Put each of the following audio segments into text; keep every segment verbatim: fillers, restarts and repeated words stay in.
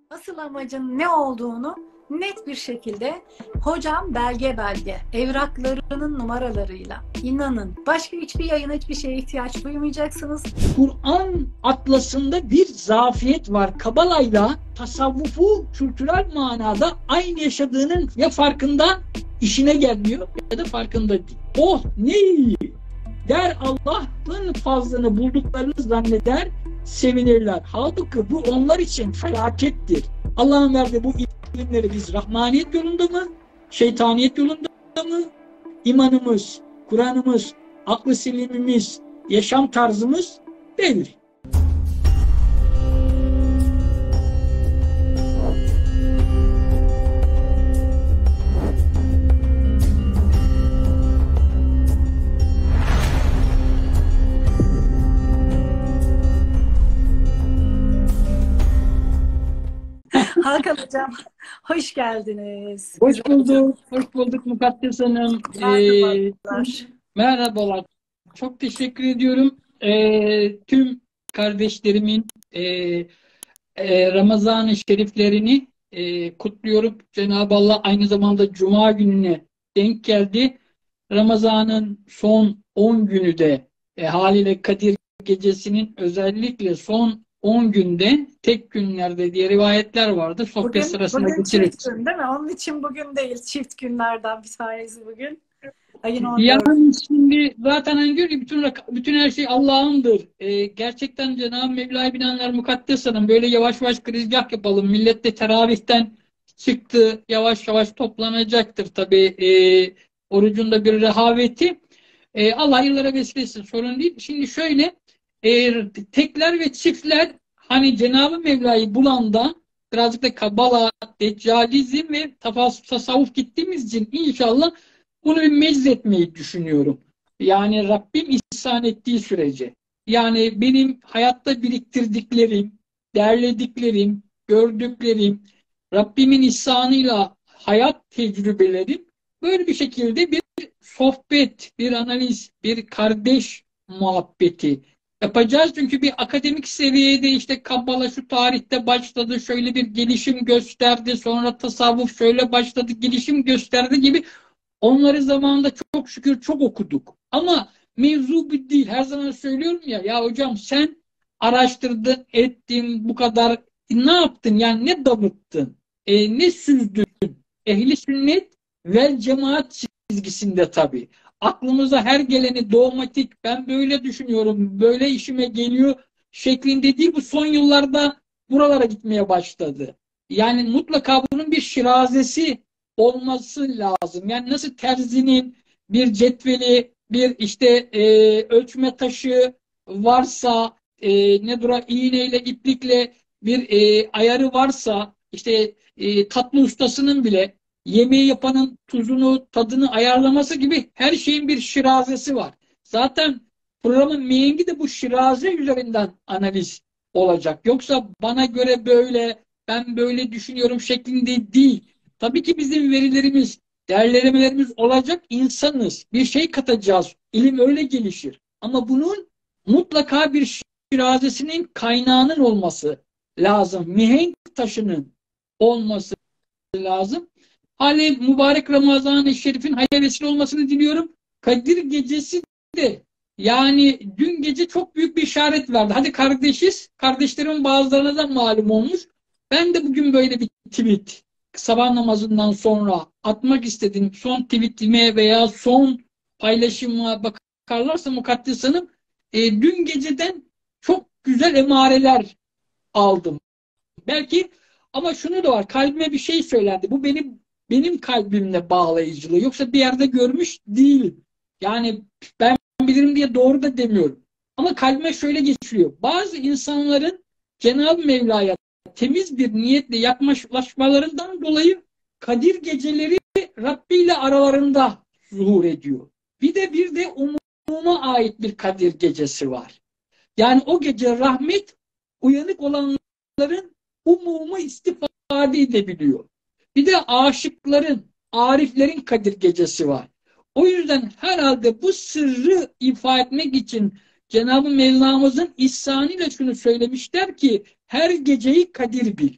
asıl amacın ne olduğunu net bir şekilde hocam belge belge evraklarının numaralarıyla, inanın başka hiçbir yayına, hiçbir şeye ihtiyaç duymayacaksınız. Kur'an atlasında bir zafiyet var. Kabalayla tasavvufu kültürel manada aynı yaşadığının ya farkında, işine gelmiyor ya da farkında değil. Oh ne iyi der, Allah'ın fazlını bulduklarını zanneder, sevinirler. Halbuki bu onlar için felakettir. Allah'ın verdiği bu ilimleri biz rahmaniyet yolunda mı, şeytaniyet yolunda mı, imanımız, Kur'an'ımız, aklı selimimiz, yaşam tarzımız belli. Hakan Hocam, hoş geldiniz. Hoş bulduk, hoş bulduk Mukaddes Hanım. Merhabalar. Ee, merhabalar. Çok teşekkür ediyorum. Ee, tüm kardeşlerimin e, e, Ramazan-ı Şeriflerini e, kutluyorum. Cenab-ı Allah aynı zamanda Cuma gününe denk geldi. Ramazan'ın son on günü de e, haliyle Kadir Gecesi'nin özellikle son on günde, tek günlerde diye rivayetler vardı. Sohbet Bugün, sırasında bugün getiririz. çift gün değil mi? Onun için bugün değil, çift günlerden bir tanesi bugün. Ayın on dördü. Yani şimdi zaten hani diyor ki bütün, bütün her şey Allah'ındır. Ee, gerçekten Cenab-ı Mevla'yı bilenler Mukaddes Hanım, böyle yavaş yavaş girizgah yapalım. Millet de teravihten çıktı. Yavaş yavaş toplanacaktır tabii. Ee, orucun da bir rehaveti. Ee, Allah yıllara vesile etsin, sorun değil. Şimdi şöyle, e, tekler ve çiftler hani Cenab-ı Mevla'yı bulanda birazcık da Kabala, Deccalizm ve tasavvuf gittiğimiz için inşallah bunu bir meczetmeyi düşünüyorum. Yani Rabbim ihsan ettiği sürece. Yani benim hayatta biriktirdiklerim, derlediklerim, gördüklerim, Rabbimin ihsanıyla hayat tecrübelerim böyle bir şekilde bir sohbet, bir analiz, bir kardeş muhabbeti yapacağız. Çünkü bir akademik seviyede işte Kabbala şu tarihte başladı, şöyle bir gelişim gösterdi, sonra tasavvuf şöyle başladı, gelişim gösterdi gibi onları zamanında çok şükür çok okuduk. Ama mevzu bu değil. Her zaman söylüyorum ya, ya hocam sen araştırdın, ettin, bu kadar ne yaptın? Yani ne damıttın? E, ne süzdün? Ehli sünnet vel cemaat çizgisinde tabii. Aklımıza her geleni dogmatik, ben böyle düşünüyorum, böyle işime geliyor şeklinde değil. Bu son yıllarda buralara gitmeye başladı. Yani mutlaka bunun bir şirazesi olması lazım. Yani nasıl terzinin bir cetveli, bir işte e, ölçme taşı varsa, e, ne dura iğneyle, iplikle bir e, ayarı varsa, işte e, tatlı ustasının bile yemeği yapanın tuzunu, tadını ayarlaması gibi her şeyin bir şirazesi var. Zaten programın mihengi de bu şiraze üzerinden analiz olacak. Yoksa bana göre böyle, ben böyle düşünüyorum şeklinde değil. Tabii ki bizim verilerimiz, değerlemelerimiz olacak, insanız. Bir şey katacağız. İlim öyle gelişir. Ama bunun mutlaka bir şirazesinin, kaynağının olması lazım. Mihenk taşının olması lazım. Hali mübarek Ramazan-ı Şerif'in hayırlı vesile olmasını diliyorum. Kadir Gecesi de yani dün gece çok büyük bir işaret verdi. Hadi kardeşiz. Kardeşlerimin bazılarına da malum olmuş. Ben de bugün böyle bir tweet sabah namazından sonra atmak istedim. Son tweetime veya son paylaşıma bakarlarsa Mukaddes Hanım, e, dün geceden çok güzel emareler aldım. Belki, ama şunu da var. Kalbime bir şey söylendi. Bu benim benim kalbimle bağlayıcılığı. Yoksa bir yerde görmüş değilim. Yani ben bilirim diye doğru da demiyorum. Ama kalbime şöyle geçiyor. Bazı insanların Cenab-ı Mevla'ya temiz bir niyetle yaklaşmalarından dolayı Kadir geceleri Rabbi ile aralarında zuhur ediyor. Bir de bir de umuma ait bir Kadir gecesi var. Yani o gece rahmet uyanık olanların umumu istifade edebiliyor. Bir de aşıkların, ariflerin Kadir gecesi var. O yüzden herhalde bu sırrı ifade etmek için Cenab-ı Mevlamızın ihsanıyla şunu söylemişler ki her geceyi Kadir bil.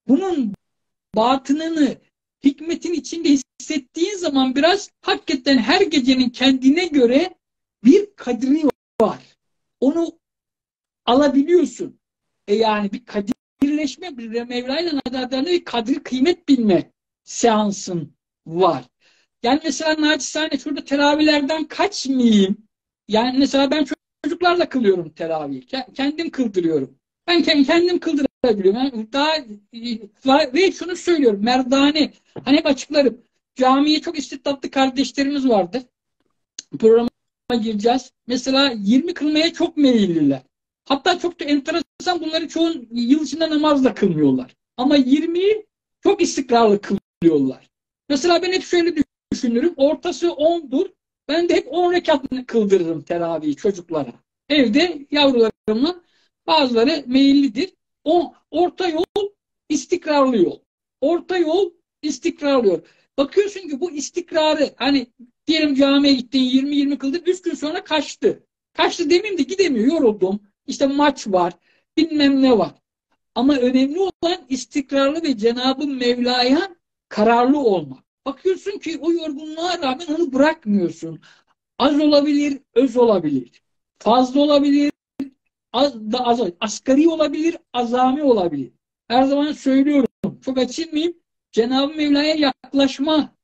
bunun batınını hikmetin içinde hissettiğin zaman biraz hakikaten her gecenin kendine göre bir kadri var. Onu alabiliyorsun. E yani bir kadirleşme, bir Mevla'yla Nazarlarında bir kadir kıymet bilme seansın var. Yani mesela naçizane şurada teravihlerden kaçmayayım. Yani mesela ben çocuklarla kılıyorum teravih. Kendim kıldırıyorum. Ben kendim kıldırabiliyorum. Yani daha ve şunu söylüyorum. Merdane. Hani hep açıklarım. Camiye çok istiddatlı kardeşlerimiz vardır. Programa gireceğiz. Mesela yirmi kılmaya çok meyilliler. Hatta çok da enteresan, bunları çoğu yıl içinde namazla kılmıyorlar. Ama yirmiyi çok istikrarlı kılıyorlar. Mesela ben hep şöyle düşünürüm. Ortası ondur. Ben de hep on rekat kıldırırım teravih çocuklara. Evde yavrularımla bazıları meyillidir. O orta yol istikrarlı yol. Orta yol istikrarlı yol. Bakıyorsun ki bu istikrarı, hani diyelim camiye gittin, yirmi yirmi kıldın, üç gün sonra kaçtı. Kaçtı demeyeyim de gidemiyor, yoruldum. İşte maç var, bilmem ne var. Ama önemli olan istikrarlı ve Cenab-ı Mevla'ya kararlı olmak. Bakıyorsun ki o yorgunluğa rağmen onu bırakmıyorsun. Az olabilir, öz olabilir. Fazla olabilir, az da az. Asgari olabilir, azami olabilir. Her zaman söylüyorum. Çok açılmayayım. Cenab-ı Mevla'ya yaklaşma.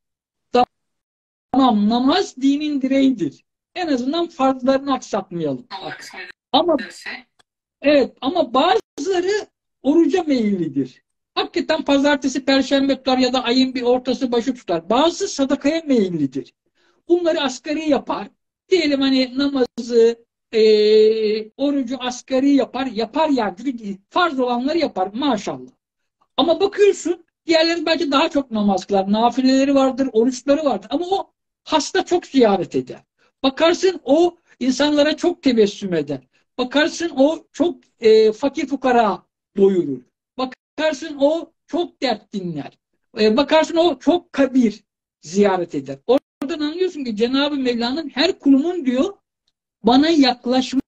Tamam, namaz dinin direğidir. En azından farzlarını aksatmayalım. Ama evet, ama bazıları oruca meyillidir. Hakikaten pazartesi, perşembe tutar ya da ayın bir ortası başı tutar. Bazı sadakaya meyillidir. Bunları asgari yapar. Diyelim hani namazı, e, orucu asgari yapar. Yapar yani. Çünkü farz olanları yapar maşallah. Ama bakıyorsun diğerleri belki daha çok namaz kılar. Nafileleri vardır, oruçları vardır. Ama o hasta çok ziyaret eder. Bakarsın o insanlara çok tebessüm eder. Bakarsın o çok e, fakir fukara doyurur. Bakarsın o çok dert dinler. E, bakarsın o çok kabir ziyaret eder. Oradan anlıyorsun ki Cenab-ı Mevla'nın her kulumun diyor bana yaklaşma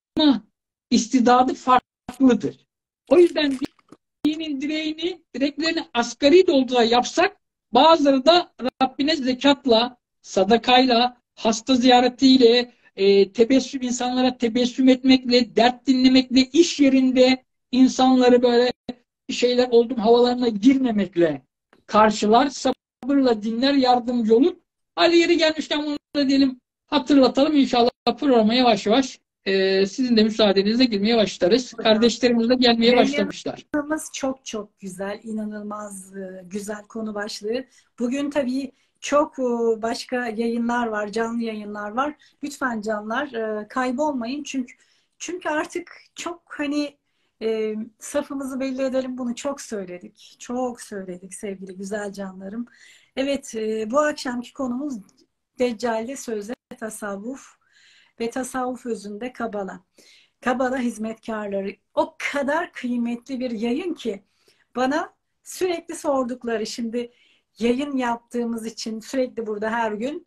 istidadı farklıdır. O yüzden dinin direğini, direklerini asgari de olduğuna yapsak, bazıları da Rabbine zekatla, sadakayla, hasta ziyaretiyle, e, tebessüm, insanlara tebessüm etmekle, dert dinlemekle, iş yerinde insanları böyle şeyler oldum havalarına girmemekle karşılar, sabırla dinler, yardımcı olur. Hali yeri gelmişken bunu da diyelim hatırlatalım. İnşallah programa yavaş yavaş e, sizin de müsaadenizle girmeye başlarız. Kardeşlerimiz de gelmeye başlamışlar. Yayınımız çok çok güzel, inanılmaz e, güzel konu başlığı. Bugün tabii çok e, başka yayınlar var, canlı yayınlar var. Lütfen canlar e, kaybolmayın çünkü çünkü artık çok hani e, safımızı belli edelim, bunu çok söyledik. Çok söyledik sevgili güzel canlarım. Evet, e, bu akşamki konumuz Deccal'de sözde tasavvuf ve tasavvuf özünde Kabala. Kabala hizmetkarları o kadar kıymetli bir yayın ki bana sürekli sordukları, şimdi yayın yaptığımız için sürekli burada her gün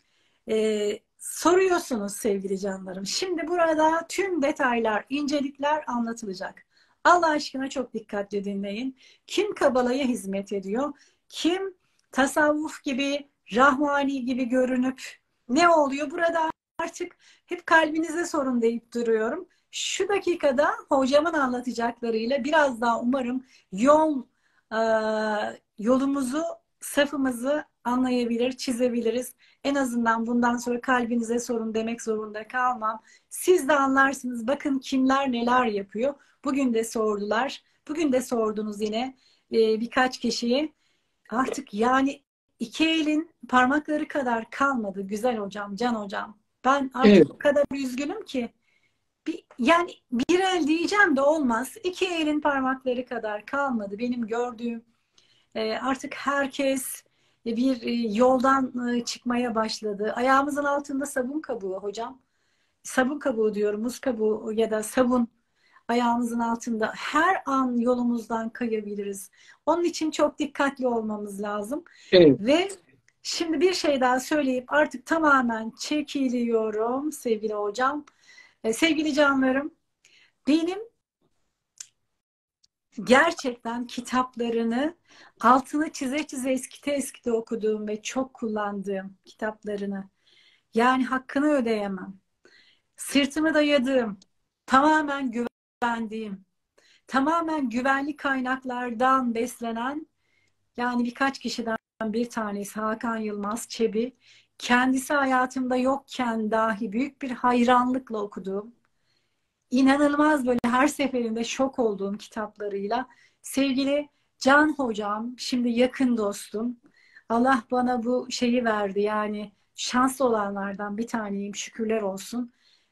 e, soruyorsunuz sevgili canlarım. Şimdi burada tüm detaylar, incelikler anlatılacak. Allah aşkına çok dikkatli dinleyin. Kim Kabala'ya hizmet ediyor? Kim tasavvuf gibi, rahmani gibi görünüp ne oluyor? Burada artık hep kalbinize sorun deyip duruyorum. Şu dakikada hocamın anlatacaklarıyla biraz daha umarım yol e, yolumuzu, safımızı anlayabilir, çizebiliriz. En azından bundan sonra kalbinize sorun demek zorunda kalmam. Siz de anlarsınız. Bakın kimler neler yapıyor. Bugün de sordular. Bugün de sordunuz yine e, birkaç kişiye. Artık yani iki elin parmakları kadar kalmadı güzel hocam, can hocam. Ben artık Evet. o kadar üzgünüm ki. Bir, yani bir el diyeceğim de olmaz. İki elin parmakları kadar kalmadı. Benim gördüğüm e, artık herkes bir e, yoldan e, çıkmaya başladı. Ayağımızın altında sabun kabuğu hocam. Sabun kabuğu diyorum, muz kabuğu ya da sabun ayağımızın altında. Her an yolumuzdan kayabiliriz. Onun için çok dikkatli olmamız lazım. Evet. Ve şimdi bir şey daha söyleyip artık tamamen çekiliyorum sevgili hocam. E, sevgili canlarım, benim gerçekten kitaplarını altını çize çize eskite eskite okuduğum ve çok kullandığım kitaplarını, yani hakkını ödeyemem. Sırtımı dayadığım, tamamen güvendiğim, tamamen güvenli kaynaklardan beslenen, yani birkaç kişiden bir tanesi Hakan Yılmaz Çebi. Kendisi hayatımda yokken dahi büyük bir hayranlıkla okuduğum, inanılmaz böyle her seferinde şok olduğum kitaplarıyla sevgili Can Hocam, şimdi yakın dostum. Allah bana bu şeyi verdi, yani şanslı olanlardan bir taneyim, şükürler olsun.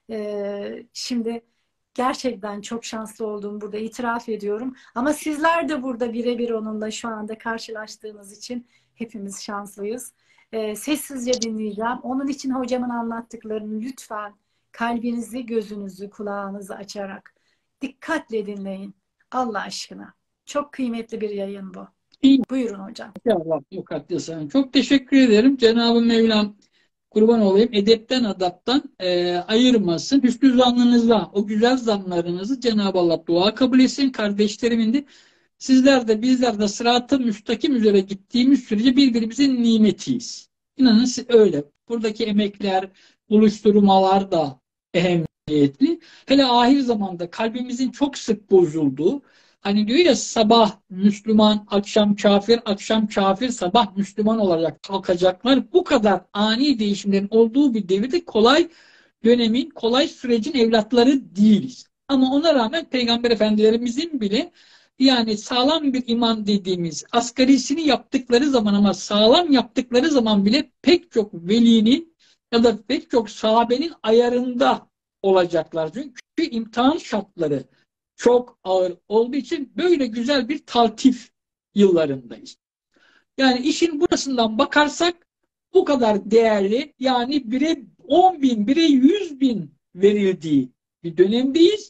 Ee, şimdi gerçekten çok şanslı olduğumu burada itiraf ediyorum. Ama sizler de burada birebir onunla şu anda karşılaştığınız için hepimiz şanslıyız. Ee, sessizce dinleyeceğim. Onun için hocamın anlattıklarını lütfen kalbinizi, gözünüzü, kulağınızı açarak dikkatle dinleyin. Allah aşkına. Çok kıymetli bir yayın bu. Buyurun hocam. İnşallah yok haklısın. Çok teşekkür ederim. Cenab-ı Mevlam kurban olayım. Edepten adaptan e, ayırmasın. Hüsnü zannınızla o güzel zanlarınızı Cenab-ı Allah dua kabul etsin. Kardeşlerimin de sizler de bizler de sırat-ı müstakim üzere gittiğimiz sürece birbirimizin nimetiyiz. İnanın öyle. Buradaki emekler, buluşturmalar da ehemmiyetli. Hele ahir zamanda kalbimizin çok sık bozulduğu, hani diyor ya, sabah Müslüman, akşam kafir, akşam kafir, sabah Müslüman olarak kalkacaklar. Bu kadar ani değişimlerin olduğu bir devirde kolay dönemin, kolay sürecin evlatları değiliz. Ama ona rağmen Peygamber Efendilerimizin bile yani sağlam bir iman dediğimiz asgarisini yaptıkları zaman, ama sağlam yaptıkları zaman bile pek çok velinin ya da pek çok sahabenin ayarında olacaklar. Çünkü imtihan şartları çok ağır olduğu için böyle güzel bir taltif yıllarındayız. Yani işin burasından bakarsak bu kadar değerli, yani bire on bin, bire yüz bin verildiği bir dönemdeyiz.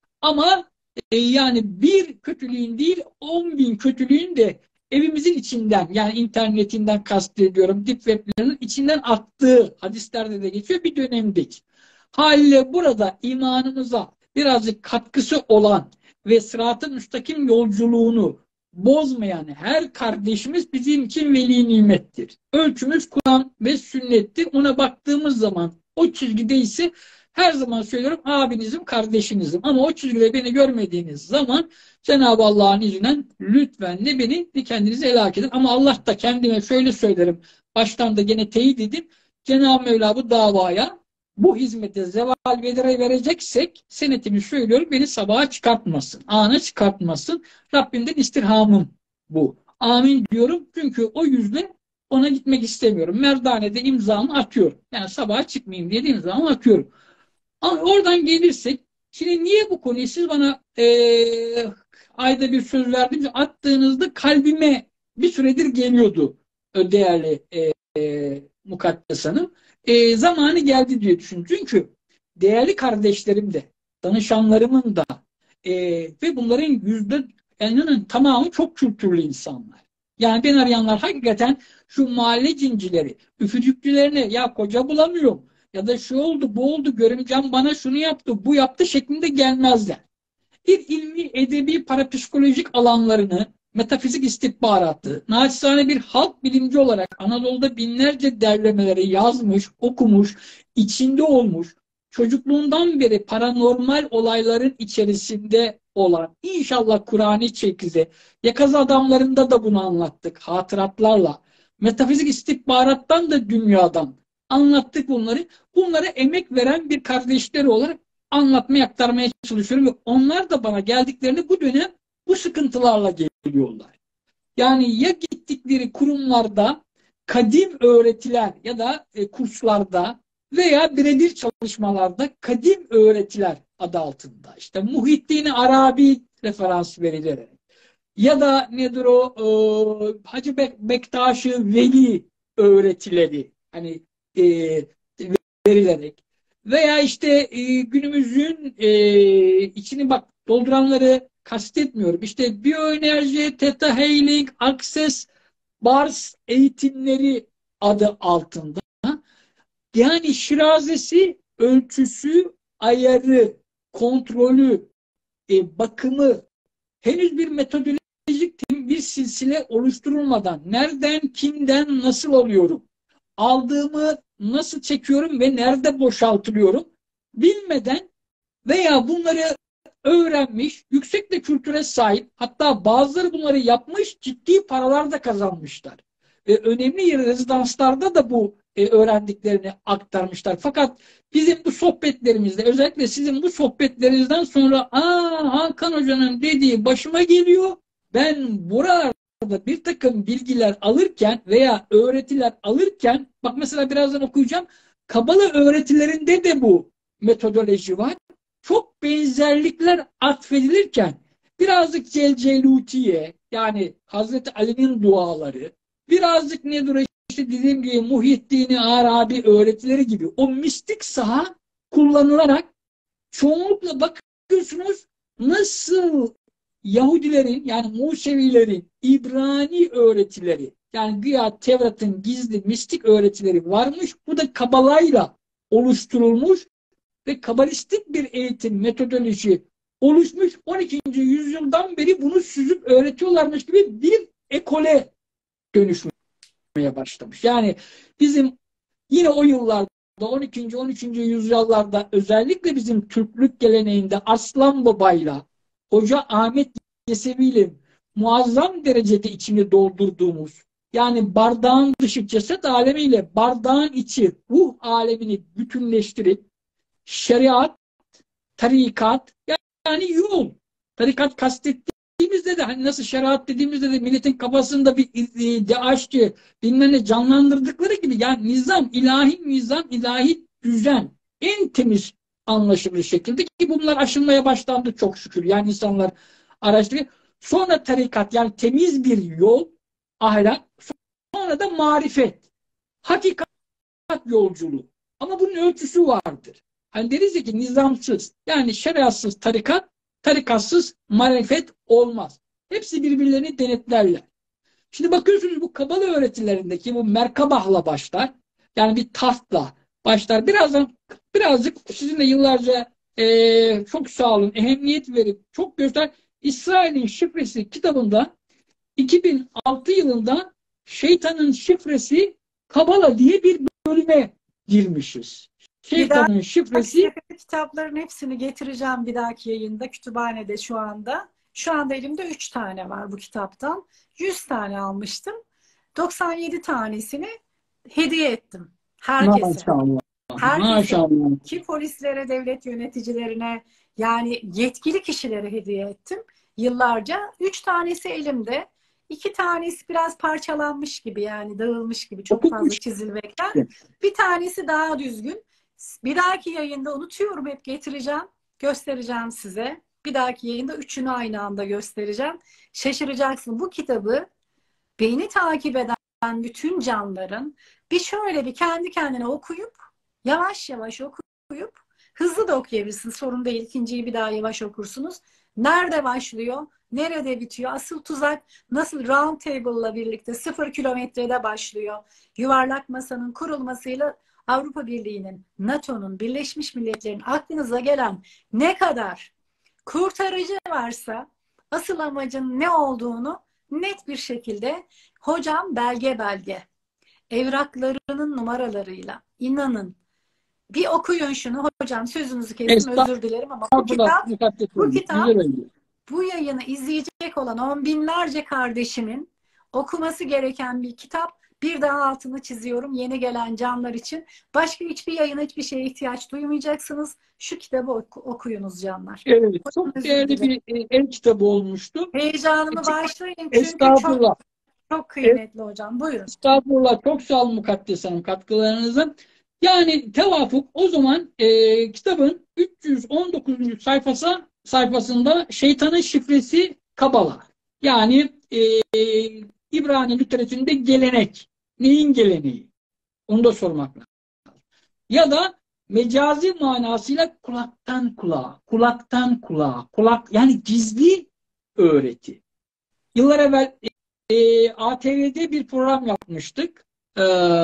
Ama e, yani bir kötülüğün değil, on bin kötülüğün de evimizin içinden, yani internetinden kastediyorum, deep weblerinin içinden aktığı hadislerde de geçiyor bir dönemdeyiz. Haliyle burada imanımıza birazcık katkısı olan ve sırat-ı müstakim yolculuğunu bozmayan her kardeşimiz bizim için veli nimettir. Ölçümüz Kur'an ve sünnettir. Ona baktığımız zaman o çizgide ise her zaman söylüyorum abinizim, kardeşinizim. Ama o çizgide beni görmediğiniz zaman Cenab-ı Allah'ın izniyle lütfen ne beni ne kendinizi helak edin. Ama Allah da kendime şöyle söylerim. Baştan da gene teyit edip Cenab-ı Mevla bu davaya, bu hizmete zeval vedire vereceksek senetimi söylüyorum, beni sabaha çıkartmasın. Ana çıkartmasın. Rabbimden istirhamım bu. Amin diyorum. Çünkü o yüzden ona gitmek istemiyorum. Merdanede imzamı atıyorum. Yani sabaha çıkmayayım dediğim zaman atıyorum. Ama oradan gelirsek, şimdi niye bu konuyu siz bana e, ayda bir söz verdiniz, attığınızda kalbime bir süredir geliyordu değerli e, e, Mukaddes Hanım. E, zamanı geldi diye düşündüm. Çünkü değerli kardeşlerim de, danışanlarımın da e, ve bunların yüzde yani tamamı çok kültürlü insanlar. Yani beni arayanlar hakikaten şu mahalle cincileri, üfücükçülerine ya koca bulamıyorum ya da şu oldu bu oldu, görümcem bana şunu yaptı bu yaptı şeklinde gelmezler. Bir ilmi, edebi, parapsikolojik alanlarını, metafizik istihbaratı, naçizane bir halk bilimci olarak Anadolu'da binlerce derlemeleri yazmış, okumuş, içinde olmuş, çocukluğundan beri paranormal olayların içerisinde olan, inşallah Kur'an-ı Çekiz'e, Yakaza Adamlarında da bunu anlattık, hatıratlarla, metafizik istihbarattan da dünyadan anlattık bunları. Bunlara emek veren bir kardeşleri olarak anlatmaya, aktarmaya çalışıyorum ve onlar da bana geldiklerinde bu dönem bu sıkıntılarla geliyorlar. Yani ya gittikleri kurumlarda kadim öğretiler ya da e, kurslarda veya birebir çalışmalarda kadim öğretiler adı altında, işte Muhittin Arabi referans verilerek ya da nedir o e, Hacı Bek Bektaş-ı Veli öğretileri hani e, verilerek veya işte e, günümüzün e, içini bak dolduranları kastetmiyorum. İşte biyoenerji, Theta Healing, Access Bars eğitimleri adı altında. Yani şirazesi, ölçüsü, ayarı, kontrolü, e, bakımı henüz bir metodolojik bir silsile oluşturulmadan nereden, kimden, nasıl alıyorum, aldığımı nasıl çekiyorum ve nerede boşaltılıyorum bilmeden veya bunları öğrenmiş, yüksek de kültüre sahip, hatta bazıları bunları yapmış, ciddi paralar da kazanmışlar. Ve önemli yer rezidanslarda da bu e, öğrendiklerini aktarmışlar. Fakat bizim bu sohbetlerimizde, özellikle sizin bu sohbetlerinizden sonra aa Hakan Hoca'nın dediği başıma geliyor. Ben buralarda bir takım bilgiler alırken veya öğretiler alırken, bak mesela birazdan okuyacağım, Kabala öğretilerinde de bu metodoloji var. Çok benzerlikler atfedilirken birazcık Celcelutiye, yani Hazreti Ali'nin duaları, birazcık nedir işte dediğim gibi Muhyiddin Arabi öğretileri gibi o mistik saha kullanılarak çoğunlukla bakıyorsunuz nasıl Yahudilerin, yani Musevilerin İbrani öğretileri, yani güya Tevrat'ın gizli mistik öğretileri varmış. Bu da Kabala'yla oluşturulmuş ve kabalistik bir eğitim metodoloji oluşmuş. on ikinci yüzyıldan beri bunu süzüp öğretiyorlarmış gibi bir ekole dönüşmeye başlamış. Yani bizim yine o yıllarda on ikinci on üçüncü yüzyıllarda özellikle bizim Türklük geleneğinde Aslan Baba'yla Hoca Ahmet Yesevi'yle muazzam derecede içini doldurduğumuz, yani bardağın dışı ceset alemiyle bardağın içi ruh alemini bütünleştirip şeriat, tarikat, yani yol. Tarikat kastettiğimizde de hani nasıl şeriat dediğimizde de milletin kafasında bir DAEŞ'çi bilmem ne canlandırdıkları gibi, yani nizam, ilahi nizam, ilahi düzen en temiz anlaşılır şekilde, ki bunlar aşılmaya başlandı çok şükür. Yani insanlar araştırıyor. Sonra tarikat, yani temiz bir yol, ahlak, sonra da marifet, hakikat yolculuğu. Ama bunun ölçüsü vardır. Hani deriz ya ki nizamsız, yani şeriatsız tarikat, tarikatsız marifet olmaz. Hepsi birbirlerini denetlerler. Şimdi bakıyorsunuz bu Kabala öğretilerindeki bu merkabahla başlar. Yani bir tahtla başlar. Birazdan birazcık sizinle yıllarca e, çok sağ olun, ehemmiyet verip çok göster. İsrail'in şifresi kitabında iki bin altı yılında şeytanın şifresi Kabala diye bir bölüme girmişiz. Bir daha Şeytanın şifresi kitapların hepsini getireceğim bir dahaki yayında. Kütüphanede şu anda. Şu anda elimde üç tane var bu kitaptan. yüz tane almıştım. doksan yedi tanesini hediye ettim. Herkese. maşallah. Herkese. Maşallah. Ki polislere, devlet yöneticilerine, yani yetkili kişilere hediye ettim. Yıllarca. Üç tanesi elimde. İki tanesi biraz parçalanmış gibi, yani dağılmış gibi, çok fazla çizilmekten. Bir tanesi daha düzgün. Bir dahaki yayında unutuyorum, hep getireceğim. Göstereceğim size. Bir dahaki yayında üçünü aynı anda göstereceğim. Şaşıracaksın. Bu kitabı beni takip eden bütün canların bir şöyle bir kendi kendine okuyup, yavaş yavaş okuyup, hızlı da okuyabilirsin. Sorun değil. İkinciyi bir daha yavaş okursunuz. Nerede başlıyor? Nerede bitiyor? Asıl tuzak nasıl round table'la birlikte sıfır kilometrede başlıyor? Yuvarlak masanın kurulmasıyla Avrupa Birliği'nin, NATO'nun, Birleşmiş Milletler'in aklınıza gelen ne kadar kurtarıcı varsa asıl amacın ne olduğunu net bir şekilde hocam belge belge evraklarının numaralarıyla, inanın, bir okuyun şunu. Hocam sözünüzü kestim, özür dilerim ama bu kitap bu kitap bu yayını izleyecek olan on binlerce kardeşimin okuması gereken bir kitap. Bir daha altını çiziyorum yeni gelen canlar için. Başka hiçbir yayına, hiçbir şeye ihtiyaç duymayacaksınız. Şu kitabı oku, okuyunuz canlar. Evet, çok değerli bir el kitabı olmuştu. Heyecanımı bağışlayın çünkü çok, çok kıymetli hocam. Buyurun. Estağfurullah. Çok sağ olun Mukaddes Hanım katkılarınızın. Yani tevafuk o zaman e, kitabın üç yüz on dokuzuncu sayfası sayfasında şeytanın şifresi Kabala. Yani e, İbrani literatüründe gelenek. Neyin geleneği? Onu da sormak lazım. Ya da mecazi manasıyla kulaktan kulağa, kulaktan kulağa, kulak, yani gizli öğreti. Yıllar evvel e, A T V'de bir program yapmıştık. Ee,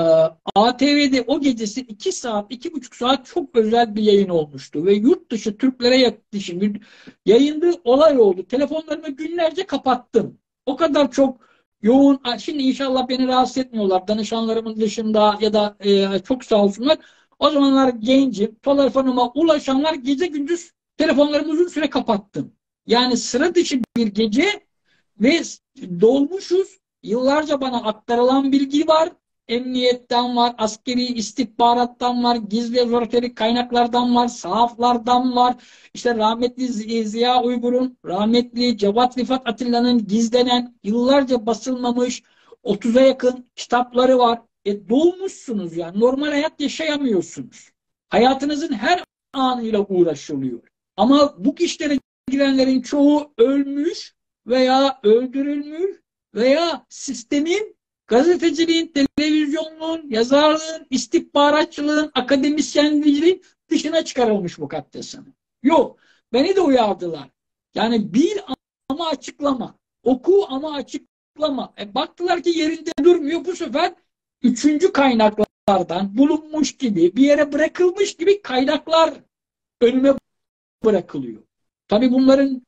A T V'de o gecesi iki saat, iki buçuk saat çok özel bir yayın olmuştu ve yurt dışı Türklere yaklaşım bir yayında olay oldu. Telefonlarımı günlerce kapattım. O kadar çok yoğun. Şimdi inşallah beni rahatsız etmiyorlar. Danışanlarımın dışında ya da e, çok sağ olsunlar. O zamanlar gencim. Telefonuma ulaşanlar gece gündüz telefonlarımı uzun süre kapattım. Yani sıra dışı bir gece ve dolmuşuz. Yıllarca bana aktarılan bilgi var. Emniyetten var, askeri istihbarattan var, gizli ezoterik kaynaklardan var, sahaflardan var. İşte rahmetli Ziya Uygur'un, rahmetli Cevat Rifat Atilla'nın gizlenen, yıllarca basılmamış otuza yakın kitapları var. E dolmuşsunuz yani. Normal hayat yaşayamıyorsunuz. Hayatınızın her anıyla uğraşılıyor. Ama bu işlere girenlerin çoğu ölmüş veya öldürülmüş veya sistemin, gazeteciliğin, televizyonluğun, yazarlığın, istihbaratçılığın, akademisyenliğin dışına çıkarılmış mukaddes hanım. Yok. Beni de uyardılar. Yani bil ama açıklama. Oku ama açıklama. E baktılar ki yerinde durmuyor. Bu sefer üçüncü kaynaklardan bulunmuş gibi, bir yere bırakılmış gibi kaynaklar önüme bırakılıyor. Tabii bunların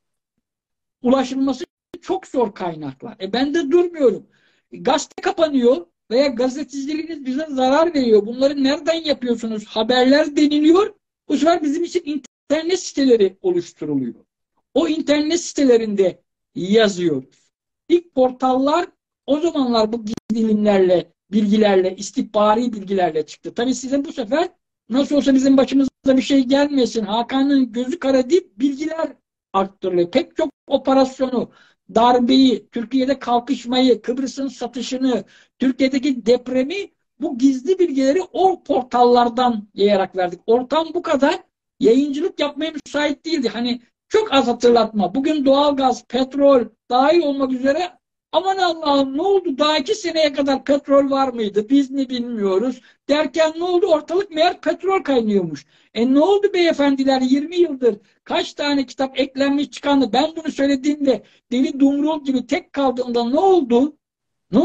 ulaşılması çok zor kaynaklar. E ben de durmuyorum. E, gazete kapanıyor veya gazeteciliğiniz bize zarar veriyor. Bunları nereden yapıyorsunuz? Haberler deniliyor. Bu sefer bizim için internet siteleri oluşturuluyor. O internet sitelerinde yazıyoruz. İlk portallar o zamanlar bu dilimlerle, bilgilerle, istihbari bilgilerle çıktı. Tabii size bu sefer nasıl olsa bizim başımıza bir şey gelmesin, Hakan'ın gözü kara deyip bilgiler arttırılıyor. Pek çok operasyonu, darbeyi, Türkiye'de kalkışmayı, Kıbrıs'ın satışını, Türkiye'deki depremi, bu gizli bilgileri o portallardan yayarak verdik. Ortam bu kadar yayıncılık yapmaya müsait değildi. Hani çok az hatırlatma. Bugün doğalgaz, petrol dahil olmak üzere aman Allah'ım ne oldu? Daha iki seneye kadar petrol var mıydı? Biz mi bilmiyoruz? Derken ne oldu? Ortalık meğer petrol kaynıyormuş. E ne oldu beyefendiler? yirmi yıldır kaç tane kitap eklenmiş çıkandı. Ben bunu söylediğimde Deli Dumrul gibi tek kaldığımda ne oldu? Ne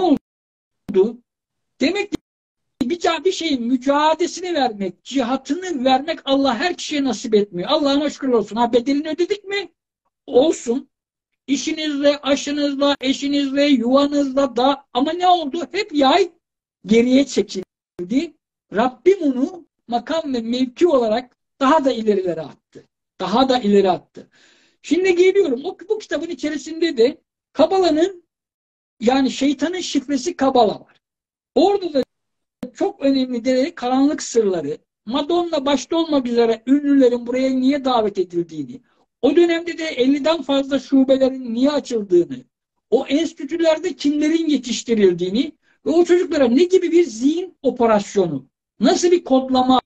oldu? Demek ki bir, bir şeyin mücadelesini vermek, cihatını vermek Allah her kişiye nasip etmiyor. Allah'ına şükür olsun. Ha bedelini ödedik mi? Olsun. İşinizle, aşınızla, eşinizle, yuvanızla da ama ne oldu? Hep yay geriye çekildi. Rabbim onu makam ve mevki olarak daha da ilerilere attı. Daha da ileri attı. Şimdi geliyorum. O, bu kitabın içerisinde de Kabala'nın yani şeytanın şifresi Kabala var. Orada da çok önemli değerli karanlık sırları, Madonna başta olmak üzere ünlülerin buraya niye davet edildiğini, o dönemde de elliden fazla şubelerin niye açıldığını, o enstitülerde kimlerin yetiştirildiğini ve o çocuklara ne gibi bir zihin operasyonu, nasıl bir kodlama,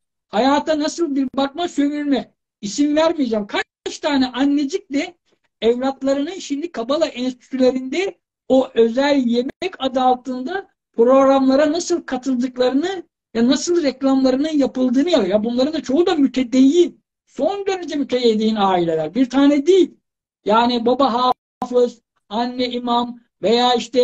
hayata nasıl bir bakma sömürme, isim vermeyeceğim. Kaç tane annecik de evlatlarının şimdi Kabala enstitülerinde o özel yemek adı altında programlara nasıl katıldıklarını ya nasıl reklamlarının yapıldığını ya, ya bunların da çoğu da mütedeyyin. Son derece mütedeyyin aileler. Bir tane değil. Yani baba hafız, anne imam veya işte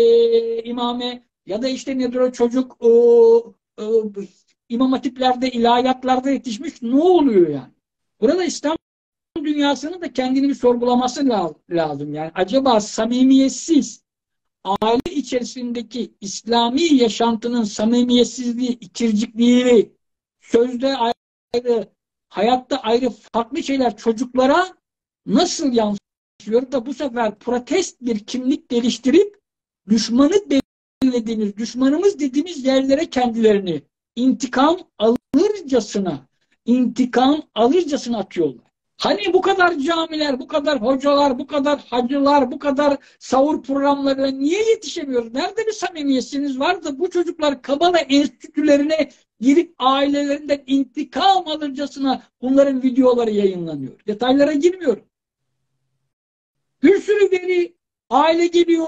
e, imame ya da işte nedir o çocuk e, e, imam hatiplerde, ilahiyatlarda yetişmiş ne oluyor yani? Burada İslam dünyasının da kendini bir sorgulaması lazım. Yani acaba samimiyetsiz aile içerisindeki İslami yaşantının samimiyetsizliği, ikircikliği, sözde ayrı, hayatta ayrı farklı şeyler çocuklara nasıl yansıyor da bu sefer protest bir kimlik geliştirip düşmanı belirlediğimiz, düşmanımız dediğimiz yerlere kendilerini intikam alırcasına, intikam alırcasına atıyorlar. Hani bu kadar camiler, bu kadar hocalar, bu kadar hacılar, bu kadar sahur programlarına niye yetişemiyoruz? Nerede bir samimiyetsiniz var da bu çocuklar Kabala enstitülerine girip ailelerinden intikam alırcasına bunların videoları yayınlanıyor. Detaylara girmiyorum. Bir sürü veri, aile geliyor.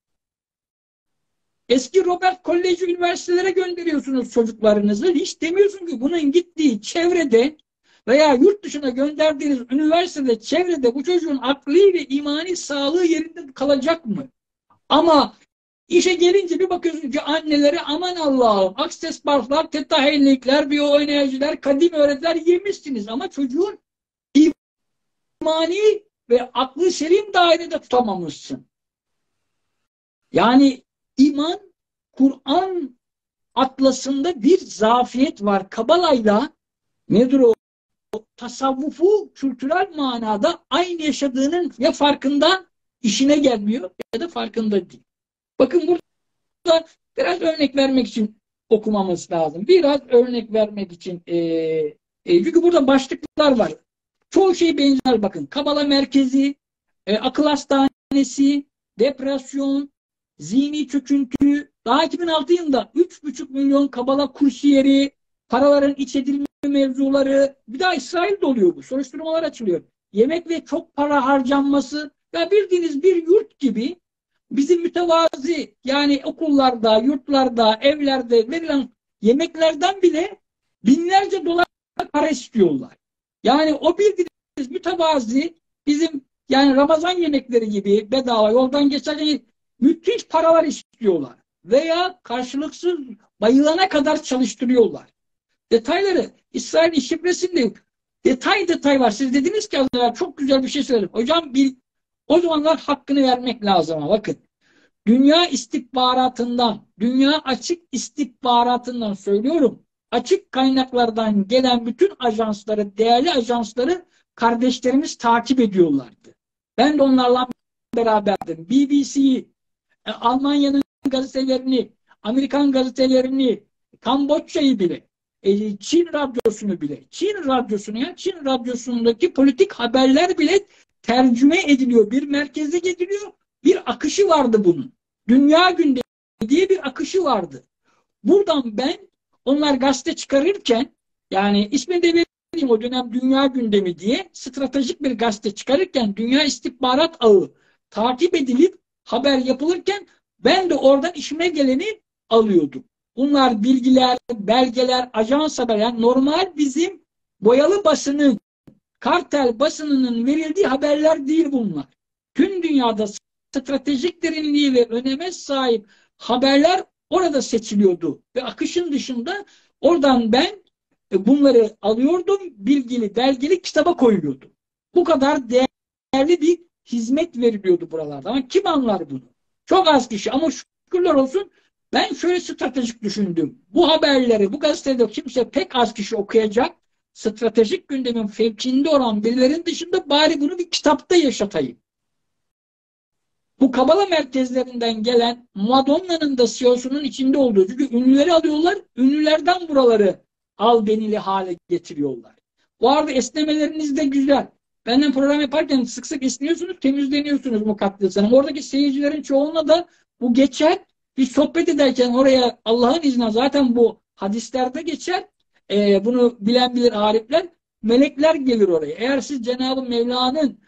Eski Robert Koleji üniversitelere gönderiyorsunuz çocuklarınızı. Hiç demiyorsun ki bunun gittiği çevrede veya yurt dışına gönderdiğiniz üniversitede, çevrede bu çocuğun akli ve imani sağlığı yerinde kalacak mı? Ama İşe gelince bir bakıyorsun ki annelere aman Allah'ım akses barflar, tetahellikler, biyoenerjiler, kadim öğretiler yemişsiniz ama çocuğun imani ve aklı selim dairede tutamamışsın. Yani iman, Kur'an atlasında bir zafiyet var. Kabalayla nedir o? Tasavvufu kültürel manada aynı yaşadığının ya farkında işine gelmiyor ya da farkında değil. Bakın burada biraz örnek vermek için okumamız lazım. Biraz örnek vermek için e, e, çünkü burada başlıklar var. Çoğu şey benzer bakın. Kabala merkezi, e, akıl hastanesi, depresyon, zihni çöküntü. Daha iki bin altı yılında üç buçuk milyon kabala kursiyeri, paraların iç edilme mevzuları. Bir daha İsrail'de oluyor bu. Soruşturmalar açılıyor. Yemek ve çok para harcanması. Ya bildiğiniz bir yurt gibi bizim mütevazi yani okullarda, yurtlarda, evlerde verilen yemeklerden bile binlerce dolar para istiyorlar. Yani o bildiğiniz mütevazi bizim yani Ramazan yemekleri gibi bedava yoldan geçerken müthiş paralar istiyorlar. Veya karşılıksız bayılana kadar çalıştırıyorlar. Detayları İsrail'in şifresinde detay detay var. Siz dediniz ki az evvel çok güzel bir şey söyledim. Hocam bir, o zamanlar hakkını vermek lazım ama bakın. Dünya istihbaratından, dünya açık istihbaratından söylüyorum. Açık kaynaklardan gelen bütün ajansları, değerli ajansları kardeşlerimiz takip ediyorlardı. Ben de onlarla beraberdim. B B C'yi, e, Almanya'nın gazetelerini, Amerikan gazetelerini, Kamboçya'yı bile, e, Çin radyosunu bile, Çin radyosunu ya Çin radyosundaki politik haberler bile tercüme ediliyor. Bir merkeze gidiliyor. Bir akışı vardı bunun. Dünya gündemi diye bir akışı vardı. Buradan ben onlar gazete çıkarırken yani ismini de vereyim o dönem Dünya Gündemi diye stratejik bir gazete çıkarırken Dünya İstihbarat Ağı takip edilip haber yapılırken ben de oradan işime geleni alıyordum. Bunlar bilgiler, belgeler, ajans haber yani normal bizim boyalı basının, kartel basınının verildiği haberler değil bunlar. Tüm dünyada stratejik derinliği ve öneme sahip haberler orada seçiliyordu. Ve akışın dışında oradan ben bunları alıyordum, bilgili, belgeli kitaba koyuyordum. Bu kadar değerli bir hizmet veriliyordu buralarda. Ama kim anlar bunu? Çok az kişi ama şükürler olsun ben şöyle stratejik düşündüm. Bu haberleri, bu gazetede kimse pek az kişi okuyacak. Stratejik gündemin fevkinde olan birilerin dışında bari bunu bir kitapta yaşatayım. Bu Kabala merkezlerinden gelen Madonna'nın da C E O'sunun içinde olduğu. Çünkü ünlüleri alıyorlar, ünlülerden buraları al benili hale getiriyorlar. Bu arada esnemeleriniz de güzel. Benden program yaparken sık sık esniyorsunuz, temizleniyorsunuz mukaddes hanım. Oradaki seyircilerin çoğunla da bu geçer. Bir sohbet ederken oraya Allah'ın izniyle zaten bu hadislerde geçer. Ee, bunu bilen bilir arifler. Melekler gelir oraya. Eğer siz Cenab-ı Mevla'nın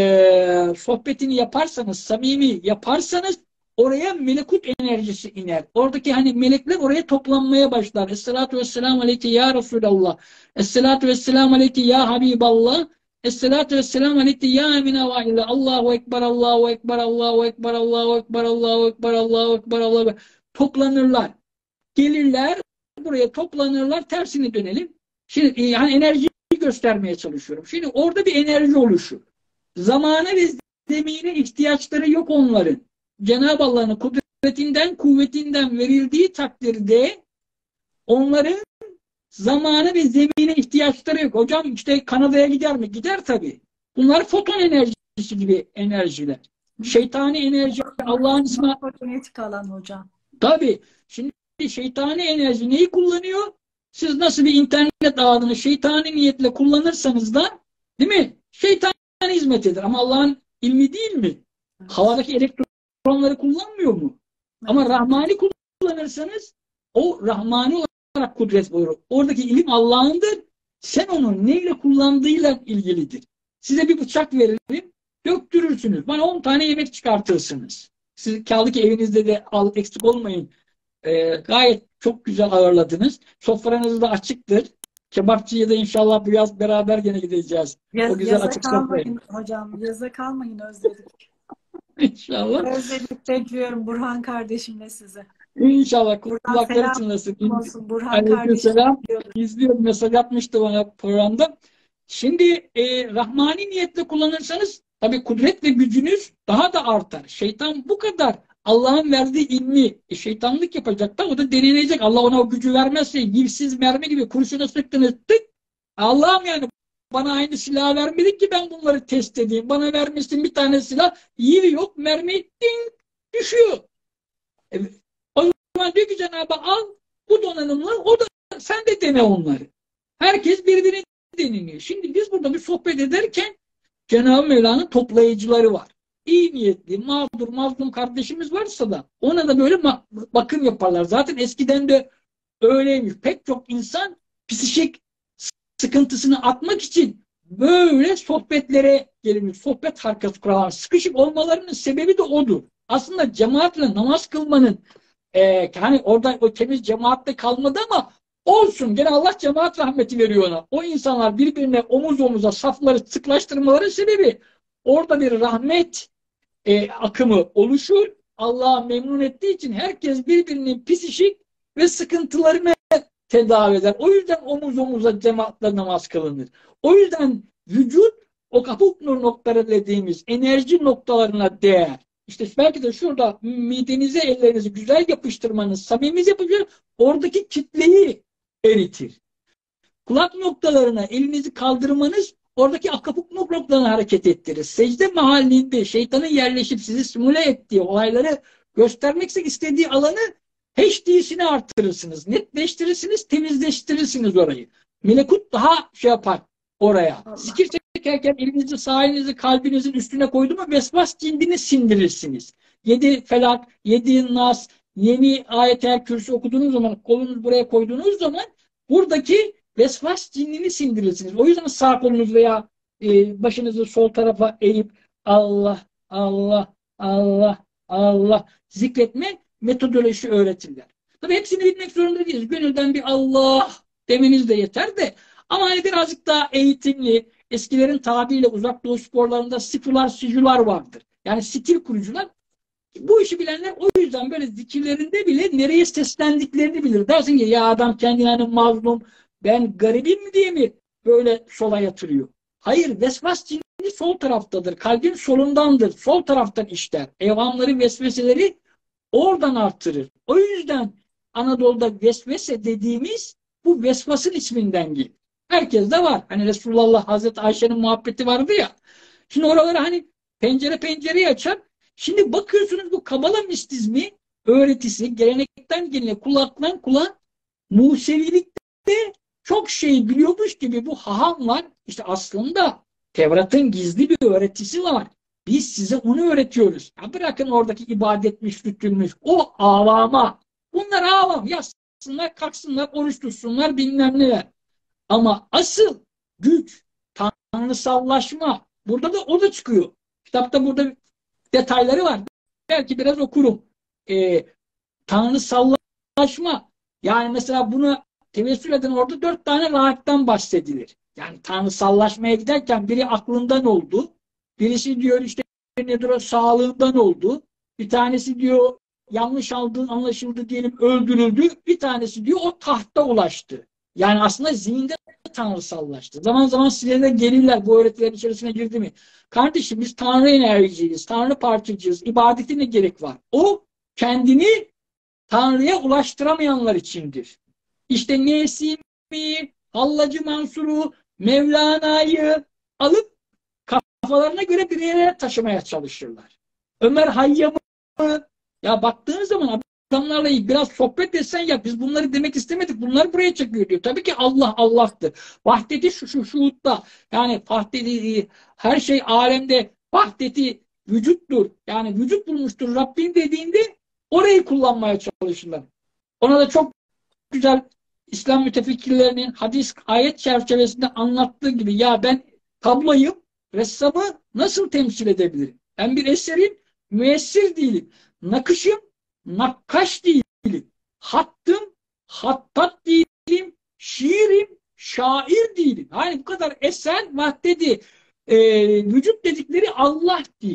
e, sohbetini yaparsanız, samimi yaparsanız oraya melekut enerjisi iner. Oradaki hani melekler oraya toplanmaya başlar. Esselatu vesselamu aleyke ya Resulallah. Esselatu vesselamu aleyke ya Habiballah. Esselatu vesselamu aleyke ya Emine vahide. Allahu Ekber, Allahu Ekber, Allahu Ekber, Allahu Ekber, Allahu Ekber, Allahu Ekber, Allahu Ekber. Toplanırlar. Gelirler, buraya toplanırlar. Tersini dönelim. Şimdi yani enerjiyi göstermeye çalışıyorum. Şimdi orada bir enerji oluşur. Zamana ve zemine ihtiyaçları yok onların. Cenab-ı Allah'ın kudretinden, kuvvetinden verildiği takdirde onların zamana ve zemine ihtiyaçları yok. Hocam işte Kanada'ya gider mi? Gider tabii. Bunlar foton enerjisi gibi enerjiler. Şeytani enerji, Allah'ın ismi. Genetik alan hocam. Tabii. Şimdi şeytani enerji neyi kullanıyor? Siz nasıl bir internet ağını şeytani niyetle kullanırsanız da değil mi? Şeytan hizmet eder. Ama Allah'ın ilmi değil mi? Evet. Havadaki elektronları kullanmıyor mu? Evet. Ama Rahmani kullanırsanız o Rahmani olarak kudret olur. Oradaki ilim Allah'ındır. Sen onu neyle kullandığıyla ilgilidir. Size bir bıçak veririm, döktürürsünüz. Bana on tane yemek çıkartırsınız. Siz kaldı ki evinizde de al, eksik olmayın. Ee, gayet çok güzel ağırladınız. Sofranız da açıktır. Kebapçıya da inşallah bu yaz beraber gene gideceğiz. Yaz, o güzel yaza açık kalmayın sofrayı. hocam. Yaza kalmayın özledik. İnşallah. Özledik bekliyorum Burhan kardeşimle sizi. İnşallah Buradan kulakları selam çınlasın. olsun Burhan kardeşim. Aleykümselam. İzliyorum. Mesaj atmıştı bana programda. Şimdi e, rahmani niyetle kullanırsanız tabii kudret ve gücünüz daha da artar. Şeytan bu kadar Allah'ın verdiği ilmi e, şeytanlık yapacak da o da deneyecek. Allah ona o gücü vermezse yivsiz mermi gibi kurşuna sıktınız tık. Allah'ım yani bana aynı silahı vermedin ki ben bunları test edeyim. Bana vermişsin bir tane silah. Yivi yok mermi ding düşüyor. E, o zaman diyor ki Cenab-ı Hak al bu donanımlar o da sen de dene onları. Herkes birbirini deniliyor. Şimdi biz burada bir sohbet ederken Cenab-ı Mevla'nın toplayıcıları var. İyi niyetli, mağdur, mazlum kardeşimiz varsa da ona da böyle bakım yaparlar. Zaten eskiden de öyleymiş. Pek çok insan psikik sıkıntısını atmak için böyle sohbetlere gelinir. Sohbet halkası kurarlar. Sıkışık olmalarının sebebi de odur. Aslında cemaatle namaz kılmanın e, hani orada o temiz cemaatle kalmadı ama olsun. Gene Allah cemaat rahmeti veriyor ona. O insanlar birbirine omuz omuza safları sıklaştırmaları sebebi orada bir rahmet e, akımı oluşur. Allah'a memnun ettiği için herkes birbirinin pisişik ve sıkıntılarını tedavi eder. O yüzden omuz omuza cemaatle namaz kılınır. O yüzden vücut o kapuk nur noktaları dediğimiz enerji noktalarına değer. İşte belki de şurada midenize ellerinizi güzel yapıştırmanız, samimi yapıcı oradaki kitleyi eritir. Kulak noktalarına elinizi kaldırmanız oradaki akapuk noktalarını hareket ettirir. Secde mahallinde şeytanın yerleşip sizi simüle ettiği olayları göstermek istediği alanı H D'sini artırırsınız, netleştirirsiniz, temizleştirirsiniz orayı. Melekut daha şey yapar oraya. Allah. Zikir çekerken elinizi sağ elinizi kalbinizin üstüne koydu mu vesvas cindini sindirirsiniz. Yedi felak, yedi nas, yeni ayet-el kürsü okuduğunuz zaman, kolunuzu buraya koyduğunuz zaman buradaki vesvas cinnini sindirirsiniz. O yüzden sağ kolunuz veya e, başınızı sol tarafa eğip Allah, Allah, Allah, Allah zikretme metodoloji öğretirler. Tabii hepsini bilmek zorunda değiliz. Gönülden bir Allah demeniz de yeter de ama hani birazcık daha eğitimli, eskilerin tabiriyle uzak doğu sporlarında sifular, sicular vardır. Yani stil kurucular. Bu işi bilenler o yüzden böyle zikirlerinde bile nereye seslendiklerini bilir. Dersin ki ya adam kendine hani mazlum, ben garibim mi diye mi böyle sola yatırıyor? Hayır, vesvas cinni sol taraftadır. Kalbin solundandır. Sol taraftan işler. Evhamları, vesveseleri oradan artırır. O yüzden Anadolu'da vesvese dediğimiz bu vesvasın isminden gelir. Herkes de var. Hani Resulullah Hazreti Ayşe'nin muhabbeti vardı ya. Şimdi oraları hani pencere pencereyi açar. Şimdi bakıyorsunuz bu Kabala mistizmi öğretisi gelenekten gelene kulaktan kulağa Musevilikte çok şey biliyormuş gibi bu hahamlar işte aslında Tevrat'ın gizli bir öğretisi var. Biz size onu öğretiyoruz. Ya bırakın oradaki ibadetmiş, rütülmüş. O avama. Bunlar avam. Yatsınlar, kalksınlar, oruç tutsunlar, bilmem neler. Ama asıl güç, tanrısallaşma. Burada da o da çıkıyor. Kitapta burada detayları var. Belki biraz okurum. Ee, tanrısallaşma. Yani mesela bunu tevessül eden orada dört tane rahattan bahsedilir. Yani tanrısallaşmaya giderken biri aklından oldu. Birisi diyor işte nedir o sağlığından oldu. Bir tanesi diyor yanlış aldığı anlaşıldı diyelim öldürüldü. Bir tanesi diyor o tahta ulaştı. Yani aslında zihinde tanrısallaştı. Zaman zaman size gelirler bu öğretilerin içerisine girdi mi? Kardeşim biz tanrı enerjiciyiz, tanrı parçacıyız. İbadete ne gerek var? O kendini Tanrı'ya ulaştıramayanlar içindir. İşte Nesimi, Hallacı Mansur'u, Mevlana'yı alıp kafalarına göre bir yere taşımaya çalışırlar. Ömer Hayyam'ı ya baktığın zaman adamlarla biraz sohbet etsen ya biz bunları demek istemedik. Bunlar buraya çekiyor diyor. Tabii ki Allah Allah'tır. Vahdeti şu şu şuutta yani vahdeti her şey alemde vahdeti vücuttur. Yani vücut bulmuştur Rabbim dediğinde orayı kullanmaya çalışırlar. Ona da çok güzel İslam mütefekkirlerinin hadis ayet çerçevesinde anlattığı gibi ya ben tabloyum, ressamı nasıl temsil edebilirim? Ben bir eserim, müessir değilim. Nakışım, nakkaş değilim. Hattım, hattat değilim. Şiirim, şair değilim. Yani bu kadar eser vahdedi e, vücut dedikleri Allah değil.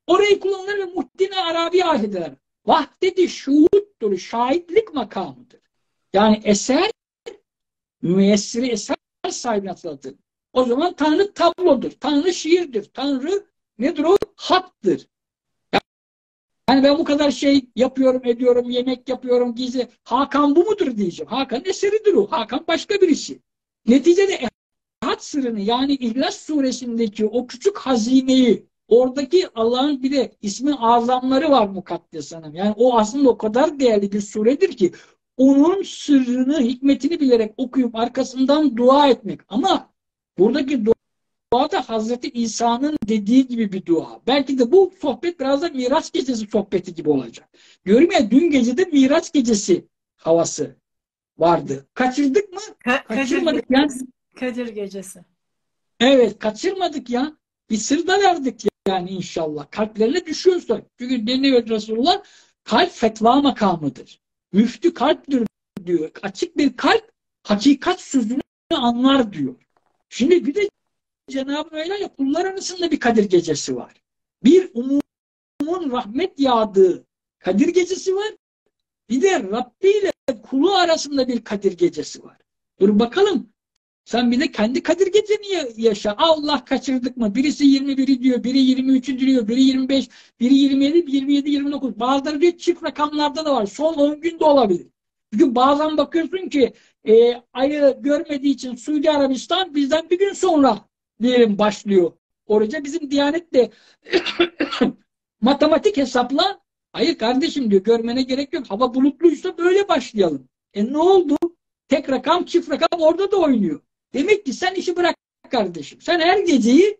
Orayı kullanırlar ve Muhittin Arabi ayet eder. Vahdeti şuhuttur, şahitlik makamıdır. Yani eser, müessiri eser sahibine hatırlatır. O zaman Tanrı tablodur, Tanrı şiirdir, Tanrı nedir o? Hattır. Yani ben bu kadar şey yapıyorum, ediyorum, yemek yapıyorum, gizli. Hakan bu mudur diyeceğim. Hakan'ın eseridir o. Hakan başka birisi. Neticede Ehad sırrını, yani İhlas suresindeki o küçük hazineyi, oradaki Allah'ın bir de ismi azamları var Mukaddes Hanım. Yani o aslında o kadar değerli bir suredir ki onun sırrını, hikmetini bilerek okuyup arkasından dua etmek. Ama buradaki dua Dua da Hazreti İsa'nın dediği gibi bir dua. Belki de bu sohbet biraz da Miraç gecesi sohbeti gibi olacak. Diyorum ya, dün gece de Miraç gecesi havası vardı. Kaçırdık mı? Ka- Kadir Kaçırmadık yani. Gecesi. Kadir Gecesi. Evet, kaçırmadık ya. Bir sır da verdik yani inşallah. Kalplerine düşüyorsa. Çünkü deniyor Resulullah, kalp fetva makamıdır. Müftü kalptir diyor. Açık bir kalp hakikat sözünü anlar diyor. Şimdi bir de Cenab-ı Mevla ile kullar arasında bir Kadir Gecesi var. Bir umumun rahmet yağdığı Kadir Gecesi var. Bir de Rabbi ile kulu arasında bir Kadir Gecesi var. Dur bakalım. Sen bir de kendi Kadir Geceni yaşa. Allah, kaçırdık mı? Birisi yirmi biri diyor, biri yirmi üçü diyor, biri yirmi beş, biri yirmi yedi, yirmi yedi, yirmi dokuz. Bazıları diyor çift rakamlarda da var. Son on günde olabilir. Çünkü bazen bakıyorsun ki e, ayı görmediği için Suudi Arabistan bizden bir gün sonra diyelim başlıyor. Orada bizim Diyanet de matematik hesapla, hayır kardeşim diyor, görmene gerek yok. Hava bulutluysa böyle başlayalım. E ne oldu? Tek rakam, çift rakam orada da oynuyor. Demek ki sen işi bırak kardeşim. Sen her geceyi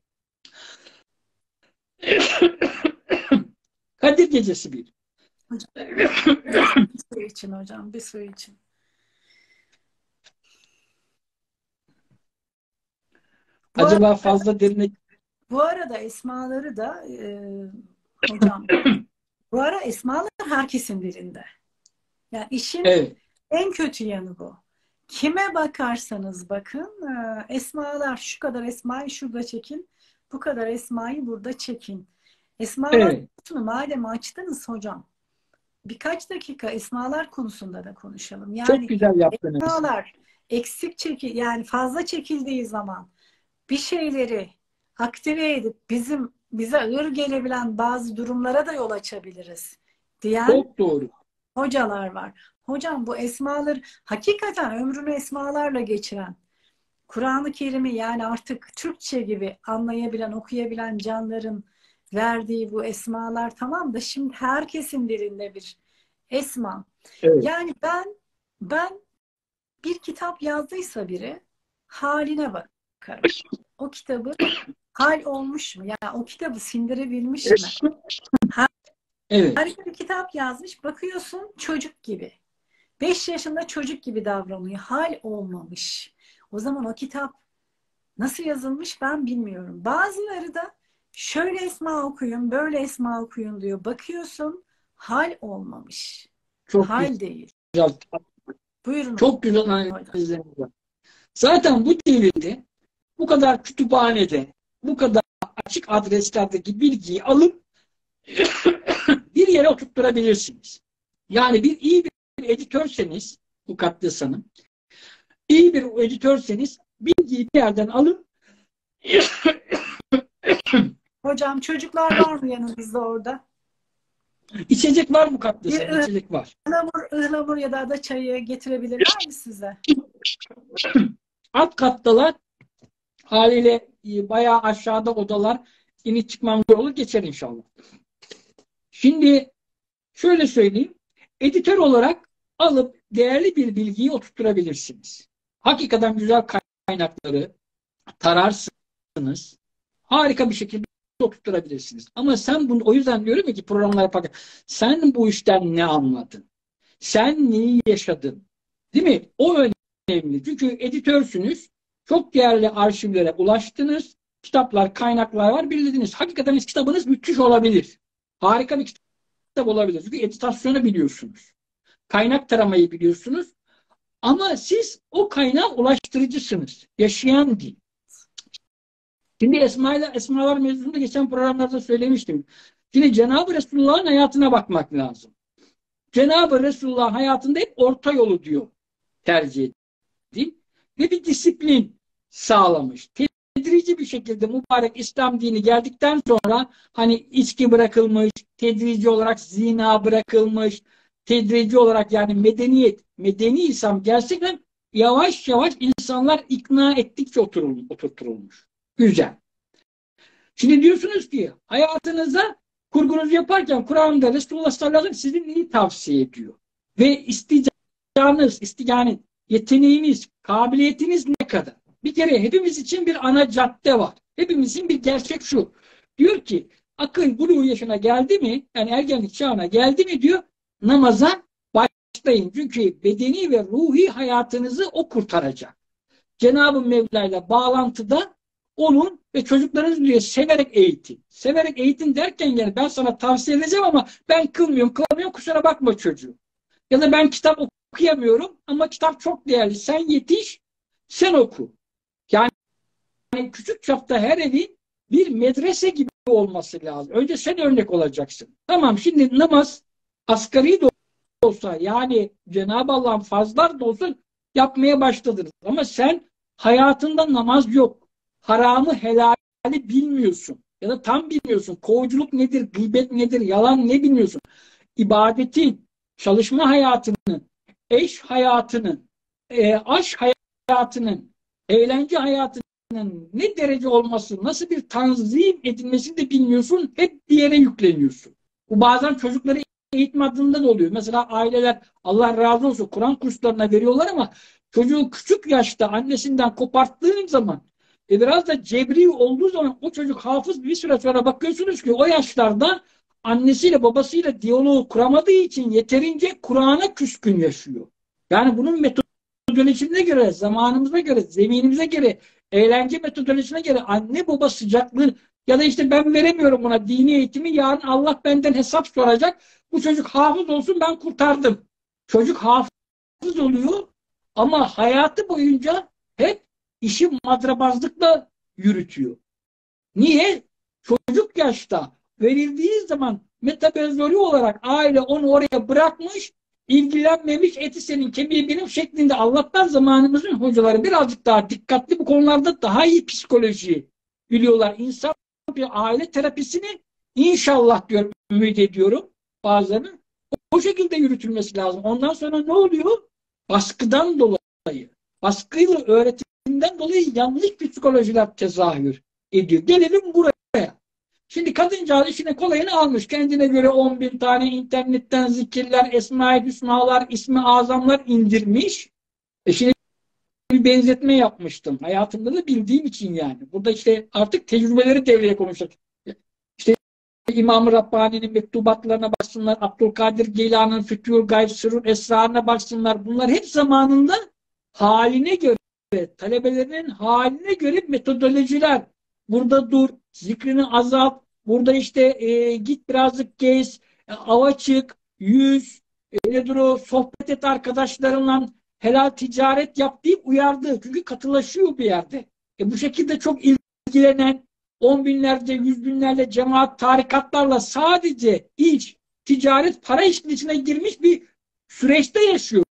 Kadir Gecesi bir. Hocam, bir su için hocam, bir su için. Bu Acaba arada, fazla derine... bu arada esmaları da e, hocam, bu ara esmalar herkesin dilinde. Yani işin Evet. en kötü yanı bu. Kime bakarsanız bakın, e, esmalar, şu kadar esmayı şurada çekin, bu kadar esmayı burada çekin. Esmalar Evet. konusunu madem açtınız hocam, birkaç dakika esmalar konusunda da konuşalım. Çok Yani güzel yaptınız. esmalar eksik çekil, yani fazla çekildiği zaman bir şeyleri aktive edip bizim bize ağır gelebilen bazı durumlara da yol açabiliriz diyen Çok doğru. hocalar var. Hocam bu esmaları hakikaten ömrünü esmalarla geçiren, Kur'an-ı Kerim'i yani artık Türkçe gibi anlayabilen, okuyabilen canların verdiği bu esmalar, tamam da şimdi herkesin dilinde bir esma. Evet. Yani ben ben bir kitap yazdıysa biri, haline bakarım. O kitabı hal olmuş mu? Yani o kitabı sindirebilmiş mi? Evet. Harika bir kitap yazmış. Bakıyorsun çocuk gibi. Beş yaşında çocuk gibi davranıyor. Hal olmamış. O zaman o kitap nasıl yazılmış ben bilmiyorum. Bazıları da şöyle esma okuyun, böyle esma okuyun diyor. Bakıyorsun hal olmamış. Çok Hal değil. güzel. Buyurun Çok güzel hocam. analizleriniz var. Zaten bu devirde bu kadar kütüphanede, bu kadar açık adreslerdeki bilgiyi alıp bir yere oturtturabilirsiniz. Yani bir iyi bir editörseniz, Mukaddes Hanım, iyi bir editörseniz bilgiyi bir yerden alıp Hocam çocuklar var mı yanınızda orada? içecek var Mukaddes Bir Hanım, içecek var. ıhlamur, ıhlamur ya da ada çayı getirebilirler mi size? Alt kattalar, haliyle e, bayağı aşağıda odalar, inip çıkmam zor olur, geçer inşallah. Şimdi şöyle söyleyeyim, editör olarak alıp değerli bir bilgiyi oturtturabilirsiniz. Hakikaten güzel kaynakları tararsınız, harika bir şekilde oturtturabilirsiniz. Ama sen bunu, o yüzden diyorum ya ki programlar yaparken, sen bu işten ne anladın? Sen neyi yaşadın? Değil mi? O önemli. Çünkü editörsünüz. Çok değerli arşivlere ulaştınız. Kitaplar, kaynaklar var. Bildiğiniz. Hakikaten kitabınız müthiş olabilir. Harika bir kitap olabilir. Çünkü editasyonu biliyorsunuz. Kaynak taramayı biliyorsunuz. Ama siz o kaynağa ulaştırıcısınız. Yaşayan değil. Şimdi Esma ile Esmalar mevzusunda geçen programlarda söylemiştim. Şimdi Cenab-ı Resulullah'ın hayatına bakmak lazım. Cenab-ı Resulullah hayatında hep orta yolu diyor tercih edin ve bir disiplin sağlamış. Tedrici bir şekilde mübarek İslam dini geldikten sonra hani içki bırakılmış, tedrici olarak zina bırakılmış, tedrici olarak yani medeniyet, medeni İslam gerçekten yavaş yavaş insanlar ikna ettikçe oturulmuş, oturtulmuş. Güzel. Şimdi diyorsunuz ki hayatınıza kurgunuzu yaparken Kur'an'da Resulullah sallallahu aleyhi ve sellem sizin neyi tavsiye ediyor? Ve isticanız, isticanet, yeteneğiniz, kabiliyetiniz ne kadar? Bir kere hepimiz için bir ana cadde var. Hepimizin bir gerçek şu. Diyor ki akıl buluğ yaşına geldi mi, yani ergenlik çağına geldi mi diyor, namaza başlayın. Çünkü bedeni ve ruhi hayatınızı o kurtaracak. Cenab-ı Mevla ile bağlantıda olun ve çocuklarınızı diyor severek eğitin. Severek eğitin derken yani ben sana tavsiye edeceğim ama ben kılmıyorum, kılamıyorum, kusura bakma çocuğum. Ya da ben kitap okuyamıyorum ama kitap çok değerli. Sen yetiş, sen oku. Yani küçük çapta her evin bir medrese gibi olması lazım. Önce sen örnek olacaksın. Tamam, şimdi namaz asgari de olsa yani Cenab-ı Allah'ın farzlar da olsa yapmaya başladınız. Ama sen hayatında namaz yok. Haramı helali bilmiyorsun. Ya da tam bilmiyorsun. Kovuculuk nedir, gıybet nedir, yalan ne bilmiyorsun. İbadetin, çalışma hayatının, eş hayatının, e, aşk hayatının, eğlence hayatının ne derece olması, nasıl bir tanzim edilmesini de bilmiyorsun. Hep bir yere yükleniyorsun. Bu bazen çocukları eğitim adında da oluyor. Mesela aileler Allah razı olsun Kur'an kurslarına veriyorlar ama çocuğu küçük yaşta annesinden koparttığın zaman e biraz da cebri olduğu zaman o çocuk hafız bir süre sonra bakıyorsunuz ki o yaşlarda annesiyle babasıyla diyaloğu kuramadığı için yeterince Kur'an'a küskün yaşıyor. Yani bunun metodolojisine göre, zamanımıza göre, zeminimize göre, eğlence metodolojisine göre anne baba sıcaklığı ya da işte ben veremiyorum buna dini eğitimi, yarın Allah benden hesap soracak. Bu çocuk hafız olsun, ben kurtardım. Çocuk hafız oluyor ama hayatı boyunca hep işi madrabazlıkla yürütüyor. Niye? Çocuk yaşta verildiği zaman metabezori olarak aile onu oraya bırakmış, ilgilenmemiş, eti senin kemiği benim şeklinde. Allah'tan zamanımızın hocaları birazcık daha dikkatli, bu konularda daha iyi psikoloji biliyorlar. İnsan bir aile terapisini inşallah diyorum, ümit ediyorum bazılarının o şekilde yürütülmesi lazım. Ondan sonra ne oluyor? Baskıdan dolayı, baskıyla öğretimden dolayı yanlış psikolojiler tezahür ediyor. Gelelim buraya. Şimdi kadıncağız işine kolayını almış. Kendine göre on bin tane internetten zikirler, Esma-i Hüsnalar, ismi azamlar indirmiş. E şimdi bir benzetme yapmıştım. Hayatımda da bildiğim için yani. Burada işte artık tecrübeleri devreye konuşacak. İşte İmam-ı Rabbani'nin mektubatlarına baksınlar, Abdülkadir Geylani'nin Fütûl Gayb Sırrul Esrarına baksınlar. Bunlar hep zamanında haline göre, talebelerinin haline göre metodolojiler. Burada dur, zikrini azalt, burada işte e, git birazcık gez, e, ava çık, yüz, e, nedir o, sohbet et arkadaşlarınla, helal ticaret yap deyip uyardı. Çünkü katılaşıyor bir yerde. E, bu şekilde çok ilgilenen, on binlerce, yüz binlerce cemaat tarikatlarla sadece iç, ticaret, para işinin içine girmiş bir süreçte yaşıyoruz.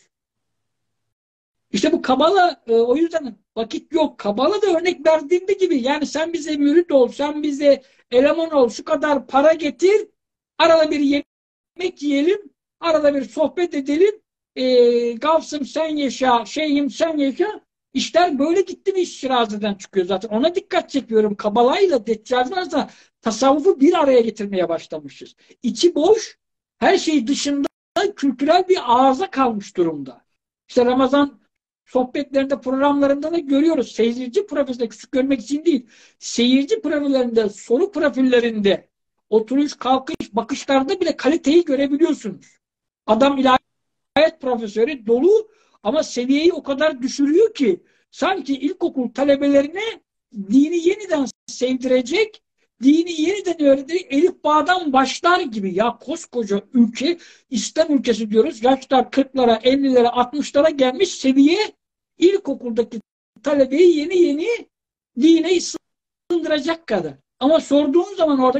İşte bu Kabala e, o yüzden vakit yok. Kabala da örnek verdiğinde gibi yani sen bize mürit ol, sen bize eleman ol, şu kadar para getir, arada bir yemek yiyelim, arada bir sohbet edelim, e, gavsım sen yaşa, şeyhim sen yaşa. İşler böyle gitti mi iş Şirazi'den çıkıyor zaten. Ona dikkat çekiyorum. Kabalayla Deccal'larla tasavvufu bir araya getirmeye başlamışız. İçi boş, her şey dışında kültürel bir arıza kalmış durumda. İşte Ramazan sohbetlerinde, programlarında da görüyoruz. Seyirci profilinde, küçük görmek için değil, seyirci profillerinde, soru profillerinde, oturuş, kalkış, bakışlarda bile kaliteyi görebiliyorsunuz. Adam ilahiyat profesörü dolu ama seviyeyi o kadar düşürüyor ki sanki ilkokul talebelerine dini yeniden sevdirecek, dini yeniden öğretecek, Elif Bağ'dan başlar gibi. Ya koskoca ülke, İslam ülkesi diyoruz. Yaşlar kırklara, ellilere, altmışlara gelmiş seviye, ilkokuldaki talebeyi yeni yeni dine ısındıracak kadar. Ama sorduğun zaman oradaki,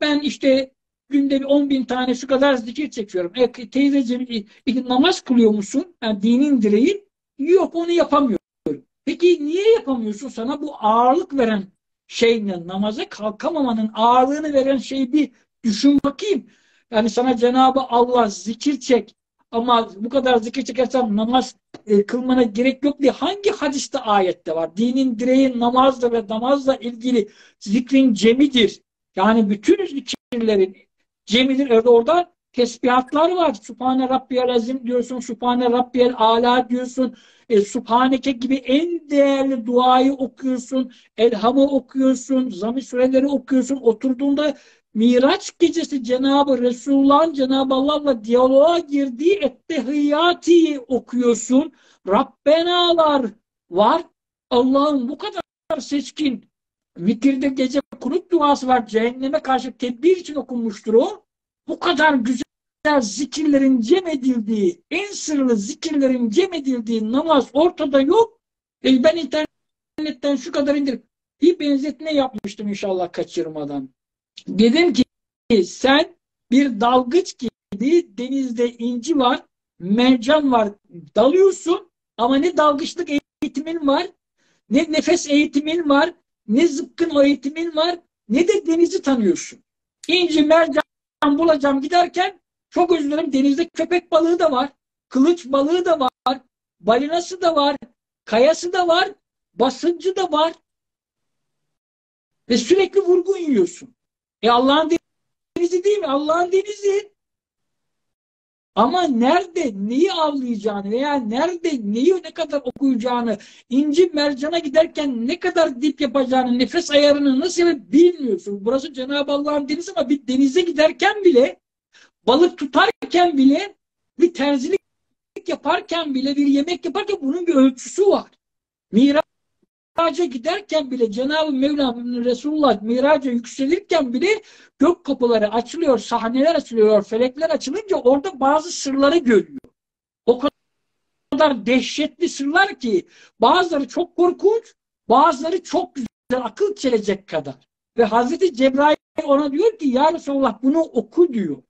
Ben işte günde bir on bin tane şu kadar zikir çekiyorum. E, teyzeciğim e, namaz kılıyor musun? Yani dinin direği. Yok, onu yapamıyorum. Peki niye yapamıyorsun? Sana bu ağırlık veren şey ne? Namaza kalkamamanın ağırlığını veren şeyi bir düşün bakayım. Yani sana Cenab-ı Allah zikir çek ama bu kadar zikir çekersen namaz e, kılmana gerek yok diye hangi hadiste ayette var? Dinin direği namazla ve namazla ilgili zikrin cemidir. Yani bütün zikirlerin cemidir. Orada, orada tesbihatlar var. Sübhane Rabbiyel Azim diyorsun. Sübhane Rabbiyel Ala diyorsun. E, Subhaneke gibi en değerli duayı okuyorsun. Elham'ı okuyorsun. Zamm-ı sureleri okuyorsun. Oturduğunda Miraç gecesi Cenab-ı Resulullah'ın Cenab-ı Allah'la diyaloğa girdiği Ettehiyyati'yi okuyorsun. Rabbenalar var. Allah'ın bu kadar seçkin vitirde gece kunut duası var. Cehenneme karşı tedbir için okunmuştur o. Bu kadar güzel zikirlerin cem edildiği, en sırlı zikirlerin cem edildiği namaz ortada yok. E ben internetten şu kadar indirip bir benzetme yapmıştım inşallah kaçırmadan. Dedim ki sen bir dalgıç gibi denizde inci var, mercan var, dalıyorsun ama ne dalgıçlık eğitimin var, ne nefes eğitimin var, ne zıpkın eğitimin var, ne de denizi tanıyorsun. İnci, mercan bulacağım giderken çok özür dilerim denizde köpek balığı da var, kılıç balığı da var, balinası da var, kayası da var, basıncı da var ve sürekli vurgun yiyorsun. E Allah'ın denizi değil mi? Allah'ın denizi. Ama nerede neyi avlayacağını veya nerede neyi ne kadar okuyacağını, inci mercana giderken ne kadar dip yapacağını, nefes ayarını nasıl bilmiyorsun. Burası Cenab-ı Allah'ın denizi ama bir denize giderken bile, balık tutarken bile, bir terzilik yaparken bile, bir yemek yaparken bunun bir ölçüsü var. Miraca giderken bile Cenab-ı Mevla Resulullah miraca yükselirken bile gök kapıları açılıyor, sahneler açılıyor, felekler açılınca orada bazı sırları görüyor. O kadar dehşetli sırlar ki bazıları çok korkunç, bazıları çok güzel, akıl çelecek kadar. Ve Hazreti Cebrail ona diyor ki ya Resulullah bunu oku diyor.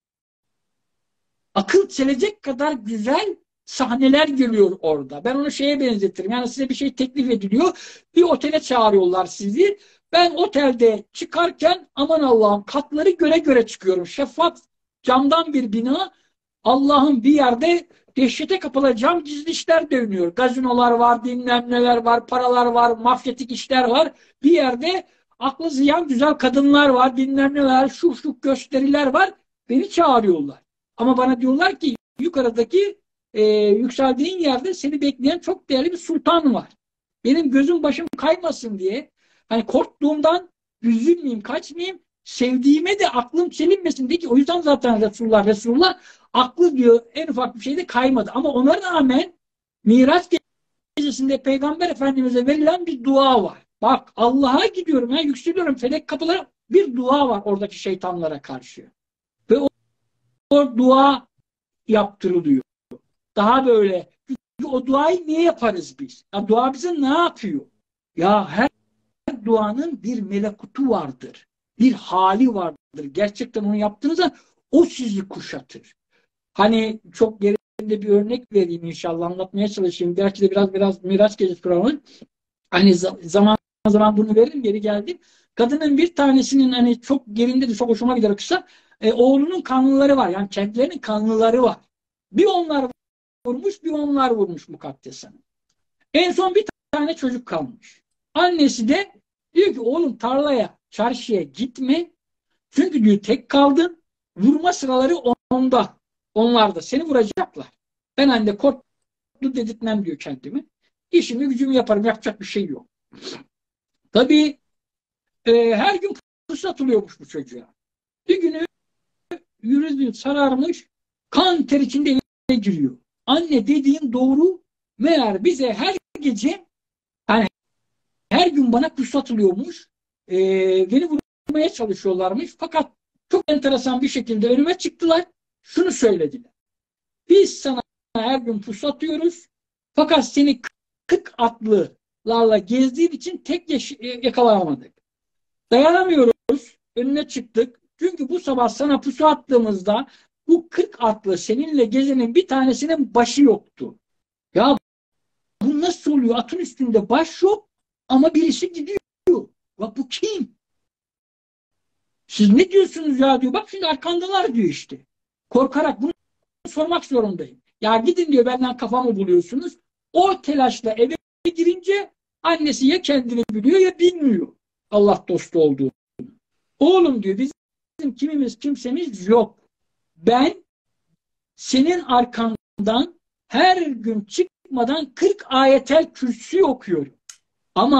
Akıl çelecek kadar güzel sahneler geliyor orada. Ben onu şeye benzetirim. Yani size bir şey teklif ediliyor. Bir otele çağırıyorlar sizi. Ben otelde çıkarken aman Allah'ım katları göre göre çıkıyorum. Şeffaf camdan bir bina. Allah'ım bir yerde dehşete kapılı cam gizli işler dönüyor. Gazinolar var, bilmem neler var, paralar var, mafyatik işler var. Bir yerde aklı ziyan güzel kadınlar var, bilmem neler, şu şu gösteriler var. Beni çağırıyorlar. Ama bana diyorlar ki yukarıdaki e, yükseldiğin yerde seni bekleyen çok değerli bir sultan var. Benim gözüm başım kaymasın diye hani korktuğumdan üzülmeyeyim, kaçmayayım. Sevdiğime de aklım çelinmesin diye ki o yüzden zaten Resulullah Resulullah aklı diyor en ufak bir şeyde kaymadı. Ama ona rağmen Miraç gecesinde Peygamber Efendimiz'e verilen bir dua var. Bak Allah'a gidiyorum, ya, yükseliyorum felek kapıları bir dua var oradaki şeytanlara karşı. Ve o, o dua yaptırılıyor. Daha böyle. O duayı niye yaparız biz? Ya dua bize ne yapıyor? Ya her duanın bir melekutu vardır. Bir hali vardır. Gerçekten onu yaptığınızda o sizi kuşatır. Hani çok yerinde bir örnek vereyim inşallah anlatmaya çalışayım. Belki de biraz biraz Miraç Gecesi programı. Hani zaman zaman bunu veririm geri geldim. Kadının bir tanesinin hani çok yerinde de çok hoşuma gider kısa. E, oğlunun kanlıları var. Yani kendilerinin kanlıları var. Bir onlar vurmuş bir onlar vurmuş mukaddes hanım. En son bir tane çocuk kalmış. Annesi de diyor ki oğlum tarlaya, çarşıya gitme. Çünkü diyor tek kaldın. Vurma sıraları onda. Onlar da seni vuracaklar. Ben anne korktu dedirtmem diyor kendimi. İşimi gücümü yaparım. Yapacak bir şey yok. Tabii e, her gün fırsat oluyormuş bu çocuğa. Bir günü yüzü sararmış. Kan ter içinde eve giriyor. Anne dediğin doğru. Meğer bize her gece yani her gün bana fırsat oluyormuş. E, beni vurmaya çalışıyorlarmış. Fakat çok enteresan bir şekilde önüme çıktılar. Şunu söylediler. Biz sana her gün pusat atıyoruz. Fakat seni kırk atlılarla gezdiğin için tek yakalayamadık. Dayanamıyoruz. Önüne çıktık. Çünkü bu sabah sana pusu attığımızda bu kırk atlı seninle gezenin bir tanesinin başı yoktu. Ya bu nasıl oluyor? Atın üstünde baş yok ama birisi gidiyor. Ya bu kim? Siz ne diyorsunuz ya diyor. Bak şimdi arkandalar diyor işte. Korkarak bunu sormak zorundayım. Ya gidin diyor, benden kafamı buluyorsunuz. O telaşla eve girince annesi ya kendini biliyor ya bilmiyor Allah dostu olduğu. Oğlum diyor, bizim kimimiz kimsemiz yok. Ben senin arkandan her gün çıkmadan kırk ayetel kürsü okuyorum. Ama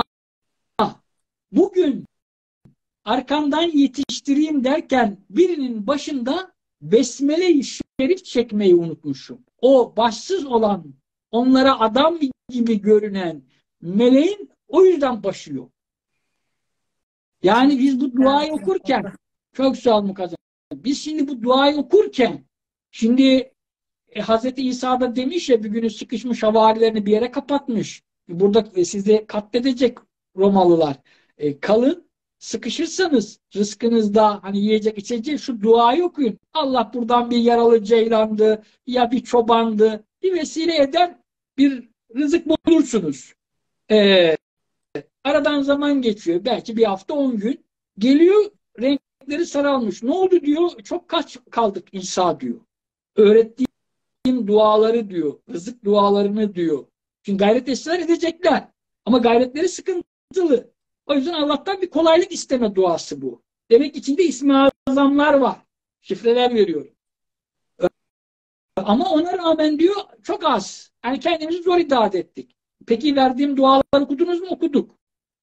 bugün arkamdan yetiştireyim derken birinin başında Besmele-i Şerif çekmeyi unutmuşum. O başsız olan, onlara adam gibi görünen meleğin o yüzden başı yok. Yani biz bu duayı okurken, çok sağ olun Mukaddes, biz şimdi bu duayı okurken, şimdi e, Hazreti İsa da demiş ya, bir günü sıkışmış, havarilerini bir yere kapatmış. Burada e, sizi katledecek Romalılar. E, kalın, sıkışırsanız rızkınızda hani yiyecek içecek şu duayı okuyun. Allah buradan bir yaralı ceylandı ya bir çobandı, bir vesile eder, bir rızık bulursunuz. E, aradan zaman geçiyor. Belki bir hafta on gün. Geliyor, renkleri sararmış. Ne oldu diyor. Çok kaç kaldık İsa diyor. Öğrettiğim duaları diyor. Rızık dualarını diyor. Çünkü gayret etseler edecekler. Ama gayretleri sıkıntılı. O yüzden Allah'tan bir kolaylık isteme duası bu. Demek içinde İsmi Azamlar var. Şifreler veriyor. Ama ona rağmen diyor çok az. Yani kendimizi zor idare ettik. Peki verdiğim duaları okudunuz mu? Okuduk.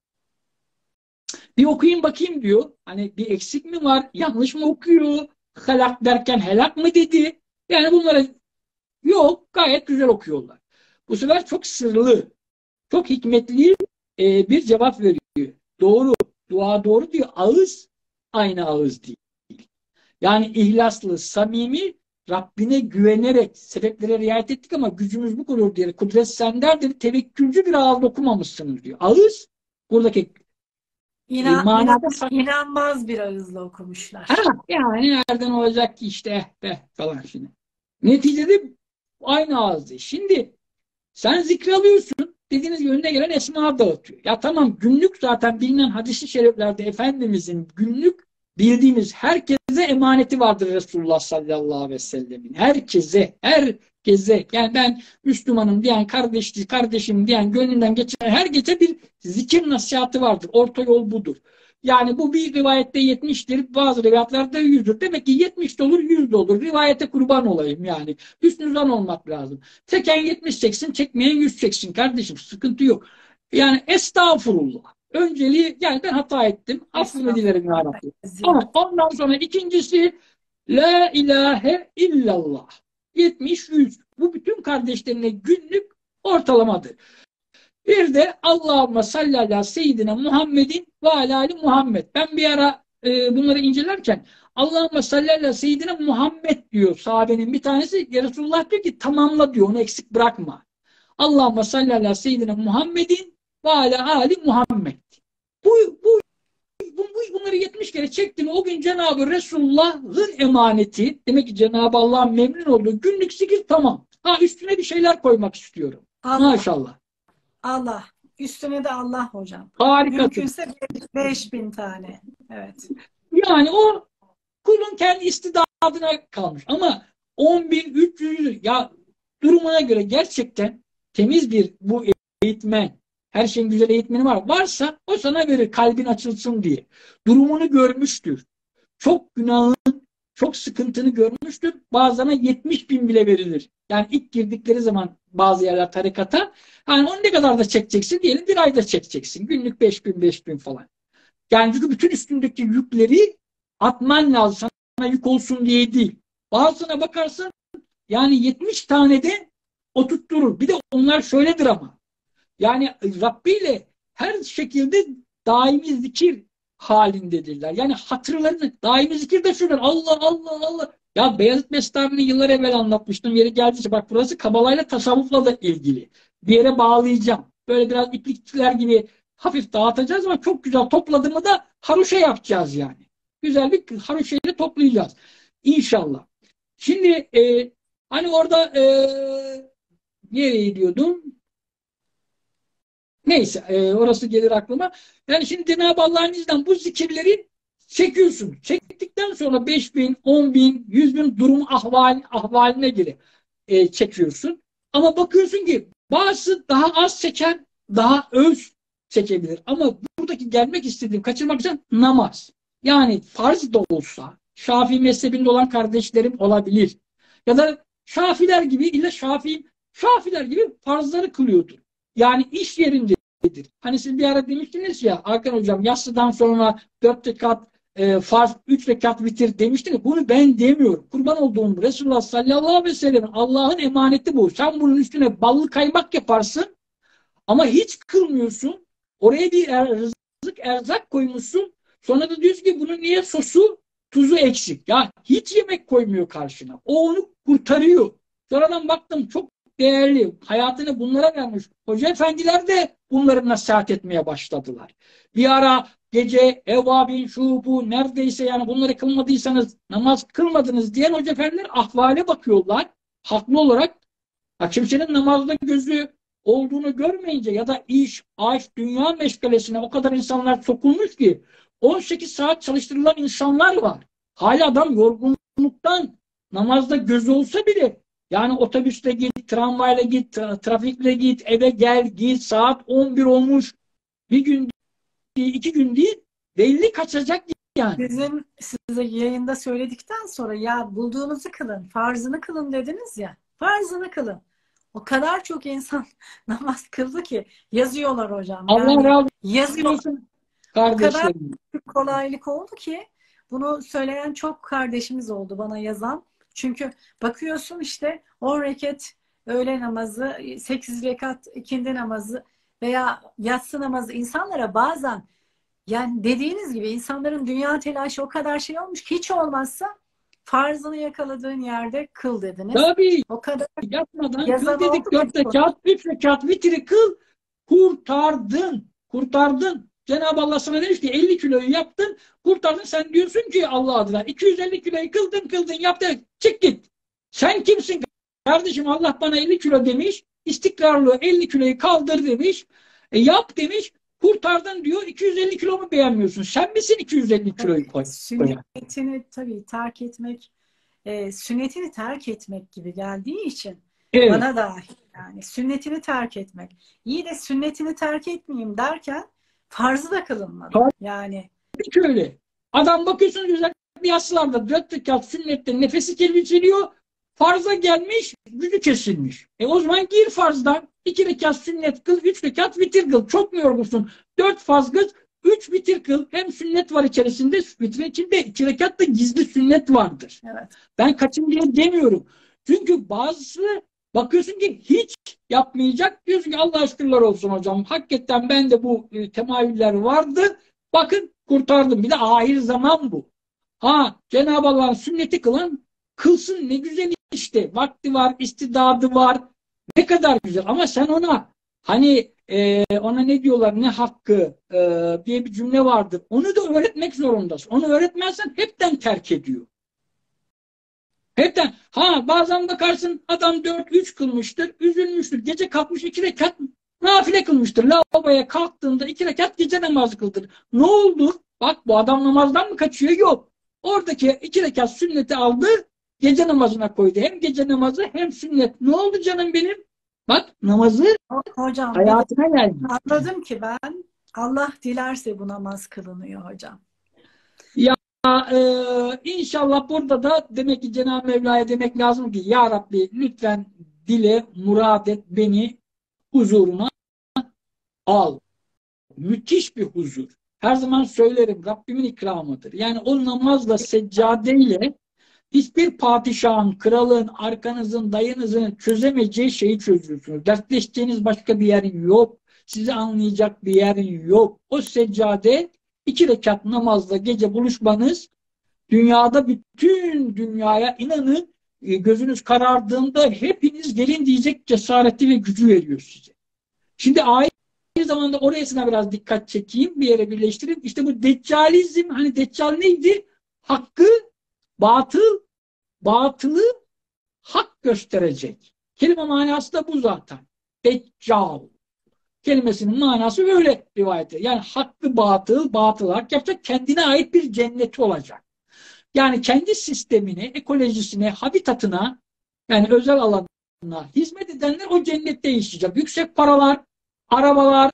Bir okuyayım bakayım diyor. Hani bir eksik mi var? Yanlış mı okuyor? Helak derken helak mı dedi? Yani bunlara yok. Gayet güzel okuyorlar. Bu sefer çok sırlı, çok hikmetli e, bir cevap veriyor. Doğru. Dua doğru diyor. Ağız aynı ağız değil. Yani ihlaslı, samimi, Rabbine güvenerek sebeplere riayet ettik ama gücümüz bu kadar diye. Kudret senden dedi. Tevekkülcü bir ağız okumamışsınız diyor. Ağız buradaki e, İnan, inan, manada inanmaz bir ağızla okumuşlar. ha, yani nereden olacak ki işte eh be falan şimdi. Neticede aynı ağızdı. Şimdi sen zikri alıyorsun. Dediğiniz gibi önüne gelen esma dağıtıyor. Ya tamam, günlük zaten bilinen hadis-i şeriflerde Efendimizin günlük bildiğimiz herkese emaneti vardır Resulullah sallallahu aleyhi ve sellemin. Herkese, herkese. Yani ben Müslümanım diyen, kardeşli, kardeşim diyen, gönlünden geçen her gece bir zikir nasihatı vardır. Orta yol budur. Yani bu bir rivayette yetmiştir, bazı rivayetlerde yüzdür. Demek ki yetmiş de olur, yüz de olur. Rivayete kurban olayım yani. Hüsnü zan olmak lazım. Çeken yetmiş çeksin, çekmeyen yüz çeksin kardeşim. Sıkıntı yok. Yani estağfurullah. Önceliği, yani ben hata ettim. Affımı dilerim ya Rabbi. Ama ondan sonra ikincisi La ilahe illallah. yetmiş yüz. Bu bütün kardeşlerine günlük ortalamadır. Bir de Allahümme salli ala seyyidina Muhammedin ve ala ali Muhammed. Ben bir ara e, bunları incelerken Allahümme salli ala seyyidina Muhammed diyor sahabenin bir tanesi. Ya Resulullah diyor ki tamamla diyor, onu eksik bırakma. Allahümme salli ala seyyidina Muhammedin ve ala ali Muhammed. Bu, bu, bu, bu bunları yetmiş kere çektim. O gün Cenab-ı Resulullah'ın emaneti, demek ki Cenab-ı Allah'ın memnun olduğu günlük zikir tamam. Ha, üstüne bir şeyler koymak istiyorum. Allah. Maşallah. Allah. Üstüne de Allah hocam. Harika. Mümkünse beş bin tane. Evet. Yani o kulun kendi istidadına kalmış. Ama on bin üç yüz ya durumuna göre gerçekten temiz bir bu eğitmen, her şeyin güzel eğitmeni var. Varsa o sana verir, kalbin açılsın diye. Durumunu görmüştür. Çok günahın, çok sıkıntını görmüştür. Bazılarına yetmiş bin bile verilir. Yani ilk girdikleri zaman bazı yerler tarikata, yani onu ne kadar da çekeceksin diyelim, bir ayda çekeceksin. Günlük beş bin beş bin falan. Yani çünkü bütün üstündeki yükleri atman lazım. Sana yük olsun diye değil. Bazısına bakarsan yani yetmiş tane de oturtturur. Bir de onlar şöyledir ama. Yani Rabbi ile her şekilde daimi zikir halindedirler. Yani hatırlarını, daimi zikir de şudur. Allah Allah Allah. Ya Beyazıt Bestami'ni yıllar evvel anlatmıştım. Yeri geldiyse bak, burası kabalayla tasavvufla da ilgili. Bir yere bağlayacağım. Böyle biraz iplikçiler gibi hafif dağıtacağız ama çok güzel topladığımı da haroşa yapacağız yani. güzel bir haroşeyle toplayacağız. İnşallah. Şimdi e, hani orada e, nereye gidiyordum? Neyse e, orası gelir aklıma. Yani şimdi Cenab-ı Allah'ın izniyle bu zikirleri çekiyorsun. Çektikten sonra beş bin, on bin, yüz bin durum ahval, ahvaline göre e, çekiyorsun. Ama bakıyorsun ki bazısı daha az çeker, daha öz çekebilir. Ama buradaki gelmek istediğim, kaçırmak için namaz. Yani farz da olsa Şafii mezhebinde olan kardeşlerim olabilir. Ya da Şafiler gibi illa Şafii Şafiler gibi farzları kılıyordur. Yani iş yerindedir. Hani siz bir ara demiştiniz ya Hakan Hocam yatsıdan sonra dört rekat e, farz, üç rekat vitir demiştiniz. Bunu ben demiyorum. Kurban olduğum Resulullah sallallahu aleyhi ve sellem Allah'ın emaneti bu. Sen bunun üstüne ballı kaymak yaparsın ama hiç kılmıyorsun. Oraya bir er, rızık, erzak koymuşsun. Sonra da diyorsun ki bunun niye sosu, tuzu eksik. Ya hiç yemek koymuyor karşına. O onu kurtarıyor. Sonradan baktım çok değerli. Hayatını bunlara vermiş. Hoca efendiler de bunları nasihat etmeye başladılar. Bir ara gece evvabin şu bu neredeyse yani bunları kılmadıysanız namaz kılmadınız diyen hoca efendiler ahvale bakıyorlar. Haklı olarak ha, kimsenin namazda gözü olduğunu görmeyince ya da iş, aş, dünya meşgalesine o kadar insanlar sokulmuş ki on sekiz saat çalıştırılan insanlar var. Hala adam yorgunluktan namazda gözü olsa bile yani otobüste git, tramvayla git, trafikle git, eve gel, git, saat on bir olmuş. Bir gün değil, iki gün değil, belli kaçacak yani. Sizin size yayında söyledikten sonra ya bulduğunuzu kılın, farzını kılın dediniz ya. Farzını kılın. O kadar çok insan namaz kıldı ki yazıyorlar hocam. Allah Yani razı yazıyorlar. olsun O kadar kardeşlerim. büyük kolaylık oldu ki bunu söyleyen çok kardeşimiz oldu bana yazan. Çünkü bakıyorsun işte on rekat öğle namazı, sekiz rekat ikindi namazı veya yatsı namazı insanlara bazen yani dediğiniz gibi insanların dünya telaşı o kadar şey olmuş ki hiç olmazsa farzını yakaladığın yerde kıl dediniz. Tabii O kadar yatmadan kıl yazan dedik. oldu ki Dört rekat, üç rekat vitri kıl. Kurtardın. Kurtardın. Cenab-ı Allah sana demiş ki elli kiloyu yaptın. Kurtardın. Sen diyorsun ki Allah adına iki yüz elli kiloyu kıldın kıldın yaptın. Çık git. Sen kimsin? Kardeşim Allah bana elli kilo demiş. İstikrarlı elli kiloyu kaldır demiş. E, yap demiş. Kurtardın diyor. iki yüz elli kilo mu beğenmiyorsun? Sen misin iki yüz elli kiloyu koy? sünnetini tabii terk etmek e, sünnetini terk etmek gibi geldiği için Evet. bana dahil yani sünnetini terk etmek. İyi de sünnetini terk etmeyeyim derken farzı da kılınmadı. Tabii. Yani Hiç öyle. Adam bakıyorsunuz güzel yaslarda dört rekat sünnette nefesi kesiliyor. Farza gelmiş, gücü kesilmiş. E o zaman gir farzdan. iki rekat sünnet kıl, üç rekat vitir kıl. Çok mu yorgunsun? Dört farz kıl, üç vitir kıl. Hem sünnet var içerisinde, vitrin içinde iki rekat da gizli sünnet vardır. evet. Ben kaçın diye demiyorum. Çünkü bazısı bakıyorsun ki hiç yapmayacak. Diyorsun ki Allah'a şükürler olsun hocam. Hakikaten ben de bu e, temayüller vardı. Bakın kurtardım. Bir de ahir zaman bu. Ha Cenab-ı Allah'ın sünneti kılan kılsın ne güzel işte. Vakti var, istidadı var. Ne kadar güzel. Ama sen ona hani e, ona ne diyorlar ne hakkı e, diye bir cümle vardır. Onu da öğretmek zorundasın. Onu öğretmezsen hepten terk ediyor. Hepten. Ha bazen bakarsın adam dört üç kılmıştır. Üzülmüştür. Gece kalkmış iki rekat nafile kılmıştır. Lavaboya kalktığında iki rekat gece namazı kıldır. Ne oldu? Bak bu adam namazdan mı kaçıyor? Yok. Oradaki iki rekat sünneti aldı. Gece namazına koydu. Hem gece namazı hem sünnet. Ne oldu canım benim? Bak namazı Hocam hayatına geldi. anladım ki ben Allah dilerse bu namaz kılınıyor hocam. Ya e, inşallah burada da demek ki Cenab-ı Mevla'ya demek lazım ki Ya Rabbi lütfen dile murad et beni huzuruna al. Müthiş bir huzur. Her zaman söylerim Rabbimin ikramıdır. Yani o namazla seccadeyle hiçbir padişahın, kralın, arkanızın, dayınızın çözemeyeceği şeyi çözüyorsunuz. Dertleşeceğiniz başka bir yer yok. Sizi anlayacak bir yer yok. O seccade iki rekat namazla gece buluşmanız dünyada bütün dünyaya inanın gözünüz karardığında hepiniz gelin diyecek cesareti ve gücü veriyor size. Şimdi ayet aynı zamanda orasına biraz dikkat çekeyim, bir yere birleştireyim. İşte bu deccalizm, hani deccal neydi? Hakkı batıl, batılı hak gösterecek. Kelime manası da bu zaten. Deccal kelimesinin manası böyle rivayet ediyor. Yani hakkı batıl, batıl hak yapacak, kendine ait bir cenneti olacak. Yani kendi sistemine, ekolojisine, habitatına, yani özel alanına hizmet edenler o cennette yaşayacak. Yüksek paralar, arabalar,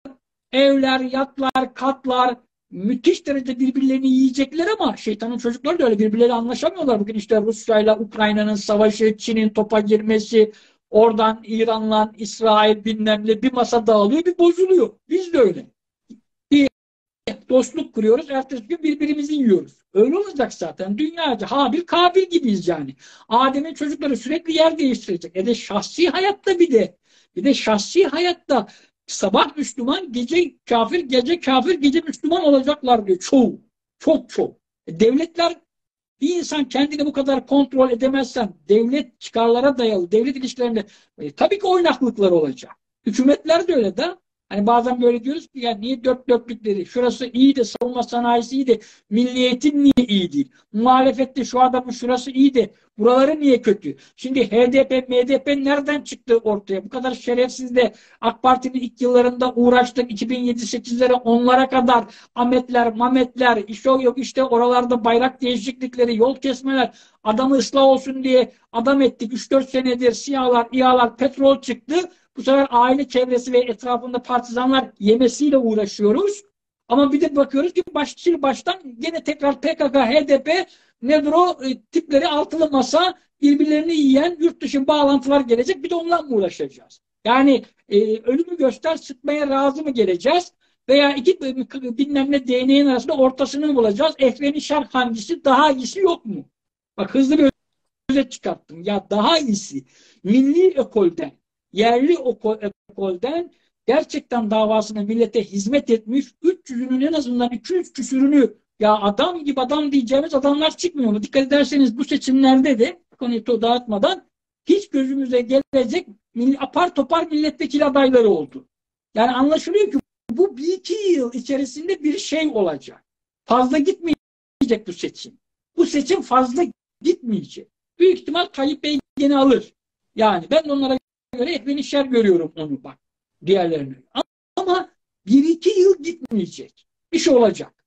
evler, yatlar, katlar, müthiş derecede birbirlerini yiyecekler ama şeytanın çocukları da öyle birbirleri anlaşamıyorlar. Bugün işte Rusya ile Ukrayna'nın savaşı, Çin'in topa girmesi, oradan İran'la İsrail bilmem ne bir masa dağılıyor, bir bozuluyor. Biz de öyle. Bir dostluk kuruyoruz, ertesi gün birbirimizi yiyoruz. Öyle olacak zaten. Dünyaca Habil Kabil gibiyiz yani. Adem'in çocukları sürekli yer değiştirecek. E de şahsi hayatta bir de bir de şahsi hayatta sabah Müslüman, gece kafir, gece kafir, gece Müslüman olacaklar diyor. Çoğu. Çok çok. E devletler bir insan kendini bu kadar kontrol edemezsen devlet çıkarlara dayalı, devlet ilişkilerinde e, tabii ki oynaklıklar olacak. Hükümetler de öyle de. Hani bazen böyle diyoruz ki ya niye dört dörtlükleri, şurası iyi de savunma sanayisi iyi de milliyetin niye iyi değil? Muhalefette şu adamın şurası iyi de buraları niye kötü? Şimdi H D P, M D P nereden çıktı ortaya? Bu kadar şerefsiz de AK Parti'nin ilk yıllarında uğraştık iki bin yedi sekizlere onlara kadar Ahmetler, Mametler, iş yok işte oralarda bayrak değişiklikleri, yol kesmeler, adamı ıslah olsun diye adam ettik. üç dört senedir siyahlar, İHA'lar, petrol çıktı. Bu sefer aile çevresi ve etrafında partizanlar yemesiyle uğraşıyoruz. Ama bir de bakıyoruz ki baş, baştan gene tekrar P K K, H D P, nedir o e, tipleri altılı masa birbirlerini yiyen yurt dışı bağlantılar gelecek. Bir de onunla mı uğraşacağız? Yani e, ölümü göster sıtmaya razı mı geleceğiz? Veya iki bilmem ne D N A'nın arasında ortasını mı bulacağız? Ehven-i şer hangisi daha iyisi yok mu? Bak hızlı bir özet çıkarttım. Ya daha iyisi milli ekolden, yerli ekolden gerçekten davasına millete hizmet etmiş üç yüzünün en azından iki yüz küsürünü ya adam gibi adam diyeceğimiz adamlar çıkmıyor mu? Dikkat ederseniz bu seçimlerde de konuyu dağıtmadan hiç gözümüze gelecek apar topar milletvekili adayları oldu. Yani anlaşılıyor ki bu bir iki yıl içerisinde bir şey olacak. Fazla gitmeyecek bu seçim. Bu seçim fazla gitmeyecek. Büyük ihtimal Tayyip Bey gene alır. Yani ben onlara göre ehven-i şer görüyorum onu bak. Diğerlerine. Ama bir iki yıl gitmeyecek. Bir şey olacak.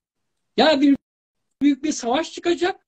Ya bir büyük bir savaş çıkacak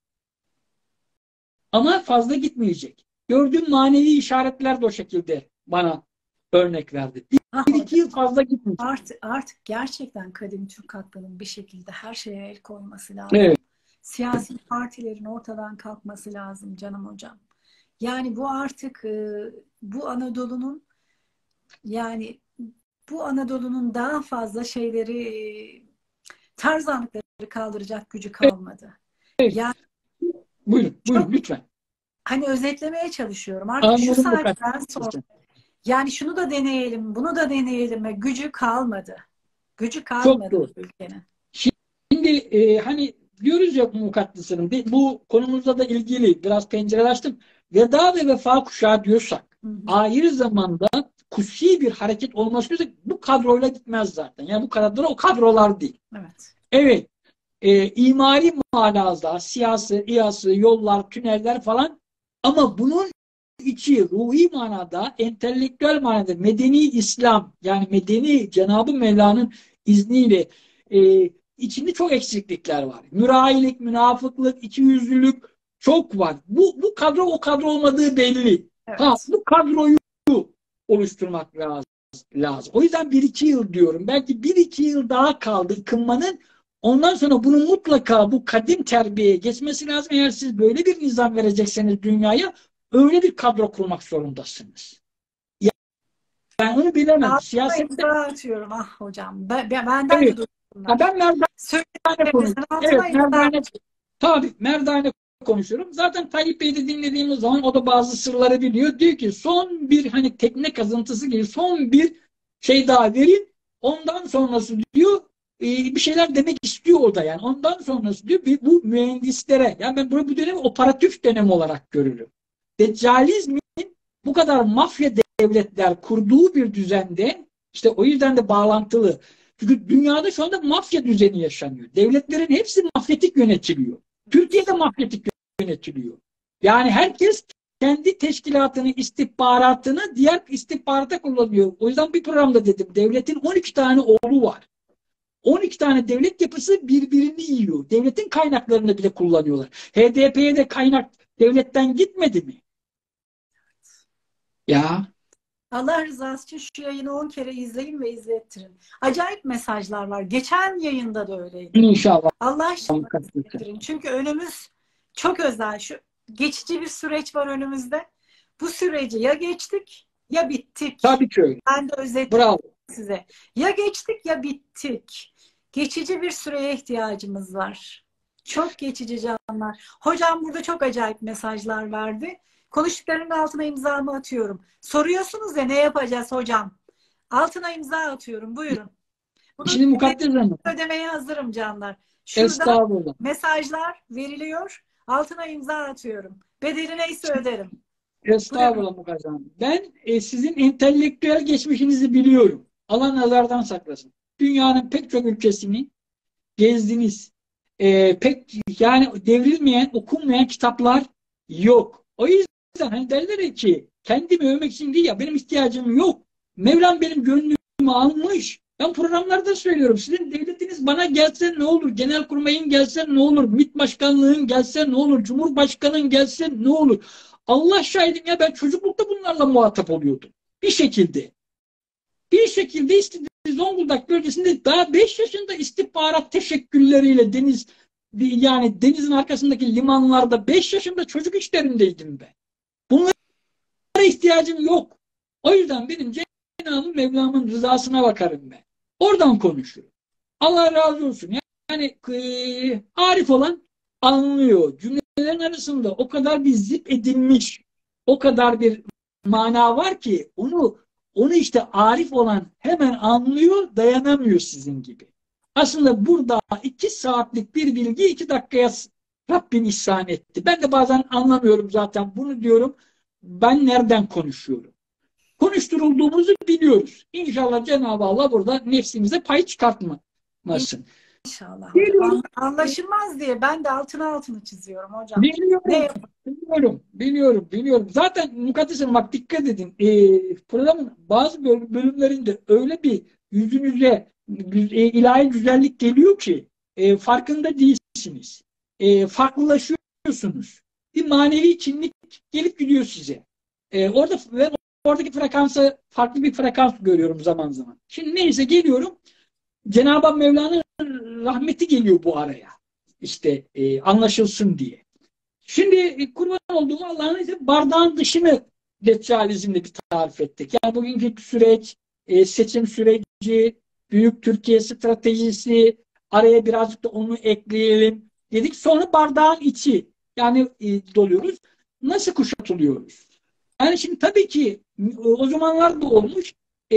ama fazla gitmeyecek. Gördüğüm manevi işaretler de o şekilde bana örnek verdi. Bir, Ah, bir iki yıl fazla gitmeyecek. Artık, artık gerçekten kadim Türk halkının bir şekilde her şeye el koyması lazım. Evet. Siyasi partilerin ortadan kalkması lazım canım hocam. Yani bu artık bu Anadolu'nun yani bu Anadolu'nun daha fazla şeyleri tarzanlıkları kaldıracak gücü kalmadı. Evet. Yani buyurun, buyurun çok, lütfen. hani özetlemeye çalışıyorum. Artık Anladım, şu saatten sonra yani şunu da deneyelim, bunu da deneyelim ve gücü kalmadı. Gücü kalmadı ülkenin. Şimdi e, hani diyoruz ya mukaddesinin bu konumuzla da ilgili biraz pencere açtım. Veda ve vefa kuşağı diyorsak hı hı. Ayrı zamanda kutsi bir hareket olması diyorsak bu kadroyla gitmez zaten. Yani bu kadrolar o kadrolar değil. Evet. Evet. E, imari manada siyasi, İHA'sı, yollar, tüneller falan ama bunun içi ruhi manada, entelektüel manada medeni İslam yani medeni Cenab-ı Mevla'nın izniyle e, içinde çok eksiklikler var. Mürahilik, münafıklık, ikiyüzlülük çok var. Bu, bu kadro o kadro olmadığı belli. Evet. Ha, bu kadroyu oluşturmak lazım. lazım. O yüzden bir iki yıl diyorum. Belki bir iki yıl daha kaldı kınmanın. Ondan sonra bunu mutlaka bu kadim terbiyeye geçmesi lazım. Eğer siz böyle bir nizam verecekseniz dünyaya öyle bir kadro kurmak zorundasınız. Yani onu bilemem. Siyasette... atıyorum ah hocam. Ben, benden evet. de duydum. Ha, ben merdane konuşuyorum. Evet, merdane, tabii merdane konuşuyorum. Zaten Tayyip Bey'i dinlediğimiz zaman o da bazı sırları biliyor. Diyor ki son bir hani tekne kazıntısı gibi son bir şey daha verin. Ondan sonrası diyor bir şeyler demek istiyor o da yani. Ondan sonrası diyor bu mühendislere yani ben bunu bu dönemi operatif dönem olarak görürüm. Deccalizmin bu kadar mafya devletler kurduğu bir düzende işte o yüzden de bağlantılı Çünkü dünyada şu anda mafya düzeni yaşanıyor. Devletlerin hepsi mafyatik yönetiliyor. Türkiye'de mafyatik yönetiliyor. Yani herkes kendi teşkilatını, istihbaratını diğer istihbarata kullanıyor. O yüzden bir programda dedim, devletin on iki tane oğlu var. on iki tane devlet yapısı birbirini yiyor. Devletin kaynaklarını bile kullanıyorlar. H D P'ye de kaynak devletten gitmedi mi? Ya. Allah rızası için şu yayını on kere izleyin ve izlettirin. Acayip mesajlar var. Geçen yayında da öyleydi. İnşallah. Allah aşkına izlettirin. Çünkü önümüz çok özel. Şu geçici bir süreç var önümüzde. Bu süreci ya geçtik ya bittik. Tabii ki öyle. Ben de özetleyeyim Bravo. size. Ya geçtik ya bittik. Geçici bir süreye ihtiyacımız var. Çok geçici canlar. Hocam burada çok acayip mesajlar verdi. Konuştuklarının altına imzamı atıyorum. Soruyorsunuz ya ne yapacağız hocam? Altına imza atıyorum. Buyurun. Bunu Şimdi mukaddes hanım. ödemeye hazırım canlar. Şurada Estağfurullah. mesajlar veriliyor. Altına imza atıyorum. Bedeli neyse öderim. Estağfurullah mukaddes hanım. Ben e, sizin entelektüel geçmişinizi biliyorum. Allah nazardan saklasın. Dünyanın pek çok ülkesini gezdiniz. E, pek yani devrilmeyen, okunmayan kitaplar yok. O yüzden hani derler ki kendimi övmek için değil ya benim ihtiyacım yok. Mevlam benim gönlümü almış. Ben programlarda söylüyorum. Sizin devletiniz bana gelse ne olur? Genelkurmay'ın gelse ne olur? MİT başkanlığın gelse ne olur? Cumhurbaşkanın gelse ne olur? Allah şahidim ya ben çocuklukta bunlarla muhatap oluyordum. Bir şekilde. Bir şekilde işte Zonguldak bölgesinde daha beş yaşında istihbarat teşekkülleriyle deniz yani denizin arkasındaki limanlarda beş yaşında çocuk işlerindeydim ben. Bunlara ihtiyacım yok. O yüzden benim Cenab-ı Mevlam'ın rızasına bakarım ben. Oradan konuşuyorum. Allah razı olsun. Yani e, arif olan anlıyor. Cümlelerin arasında o kadar bir zip edilmiş, o kadar bir mana var ki onu onu işte arif olan hemen anlıyor, dayanamıyor sizin gibi. Aslında burada iki saatlik bir bilgi iki dakikaya Rabbim ihsan etti. Ben de bazen anlamıyorum zaten bunu diyorum. Ben nereden konuşuyorum? Konuşturulduğumuzu biliyoruz. İnşallah Cenab-ı Allah burada nefsimize pay çıkartmasın. İnşallah hocam. Anlaşılmaz diye ben de altına altını çiziyorum hocam. Biliyorum, ne? biliyorum, biliyorum, biliyorum. Zaten mukaddesem bak dikkat edin. Ee, programın bazı bölümlerinde öyle bir yüzünüze e, ilahi güzellik geliyor ki e, farkında değilsiniz. E, farklılaşıyorsunuz. Bir manevi kimlik gelip gidiyor size. E, orada ben oradaki frekansı farklı bir frekans görüyorum zaman zaman. Şimdi neyse geliyorum. Cenab-ı Mevla'nın rahmeti geliyor bu araya. İşte e, anlaşılsın diye. Şimdi e, kurban olduğum Allah'ın izniyle bardağın dışını Deccalizmle bir tarif ettik. Yani bugünkü süreç, e, seçim süreci, büyük Türkiye stratejisi, araya birazcık da onu ekleyelim dedik. Sonra bardağın içi, yani e, doluyoruz. Nasıl kuşatılıyoruz? Yani şimdi tabii ki o zamanlar da olmuş e,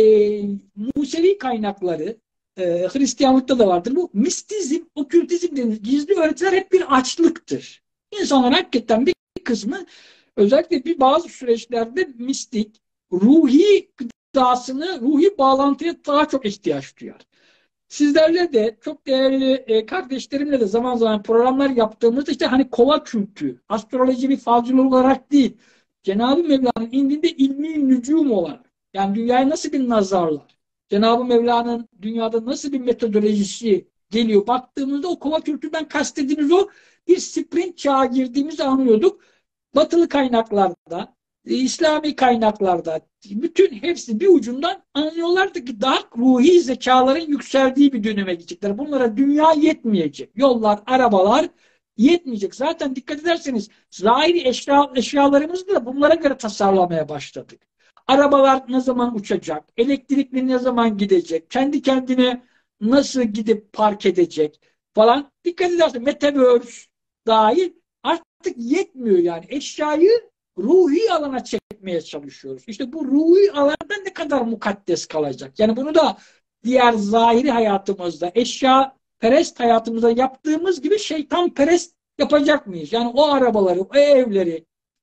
Musevi kaynakları, e, Hristiyanlıkta da vardır. Bu mistizm, okültizm denilen gizli öğretiler hep bir açlıktır. İnsanlar hakikaten bir kısmı özellikle bir bazı süreçlerde mistik, ruhi gıdasını, ruhi bağlantıya daha çok ihtiyaç duyar. Sizlerle de çok değerli e, kardeşlerimle de zaman zaman programlar yaptığımızda işte hani kova kültü, astroloji bir falcılık olarak değil, Cenab-ı Mevla'nın indinde ilmi nücum olarak, yani dünyaya nasıl bir nazarlar, Cenab-ı Mevla'nın dünyada nasıl bir metodolojisi geliyor baktığımızda o kova kültürden kastediğimiz o bir sprint çağa girdiğimizi anlıyorduk. Batılı kaynaklarda, İslami kaynaklarda bütün hepsi bir ucundan anlıyorlardı ki daha ruhi zekaların yükseldiği bir döneme gidecekler. Bunlara dünya yetmeyecek. Yollar, arabalar yetmeyecek. Zaten dikkat ederseniz zahiri eşya, eşyalarımızı da bunlara göre tasarlamaya başladık. Arabalar ne zaman uçacak? Elektrikli ne zaman gidecek? Kendi kendine nasıl gidip park edecek? Falan. Dikkat ederseniz Metaverse dahil artık yetmiyor yani. Eşyayı ruhi alana çekmeye çalışıyoruz. İşte bu ruhi alanda ne kadar mukaddes kalacak? Yani bunu da diğer zahiri hayatımızda, eşya perest hayatımızda yaptığımız gibi şeytan perest yapacak mıyız? Yani o arabaları, o evleri,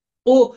o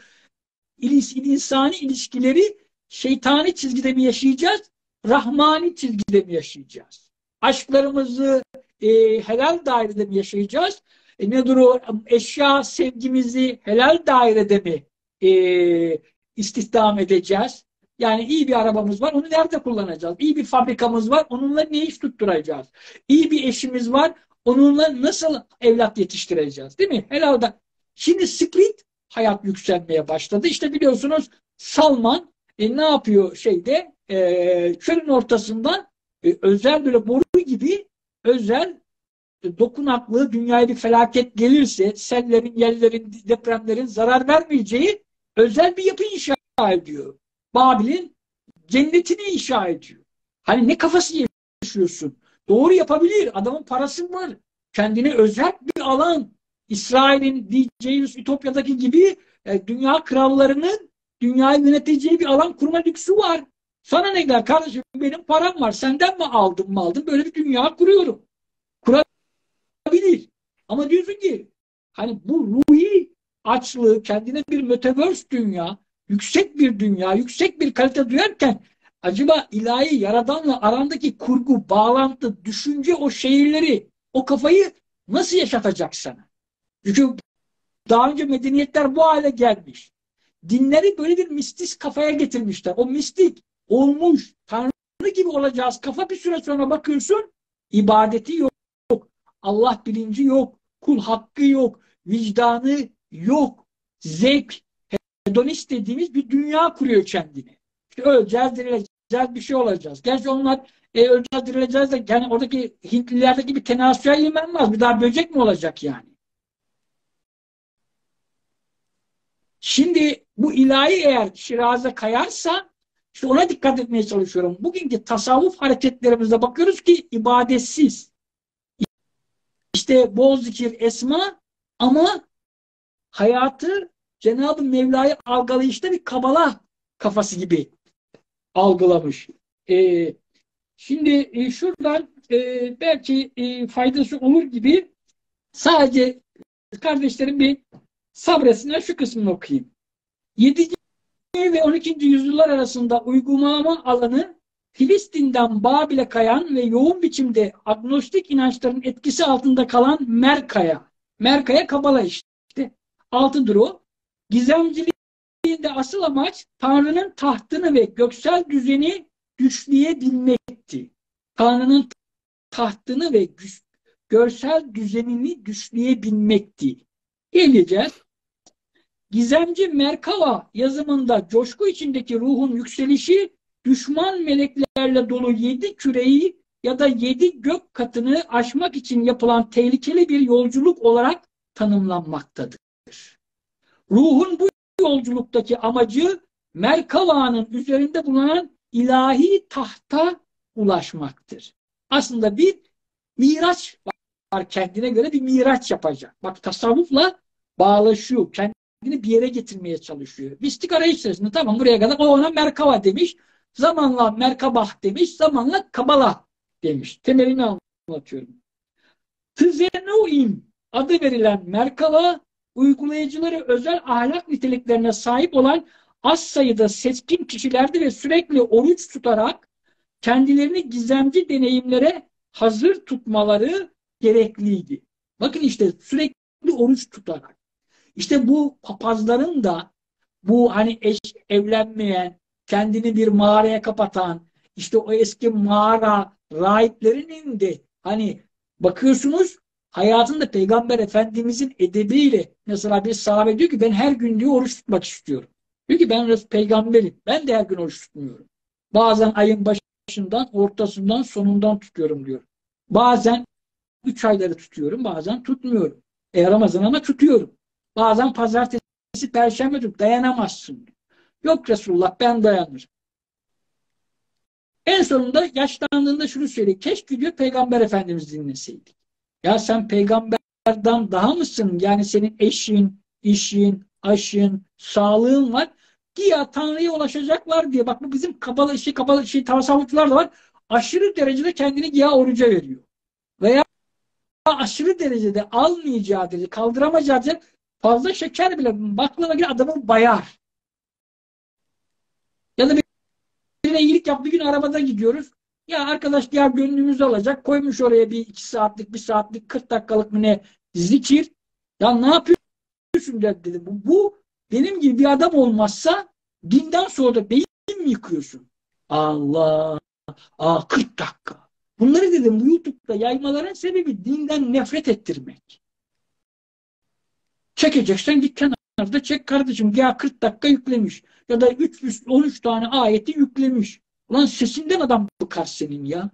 insani ilişkileri şeytani çizgide mi yaşayacağız? Rahmani çizgide mi yaşayacağız? aşklarımızı e, helal dairede mi yaşayacağız? E, nedir o? Eşya sevgimizi helal dairede mi e, istihdam edeceğiz? Yani iyi bir arabamız var, onu nerede kullanacağız? İyi bir fabrikamız var, onunla ne iş tutturacağız? İyi bir eşimiz var, onunla nasıl evlat yetiştireceğiz? Değil mi? Helalde. Şimdi Split hayat yükselmeye başladı. İşte biliyorsunuz Salman e, ne yapıyor şeyde e, çölün ortasından e, özel böyle boru gibi özel e, dokunaklı dünyaya bir felaket gelirse sellerin, yerlerin, depremlerin zarar vermeyeceği özel bir yapı inşa ediyor. Babil'in cennetini inşa ediyor. Hani ne kafası yaşıyorsun? Doğru yapabilir. Adamın parası var. Kendine özel bir alan. İsrail'in diyeceğimiz Ütopya'daki gibi e, dünya krallarının dünyayı yöneteceği bir alan kurma lüksü var. Sana ne der kardeşim, benim param var. Senden mi aldım mı aldım? Böyle bir dünya kuruyorum. Kurabilir. Ama diyorsun ki hani bu ruhi açlığı, kendine bir metaverse dünya, yüksek bir dünya, yüksek bir kalite duyarken acaba ilahi yaradanla arandaki kurgu, bağlantı, düşünce, o şehirleri, o kafayı nasıl yaşatacak sana? Çünkü daha önce medeniyetler bu hale gelmiş. Dinleri böyle bir mistik kafaya getirmişler. O mistik olmuş, Tanrı gibi olacağız. Kafa bir süre sonra bakıyorsun, ibadeti yok, Allah bilinci yok, kul hakkı yok, vicdanı yok, zevk, hedonist dediğimiz bir dünya kuruyor kendine. İşte öleceğiz, dirileceğiz, bir şey olacağız. Gerçi onlar e, öleceğiz, dirileceğiz de yani oradaki Hintlilerdeki bir tenasüya yemenmez. Bir daha böcek mi olacak yani? Şimdi bu ilahi eğer şiraze kayarsa işte ona dikkat etmeye çalışıyorum. Bugünkü tasavvuf hareketlerimizde bakıyoruz ki ibadetsiz. İşte bol zikir, esma ama hayatı Cenab-ı Mevla'yı algılayışta bir kabala kafası gibi algılamış. Ee, şimdi e, şuradan e, belki e, faydası olur gibi sadece kardeşlerim bir sabretsinler, şu kısmını okuyayım. yedinci ve on ikinci yüzyıllar arasında uygulama alanı Filistin'den Babil'e kayan ve yoğun biçimde agnostik inançların etkisi altında kalan Merkaya. Merkaya Kabala işte. Altıdır o. Gizemciliğinde asıl amaç Tanrı'nın tahtını ve göksel düzeni düşleyebilmekti. Tanrı'nın tahtını ve görsel düzenini düşleyebilmekti. Geleceğiz. Gizemci Merkava yazımında coşku içindeki ruhun yükselişi düşman meleklerle dolu yedi küreyi ya da yedi gök katını aşmak için yapılan tehlikeli bir yolculuk olarak tanımlanmaktadır. Ruhun bu yolculuktaki amacı Merkava'nın üzerinde bulunan ilahi tahta ulaşmaktır. Aslında bir miraç var, kendine göre bir miraç yapacak. Bak tasavvufla bağlaşıyor. Kendini bir yere getirmeye çalışıyor. Mistik arayış içerisinde tamam buraya kadar o ona Merkava demiş. Zamanla Merkabah demiş. Zamanla Kabala demiş. Temelini anlatıyorum. Tzenoim adı verilen Merkava uygulayıcıları özel ahlak niteliklerine sahip olan az sayıda seçkin kişilerdi ve sürekli oruç tutarak kendilerini gizemci deneyimlere hazır tutmaları gerekliydi. Bakın işte sürekli oruç tutarak. İşte bu papazların da bu hani eş evlenmeyen, kendini bir mağaraya kapatan, işte o eski mağara rahiplerinin de hani bakıyorsunuz hayatında Peygamber Efendimizin edebiyle mesela bir sahabe diyor ki ben her gün diyor oruç tutmak istiyorum. Diyor ki ben peygamberim. Ben de her gün oruç tutmuyorum. Bazen ayın başından, ortasından, sonundan tutuyorum diyor. Bazen üç ayları tutuyorum, bazen tutmuyorum. E Ramazan ama tutuyorum. Bazen pazartesi, perşembe tutuyorum. Dayanamazsın. Yok Resulullah ben dayanırım. En sonunda yaşlandığında şunu söylüyor. Keşke diyor Peygamber Efendimiz dinleseydik. Ya sen peygamberden daha mısın? Yani senin eşin, işin, aşın, sağlığın var. Güya Tanrı'ya ulaşacaklar diye. Bak bu bizim kapalı işi, kapalı işi tasavvufçular da var. Aşırı derecede kendini güya oruca veriyor. Veya aşırı derecede almayacağı derece, kaldıramayacağı derece fazla şeker bile baklava gibi adamı bayar. Ya da birine iyilik yap, bir gün arabada gidiyoruz. Ya arkadaş ya gönlümüzü alacak. Koymuş oraya bir iki saatlik, bir saatlik, kırk dakikalık mı ne zikir. Ya ne yapıyorsun dedi. Bu, bu benim gibi bir adam olmazsa dinden sonra da beyin mi yıkıyorsun? Allah. Aa kırk dakika. Bunları dedim bu YouTube'da yaymaların sebebi dinden nefret ettirmek. Çekeceksen git kenarda çek kardeşim. Ya kırk dakika yüklemiş. Ya da üç yüz on üç tane ayeti yüklemiş. Ulan sesinden adam bıkar senin ya.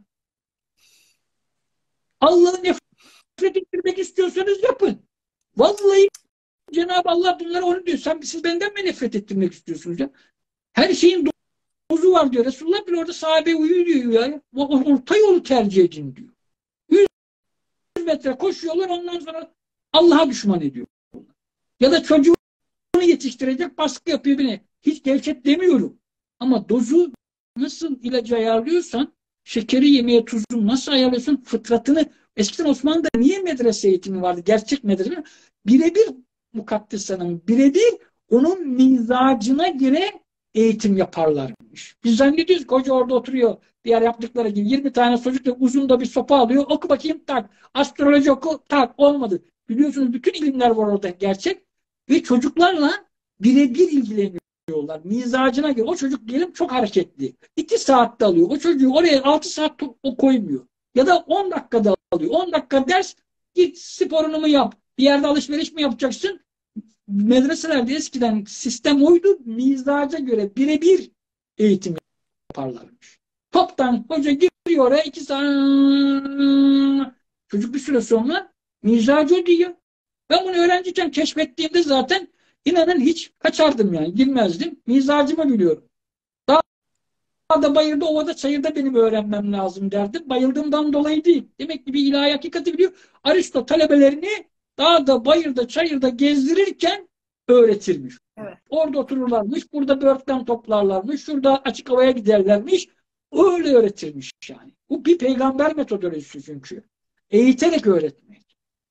Allah'ı nefret ettirmek istiyorsanız yapın. Vallahi Cenab-ı Allah bunları onu diyor. Sen, siz benden mi nefret ettirmek istiyorsunuz ya? Her şeyin dozu var diyor. Resulullah bile orada sahabe uyuyor diyor ya. Orta yolu tercih edin diyor. yüz metre koşuyorlar ondan sonra Allah'a düşman ediyor. Ya da çocuğunu yetiştirecek baskı yapıyor beni. Hiç gevşet demiyorum. Ama dozu nasıl ilacı ayarlıyorsan şekeri yemeye tuzunu nasıl ayarlıyorsun fıtratını eskiden Osmanlı'da niye medrese eğitimi vardı? Gerçek medrese. Birebir Mukaddes Hanım birebir onun mizacına göre eğitim yaparlarmış. Biz zannediyoruz ki hoca orada oturuyor. Diğer yaptıkları gibi yirmi tane çocuk da uzun da bir sopa alıyor. Oku bakayım tak. Astroloji oku tak. Olmadı. Biliyorsunuz bütün ilimler var orada gerçek. Ve çocuklarla birebir ilgileniyorlar. Mizacına göre. O çocuk diyelim çok hareketli. iki saatte alıyor. O çocuğu oraya altı saat o koymuyor. Ya da on dakikada alıyor. on dakika ders git sporunu mu yap. Bir yerde alışveriş mi yapacaksın? Medreselerde eskiden sistem oydu. Mizaca göre birebir eğitim yaparlarmış. Toptan hoca giriyor oraya iki saat. Çocuk bir süre sonra mizacı o diyor. Ben bunu öğrenciyken keşfettiğimde zaten inanın hiç kaçardım yani. Girmezdim. Mizacımı biliyorum. Dağda, bayırda, ovada, çayırda benim öğrenmem lazım derdim. Bayıldığımdan dolayı değil. Demek ki bir ilahi hakikati biliyor. Aristo talebelerini dağda, bayırda, çayırda gezdirirken öğretirmiş. Evet. Orada otururlarmış, burada böğürtlen toplarlarmış, şurada açık havaya giderlermiş. Öyle öğretirmiş yani. Bu bir peygamber metodolojisi çünkü. Eğiterek öğretmek.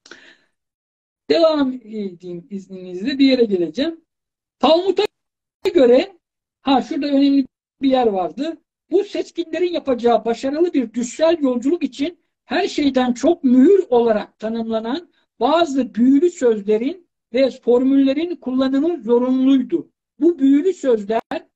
Devam edeyim izninizle bir yere geleceğim. Talmud'a göre ha şurada önemli bir yer vardı. Bu seçkinlerin yapacağı başarılı bir düşsel yolculuk için her şeyden çok mühür olarak tanımlanan bazı büyülü sözlerin ve formüllerin kullanımı zorunluydu. Bu büyülü sözler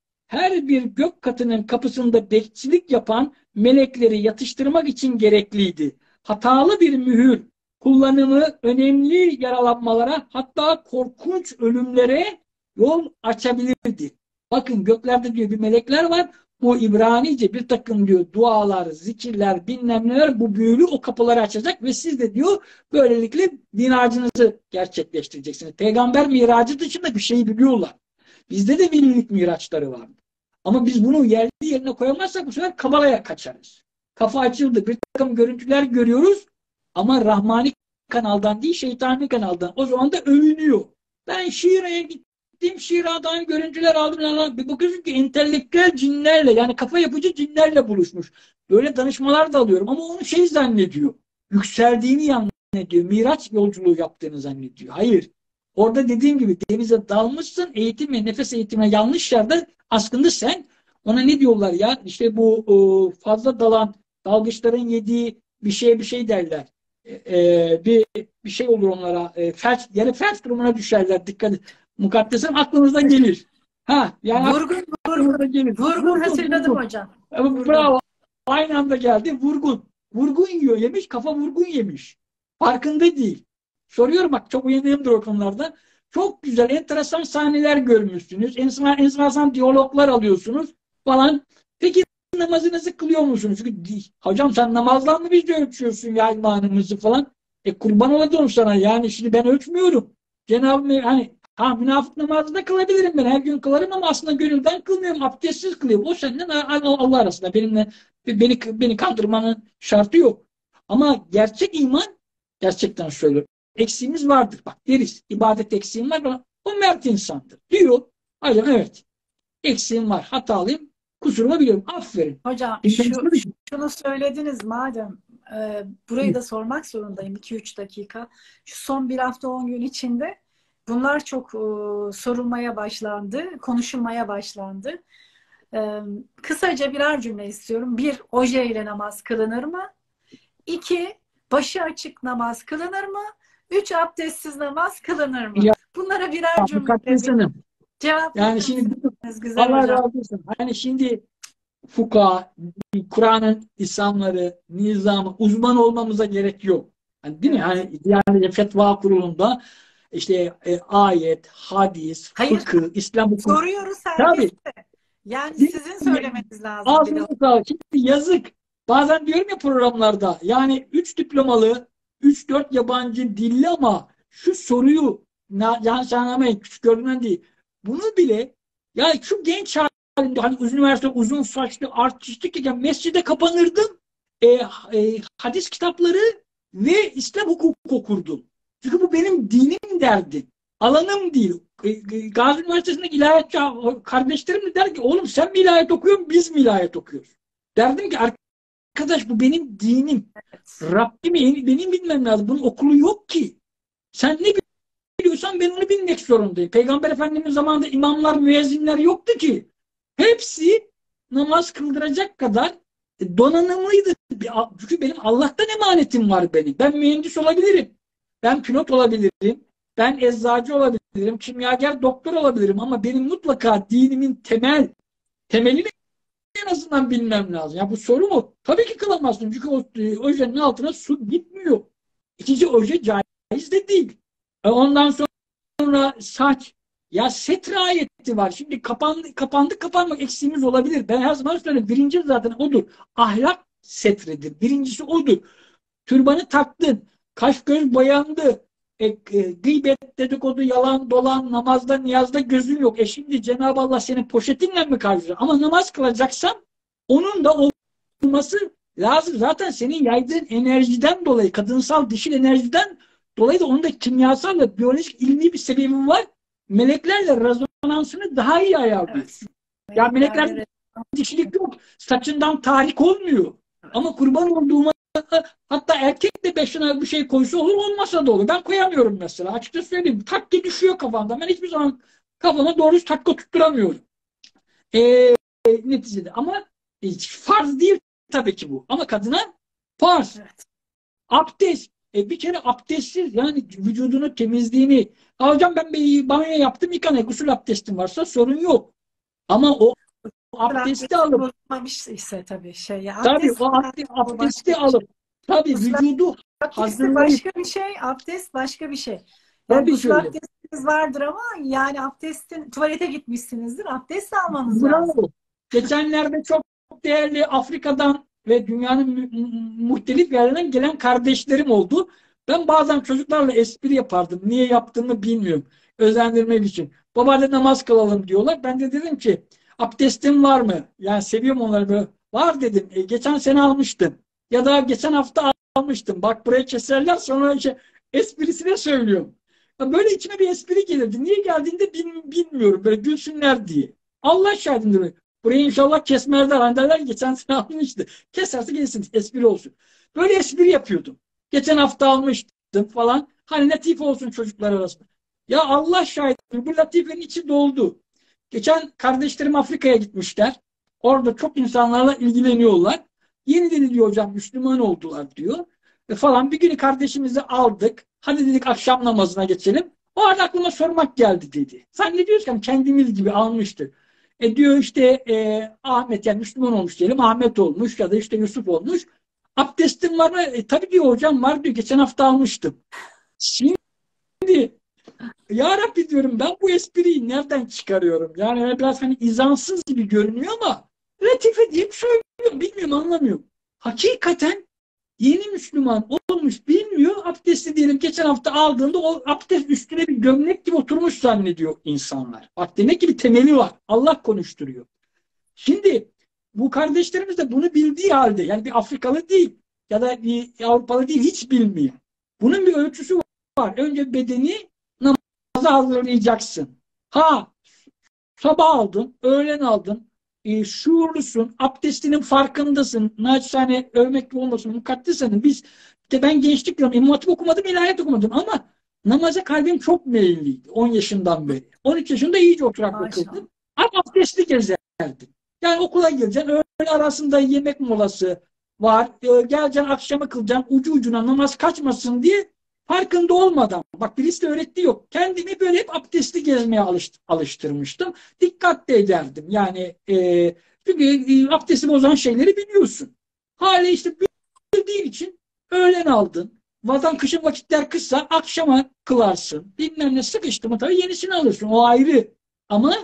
her bir gök katının kapısında bekçilik yapan melekleri yatıştırmak için gerekliydi. Hatalı bir mühür kullanımı önemli yaralanmalara hatta korkunç ölümlere yol açabilirdi. Bakın göklerde diyor bir melekler var. Bu İbranice bir takım diyor dualar, zikirler, bilmem neler bu büyülü o kapıları açacak ve siz de diyor böylelikle miracınızı gerçekleştireceksiniz. Peygamber miracı dışında bir şey biliyorlar. Bizde de velilik miraçları var. Ama biz bunu yerli yerine koyamazsak bu sefer kabalaya kaçarız. Kafa açıldı. Bir takım görüntüler görüyoruz ama Rahmani kanaldan değil şeytani kanaldan. O zaman da övünüyor. Ben Şiir'e gittim. Şiir'den görüntüler aldım. Bir bakıyorsun ki entelektüel cinlerle yani kafa yapıcı cinlerle buluşmuş. Böyle danışmalar da alıyorum ama onu şey zannediyor. Yükseldiğini zannediyor. Miraç yolculuğu yaptığını zannediyor. Hayır. Orada dediğim gibi denize dalmışsın eğitim ve nefes eğitimine yanlış yerde aslında sen ona ne diyorlar ya işte bu o, fazla dalan dalgıçların yediği bir şey bir şey derler. Ee, bir bir şey olur onlara. E, felç, yani felç durumuna düşerler. Dikkat et. Mukaddesem aklınıza gelir. Ha yani Vurgun, aklınıza vurgun. gelir. Vurgun Vurgun, hatırladım vurgun. hocam. E, Vurgun. Bravo. Aynı anda geldi. Vurgun. Vurgun yiyor. Yemiş. Kafa vurgun yemiş. Farkında değil. Soruyorum bak çok uyanığımdır o konularda. Çok güzel, enteresan sahneler görmüşsünüz. Enteresan, enteresan diyaloglar alıyorsunuz falan. Peki namazınızı kılıyor musunuz? Çünkü hocam sen namazla mı biz de ölçüyorsun ya imanımızı falan. E kurban olayım sana yani şimdi ben ölçmüyorum. Cenab-ı hani ha münafık namazı da kılabilirim ben her gün kılarım ama aslında gönülden kılmıyorum. Abdestsiz kılıyorum. O senden Allah arasında benimle beni beni kandırmanın şartı yok. Ama gerçek iman gerçekten söylüyorum. Eksiğimiz vardır. Bak deriz. İbadet eksiğim var. Ama o mert insandır. Diyor. Hocam evet. Eksiğim var. Hatalıyım. Kusurumu biliyorum. Aferin. Hocam İnsan şu, bir şey. şunu söylediniz madem e, burayı da sormak zorundayım iki üç dakika. Şu son bir hafta on gün içinde bunlar çok e, sorulmaya başlandı, konuşulmaya başlandı. Ee, Kısaca birer cümle istiyorum. Bir, ojeyle namaz kılınır mı? İki, başı açık namaz kılınır mı? Üç, abdestsiz namaz kılınır mı? Ya Bunlara birer cümleyle bir mukaddesenim. cevap verir Yani şimdi misiniz güzel Allah hocam? razı olsun. Hani şimdi fuka, Kur'an'ın lisanları, nizamı, uzman olmamıza gerek yok. Hani değil mi? Evet. Hani yani fetva kurulunda işte e, ayet, hadis, Hayır, fıkıh, İslam hukuku. soruyoruz Tabii. serbest. Yani Değil sizin mi? söylemeniz lazım bir de. Ağzınıza sağlık. Şimdi yazık. Bazen diyorum ya programlarda yani üç diplomalı, üç dört yabancı dilli ama şu soruyu na- yanlış anlamayın küçük gördüğümden değil. Bunu bile ya şu genç halinde hani uzun üniversite uzun saçlı artistik iken mescide kapanırdım. E, e, hadis kitapları ve İslam hukuku okurdum. Çünkü bu benim dinim derdi. Alanım değil. E, e, Gazi Üniversitesi'ndeki ilahiyatçı kardeşlerim de der ki oğlum sen mi ilahiyat okuyorsun biz mi ilahiyat okuyoruz? Derdim ki arkadaş bu benim dinim. Evet. Rabbimi benim bilmem lazım. Bunun okulu yok ki. Sen ne biliyorsan ben onu bilmek zorundayım. Peygamber Efendimiz zamanında imamlar, müezzinler yoktu ki. Hepsi namaz kıldıracak kadar donanımlıydı. Çünkü benim Allah'tan emanetim var benim. Ben mühendis olabilirim. Ben pilot olabilirim. Ben eczacı olabilirim. Kimyager, doktor olabilirim. Ama benim mutlaka dinimin temel temelini en azından bilmem lazım. Ya bu soru mu? Tabii ki kılamazsın. Çünkü o ojenin altına su gitmiyor. İkinci oje caiz de değil. E ondan sonra saç. Ya setre ayeti var. Şimdi kapandı, kapandık kapanmak eksiğimiz olabilir. Ben her zaman söylüyorum. Birinci zaten odur. Ahlak setredir. Birincisi odur. Türbanı taktın. Kaş göz boyandı. E, e, gıybet, dedikodu, yalan, dolan, namazda, niyazda gözün yok. E şimdi Cenab-ı Allah seni poşetinle mi karşılıyor? Ama namaz kılacaksan onun da olması lazım. Zaten senin yaydığın enerjiden dolayı, kadınsal dişil enerjiden dolayı da onun da kimyasal ve biyolojik ilmi bir sebebi var. Meleklerle rezonansını daha iyi ayarlıyor. Evet. Ya melekler Meleklerle dişilik yok. Saçından tahrik olmuyor. Ama kurban olduğuma hatta erkek de başına bir şey koysa olur olmasa da olur. Ben koyamıyorum mesela. Açıkça söyleyeyim. Takki düşüyor kafamda. Ben hiçbir zaman kafama doğru takla tutturamıyorum. Ee, neticede. Ama e, farz değil tabii ki bu. Ama kadına farz. evet. Abdest. E, bir kere abdestsiz yani vücudunu temizliğini. "Aa, hocam ben bir banyo yaptım yıkanıyor. Gusül abdestim varsa sorun yok. Ama o abdesti Abdesti alıp bozulmamış ise tabii şey. Ya, tabii abdest o abde- bu başka abdesti bir şey. alıp tabii Gusül vücudu abdesti hazırlayıp başka bir şey, abdest başka bir şey. Yani tabii ki gusül öyle. abdestiniz vardır ama yani abdestin tuvalete gitmişsinizdir. Abdest almanız lazım. Bravo. Geçenlerde çok değerli Afrika'dan ve dünyanın mu- mu- muhtelif yerlerinden gelen kardeşlerim oldu. Ben bazen çocuklarla espri yapardım. Niye yaptığımı bilmiyorum. Özendirmek için. Babaanne namaz kılalım diyorlar. Ben de dedim ki abdestin var mı? Yani seviyorum onları böyle. Var dedim. E, geçen sene almıştım. Ya da geçen hafta almıştım. Bak buraya keserler sonra işte esprisine söylüyorum. Ya böyle içime bir espri gelirdi. Niye geldiğinde bil- bilmiyorum. Böyle gülsünler diye. Allah şahidindir. Burayı inşallah kesmezler. Hani derler geçen sene almıştı. Keserse gelsin espri olsun. Böyle espri yapıyordum. Geçen hafta almıştım falan. Hani latife olsun çocuklar arasında. Ya Allah şahittir bu latifenin içi doldu. Geçen kardeşlerim Afrika'ya gitmişler. Orada çok insanlarla ilgileniyorlar. Yeni dedi diyor hocam Müslüman oldular diyor. Ve falan bir günü kardeşimizi aldık. Hadi dedik akşam namazına geçelim. O arada aklıma sormak geldi dedi. Zannediyoruz ki hani kendimiz gibi almıştı. E diyor işte e, Ahmet yani Müslüman olmuş diyelim. Ahmet olmuş ya da işte Yusuf olmuş. Abdestin var mı? E, tabii diyor hocam var diyor. Geçen hafta almıştım. Şimdi ya Rabbi diyorum ben bu espriyi nereden çıkarıyorum? Yani biraz hani izansız gibi görünüyor ama latife deyip söylüyorum. Bilmiyorum anlamıyorum. Hakikaten yeni Müslüman olmuş bilmiyor. Abdesti diyelim geçen hafta aldığında o abdest üstüne bir gömlek gibi oturmuş zannediyor insanlar. Bak demek ki bir temeli var. Allah konuşturuyor. Şimdi bu kardeşlerimiz de bunu bildiği halde yani bir Afrikalı değil ya da bir Avrupalı değil hiç bilmiyor. Bunun bir ölçüsü var. Önce bedeni namaza hazırlayacaksın. Ha sabah aldın, öğlen aldın, e, şuurlusun, abdestinin farkındasın. Naçizane övmek gibi olmasın, mukaddesinin. Biz de ben gençlik diyorum, İmam Hatip okumadım, ilahiyat okumadım ama namaza kalbim çok meyilliydi on yaşından beri. on üç yaşında iyice oturaklı Maşallah. kıldım. Ama abdestli gezerdim. Yani okula gireceksin, öğle arasında yemek molası var. E, geleceksin akşama kılacaksın, ucu ucuna namaz kaçmasın diye farkında olmadan. Bak birisi de öğretti yok. Kendimi böyle hep abdestli gezmeye alışt alıştırmıştım. Dikkat de ederdim. Yani e, çünkü e, abdesti bozan şeyleri biliyorsun. Hali işte bildiğin için öğlen aldın. Vatan kışın vakitler kısa akşama kılarsın. Bilmem ne sıkıştı mı tabii yenisini alırsın. O ayrı. Ama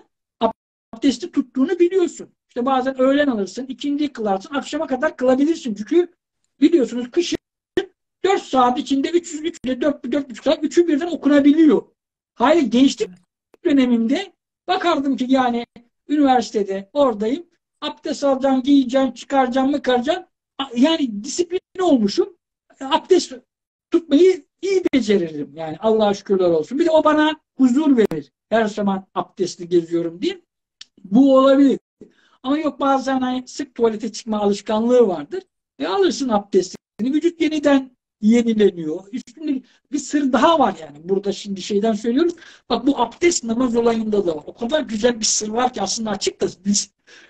abdesti tuttuğunu biliyorsun. İşte bazen öğlen alırsın, ikindi kılarsın, akşama kadar kılabilirsin. Çünkü biliyorsunuz kışın dört saat içinde üç yüz, üç yüz, dört, dört buçuk saat üçü birden okunabiliyor. Hayır gençlik dönemimde bakardım ki yani üniversitede oradayım. Abdest alacağım, giyeceğim, çıkaracağım, mıkaracağım. Yani disiplin olmuşum. Abdest tutmayı iyi beceririm. Yani Allah'a şükürler olsun. Bir de o bana huzur verir. Her zaman abdestli geziyorum diye. Bu olabilir. Ama yok bazen hani sık tuvalete çıkma alışkanlığı vardır. E alırsın abdestini. Vücut yeniden yenileniyor. Üstünde bir sır daha var yani. Burada şimdi şeyden söylüyoruz. Bak bu abdest namaz olayında da var. O kadar güzel bir sır var ki aslında açık da biz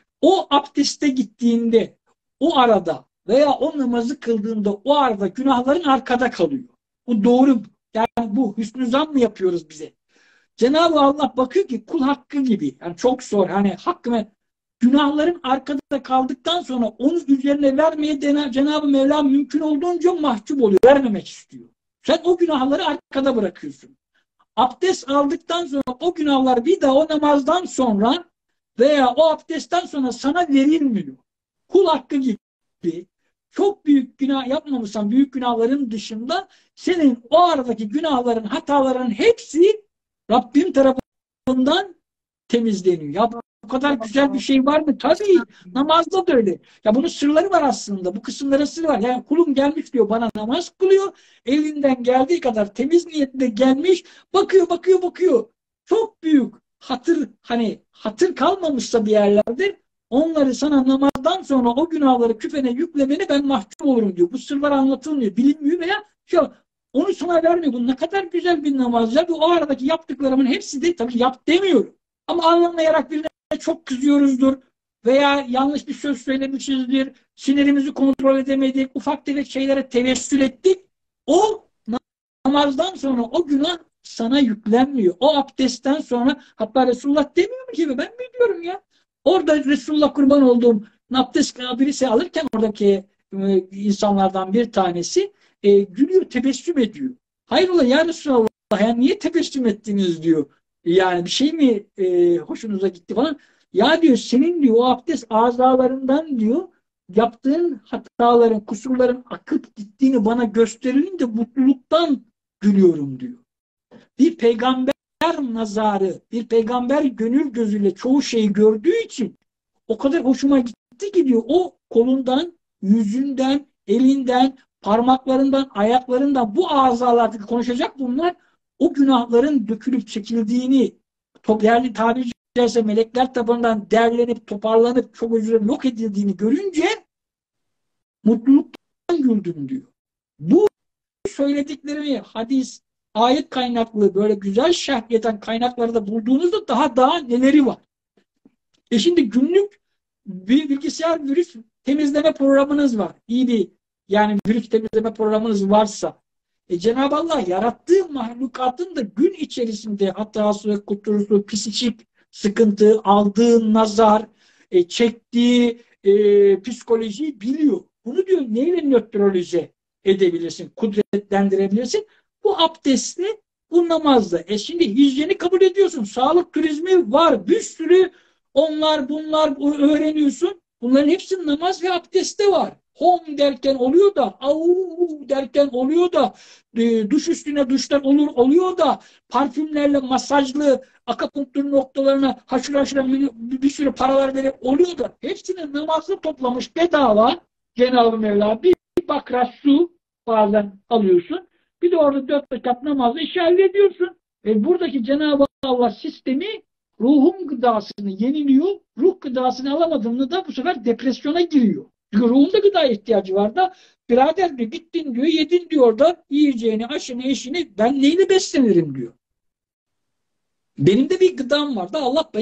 o abdeste gittiğinde o arada veya o namazı kıldığında o arada günahların arkada kalıyor. Bu doğru. Yani bu hüsnü zan mı yapıyoruz bize? Cenab-ı Allah bakıyor ki kul hakkı gibi. Yani çok zor. Hani hakkı günahların arkada kaldıktan sonra onu üzerine vermeye Cenab-ı Mevla mümkün olduğunca mahcup oluyor. Vermemek istiyor. Sen o günahları arkada bırakıyorsun. Abdest aldıktan sonra o günahlar bir daha o namazdan sonra veya o abdestten sonra sana verilmiyor. Kul hakkı gibi çok büyük günah yapmamışsan büyük günahların dışında senin o aradaki günahların, hataların hepsi Rabbim tarafından temizleniyor. Ya bu kadar güzel bir şey var mı? Tabii. Namazda da öyle. Ya bunun sırları var aslında. Bu kısımların sırrı var. Yani kulum gelmiş diyor bana namaz kılıyor. Elinden geldiği kadar temiz niyetle gelmiş. Bakıyor, bakıyor, bakıyor. Çok büyük hatır hani hatır kalmamışsa bir yerlerde onları sana namazdan sonra o günahları küfene yüklemeni ben mahcup olurum diyor. Bu sırlar anlatılmıyor. Bilinmiyor veya şu onu sana vermiyor. Bu ne kadar güzel bir namaz ya. Bu o aradaki yaptıklarımın hepsi de tabii yap demiyorum. Ama anlamayarak birine çok kızıyoruzdur veya yanlış bir söz söylemişizdir, sinirimizi kontrol edemedik, ufak tefek şeylere tevessül ettik. O namazdan sonra o günah sana yüklenmiyor. O abdestten sonra hatta Resulullah demiyor mu ki ben biliyorum ya. Orada Resulullah kurban olduğum abdest birisi alırken oradaki e, insanlardan bir tanesi e, gülüyor, tebessüm ediyor. Hayrola ya Resulallah yani niye tebessüm ettiniz diyor. Yani bir şey mi e, hoşunuza gitti falan. Ya diyor senin diyor o abdest azalarından diyor yaptığın hataların, kusurların akıp gittiğini bana gösterilince mutluluktan gülüyorum diyor. Bir peygamber nazarı, bir peygamber gönül gözüyle çoğu şeyi gördüğü için o kadar hoşuma gitti ki diyor o kolundan, yüzünden, elinden, parmaklarından, ayaklarından bu azalardaki konuşacak bunlar o günahların dökülüp çekildiğini değerli tabiri caizse melekler tarafından derlenip toparlanıp çok özür dilerim yok edildiğini görünce mutluluktan güldüm diyor. Bu söylediklerimi hadis, ayet kaynaklı böyle güzel şerh eden kaynaklarda bulduğunuzda daha daha neleri var. E şimdi günlük bir bilgisayar virüs temizleme programınız var. İyi bir yani virüs temizleme programınız varsa e Cenab-ı Allah yarattığı mahlukatın da gün içerisinde hatası, kuturusu, psikik sıkıntı, aldığı nazar, e, çektiği e, psikolojiyi biliyor. Bunu diyor neyle nötralize edebilirsin, kudretlendirebilirsin? Bu abdestle, bu namazla. E şimdi hijyeni kabul ediyorsun. Sağlık turizmi var. Bir sürü onlar bunlar öğreniyorsun. Bunların hepsi namaz ve abdestte var. Hom derken oluyor da, au derken oluyor da, e, duş üstüne duşlar olur oluyor da, parfümlerle masajlı akupunktur noktalarına haşır haşır bir, bir sürü paralar verip oluyor da, hepsini namazlı toplamış bedava Cenab-ı Mevla. Bir bakra su bazen alıyorsun. Bir de orada dört rekat namazla işi hallediyorsun. E buradaki Cenab-ı Allah sistemi ruhun gıdasını yeniliyor. Ruh gıdasını alamadığında da bu sefer depresyona giriyor. Çünkü ruhun da gıda ihtiyacı var da birader diyor gittin diyor yedin diyor da yiyeceğini, aşını, eşini ben neyle beslenirim diyor. Benim de bir gıdam var da Allah beni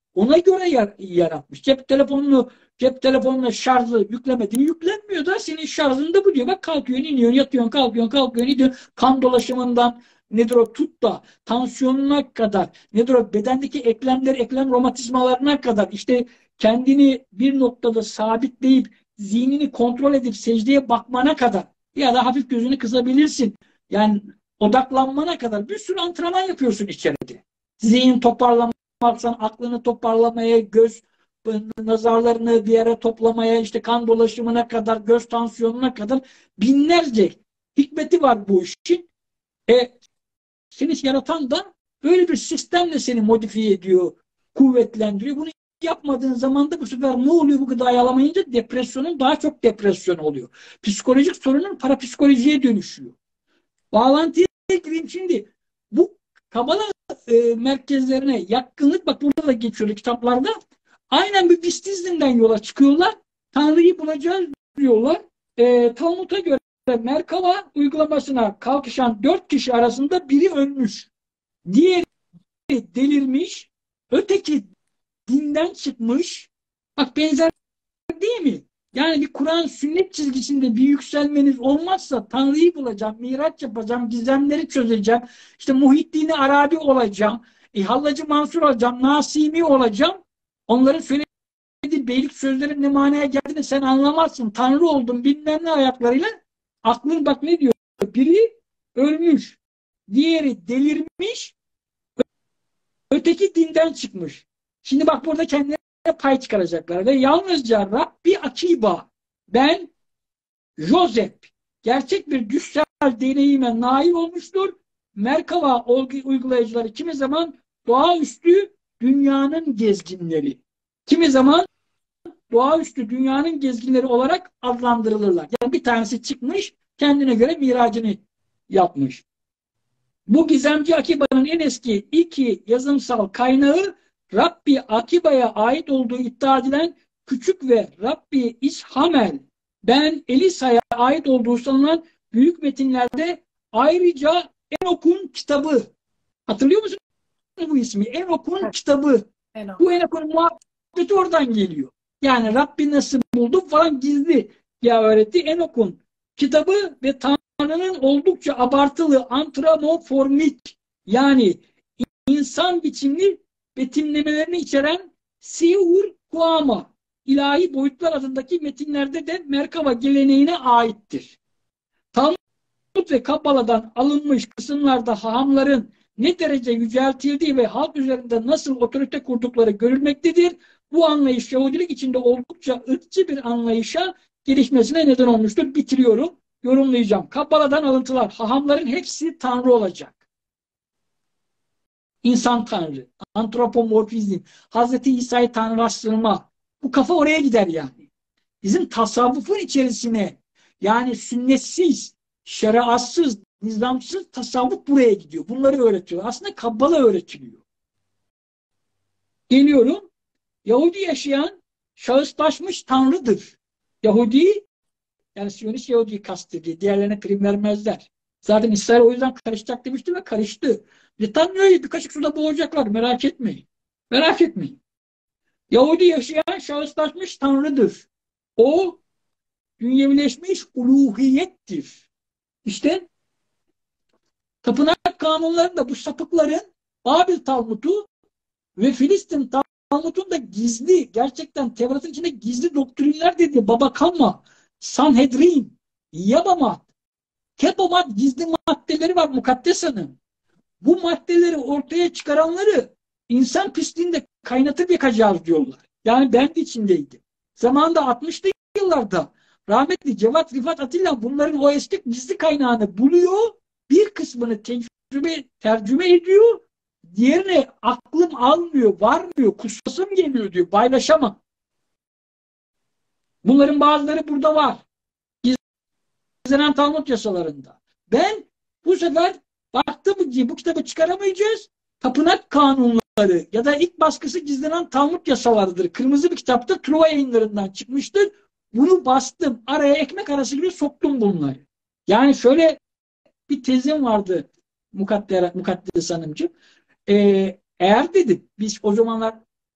ona göre yar yaratmış. Cep telefonunu cep telefonuna şarjı yüklemediğini yüklenmiyor da senin şarjında bu diyor. Bak kalkıyorsun, iniyorsun, yatıyorsun, kalkıyorsun, kalkıyorsun, iniyorsun. Kan dolaşımından nedir o tut da tansiyonuna kadar, nedir o bedendeki eklemler, eklem romatizmalarına kadar, işte kendini bir noktada sabitleyip zihnini kontrol edip secdeye bakmana kadar ya da hafif gözünü kısabilirsin. Yani odaklanmana kadar bir sürü antrenman yapıyorsun içeride. Zihin toparlamak, sen aklını toparlamaya, göz nazarlarını bir yere toplamaya, işte kan dolaşımına kadar, göz tansiyonuna kadar binlerce hikmeti var bu işin. E, seni yaratan da böyle bir sistemle seni modifiye ediyor, kuvvetlendiriyor. Bunu yapmadığın zaman da bu sefer ne oluyor bu gıdayı alamayınca? Depresyonun daha çok depresyon oluyor. Psikolojik sorunun parapsikolojiye dönüşüyor. Bağlantıya gireyim şimdi. Bu Kabala e, merkezlerine yatkınlık, bak burada da geçiyor kitaplarda. Aynen bir bistizmden yola çıkıyorlar. Tanrı'yı bulacağız diyorlar. E, Talmud'a göre Merkava uygulamasına kalkışan dört kişi arasında biri ölmüş. Diğeri delirmiş. Öteki dinden çıkmış. Bak benzer değil mi? Yani bir Kur'an sünnet çizgisinde bir yükselmeniz olmazsa Tanrı'yı bulacağım, miraç yapacağım, gizemleri çözeceğim, işte Muhyiddin Arabi olacağım, e, Hallacı Mansur olacağım, Nasimi olacağım. Onların söylediği beylik sözlerin ne manaya geldiğini sen anlamazsın. Tanrı oldum bilmem ne ayaklarıyla. Aklın bak ne diyor? Biri ölmüş, diğeri delirmiş, öteki dinden çıkmış. Şimdi bak burada kendilerine pay çıkaracaklar ve yalnızca Rabbi Akiba, ben Joseph gerçek bir düşsel deneyime nail olmuştur. Merkava uygulayıcıları kimi zaman doğaüstü dünyanın gezginleri, kimi zaman doğaüstü dünyanın gezginleri olarak adlandırılırlar. Yani bir tanesi çıkmış, kendine göre miracını yapmış. Bu gizemci Akiba'nın en eski iki yazımsal kaynağı Rabbi Akiba'ya ait olduğu iddia edilen küçük ve Rabbi İshamel ben Elisa'ya ait olduğu sanılan büyük metinlerde ayrıca Enok'un kitabı. Hatırlıyor musunuz bu ismi? Enok'un Evet. kitabı. Enok. Bu Enok'un muhabbeti oradan geliyor. Yani Rabbi nasıl buldum falan gizli ya öğretti. Enok'un kitabı ve Tanrı'nın oldukça abartılı antropomorfik yani insan biçimli betimlemelerini içeren Siur Kuama ilahi boyutlar adındaki metinlerde de Merkava geleneğine aittir. Talmud ve Kabbala'dan alınmış kısımlarda hahamların ne derece yüceltildiği ve halk üzerinde nasıl otorite kurdukları görülmektedir. Bu anlayış Yahudilik içinde oldukça ırkçı bir anlayışa gelişmesine neden olmuştur. Bitiriyorum, yorumlayacağım. Kabbala'dan alıntılar. Hahamların hepsi Tanrı olacak. İnsan Tanrı, antropomorfizm, Hazreti İsa'yı tanrılaştırma. Bu kafa oraya gider yani. Bizim tasavvufun içerisine yani sünnetsiz, şeriatsız, nizamsız tasavvuf buraya gidiyor. Bunları öğretiyor. Aslında Kabbala öğretiliyor. Geliyorum. Yahudi yaşayan şahıslaşmış Tanrı'dır. Yahudi, yani Siyonist Yahudi kastediyor. Diğerlerine prim vermezler. Zaten İsrail o yüzden karışacak demişti ve karıştı. Netanyahu'yu bir kaşık suda boğacaklar. Merak etmeyin. Merak etmeyin. Yahudi yaşayan şahıslaşmış Tanrı'dır. O dünyevileşmiş uluhiyettir. İşte tapınak kanunlarında bu sapıkların Babil Talmud'u ve Filistin Talmud'un da gizli, gerçekten Tevrat'ın içinde gizli doktrinler dediği Baba Kamma, Sanhedrin, Yabamat, Kebamat gizli maddeleri var Mukaddesa'nın. Bu maddeleri ortaya çıkaranları insan pisliğinde kaynatıp yakacağız diyorlar. Yani ben de içindeydim. Zamanında altmışlı yıllarda rahmetli Cevat Rifat Atilla bunların o eski gizli kaynağını buluyor. Bir kısmını tecrübe, tercüme ediyor. Diğerine aklım almıyor, varmıyor, kusasım geliyor diyor. Paylaşamam. Bunların bazıları burada var. Gizlenen Talmud yasalarında. Ben bu sefer baktım ki bu kitabı çıkaramayacağız. Tapınak kanunları ya da ilk baskısı gizlenen Talmud yasalarıdır. Kırmızı bir kitapta Truva yayınlarından çıkmıştır. Bunu bastım. Araya ekmek arası gibi soktum bunları. Yani şöyle bir tezim vardı Mukaddes, Mukaddes Hanımcığım. Ee, eğer dedim biz o zamanlar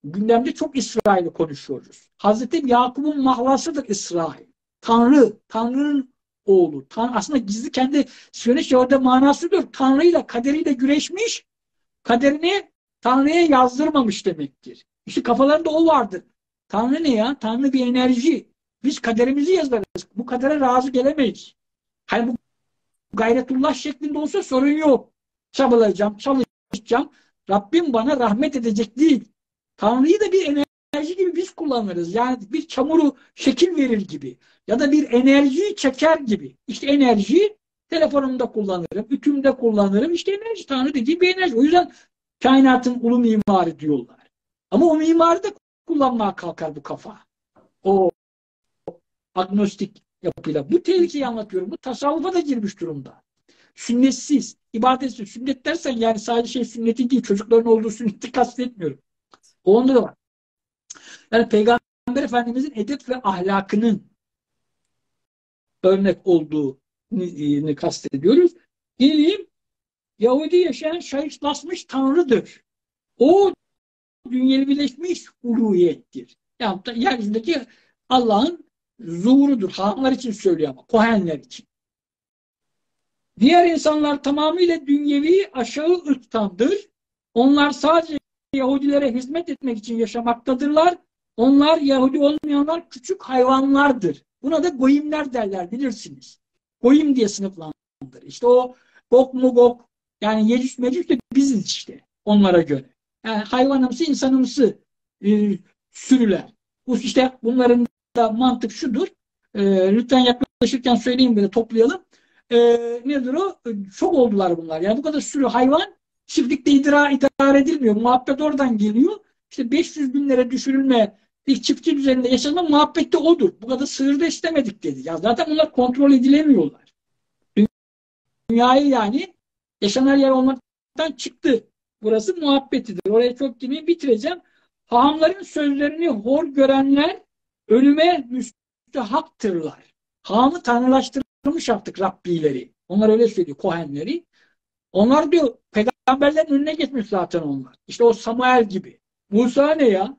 gündemde çok İsrail'i konuşuyoruz. Hazreti Yakup'un mahlasıdır İsrail. Tanrı, Tanrı'nın oğlu. Tan aslında gizli kendi Siyonist Yahudi'de manasıdır. Tanrı'yla, kaderiyle güreşmiş, kaderini Tanrı'ya yazdırmamış demektir. İşte kafalarında o vardır. Tanrı ne ya? Tanrı bir enerji. Biz kaderimizi yazarız. Bu kadere razı gelemeyiz. Hani bu gayretullah şeklinde olsa sorun yok. Çabalayacağım, çalışacağım. Rabbim bana rahmet edecek değil. Tanrı'yı da bir enerji gibi biz kullanırız. Yani bir çamuru şekil verir gibi. Ya da bir enerjiyi çeker gibi. İşte enerjiyi telefonumda kullanırım, ütümde kullanırım. İşte enerji, Tanrı dediği bir enerji. O yüzden kainatın ulu mimarı diyorlar. Ama o mimarı da kullanmaya kalkar bu kafa. O agnostik yapıyla. Bu tehlikeyi anlatıyorum. Bu tasavvufa da girmiş durumda. Sünnetsiz, ibadetsiz. Sünnet dersen yani sadece şey sünneti değil, çocukların olduğu sünneti kastetmiyorum. O onda da var. Yani Peygamber Efendimizin edep ve ahlakının örnek olduğunu kastediyoruz. İlim, Yahudi yaşayan şahıslaşmış tanrıdır. O dünyevileşmiş uluhiyettir. Yani yeryüzündeki Allah'ın zuhurudur. Hanlar için söylüyor ama Kohenler için. Diğer insanlar tamamıyla dünyevi aşağı ırktandır. Onlar sadece Yahudilere hizmet etmek için yaşamaktadırlar. Onlar Yahudi olmayanlar küçük hayvanlardır. Buna da goyimler derler bilirsiniz. Goyim diye sınıflandırır. İşte o Gog mu Gog yani Yecüc Mecüc de biziz işte onlara göre. Yani hayvanımsı insanımsı e, sürüler. Bu işte bunların da mantık şudur. E, lütfen yaklaşırken söyleyeyim böyle toplayalım. E, nedir o? E, çok oldular bunlar. Yani bu kadar sürü hayvan çiftlikte idare, idare edilmiyor. Muhabbet oradan geliyor. İşte beş yüz binlere düşürülme bir çiftçi düzeninde yaşanma muhabbette odur. Bu kadar sığırda istemedik dedi. Ya zaten bunlar kontrol edilemiyorlar. Dünyayı yani yaşanan yer olmaktan çıktı. Burası muhabbetidir. Oraya çok girmeyi bitireceğim. Hahamların sözlerini hor görenler ölüme müstehaktırlar. Hahamı tanrılaştırmış artık Rabbileri. Onlar öyle söylüyor, Kohenleri. Onlar diyor, peygamberlerin önüne geçmiş zaten onlar. İşte o Samuel gibi. Musa ne ya?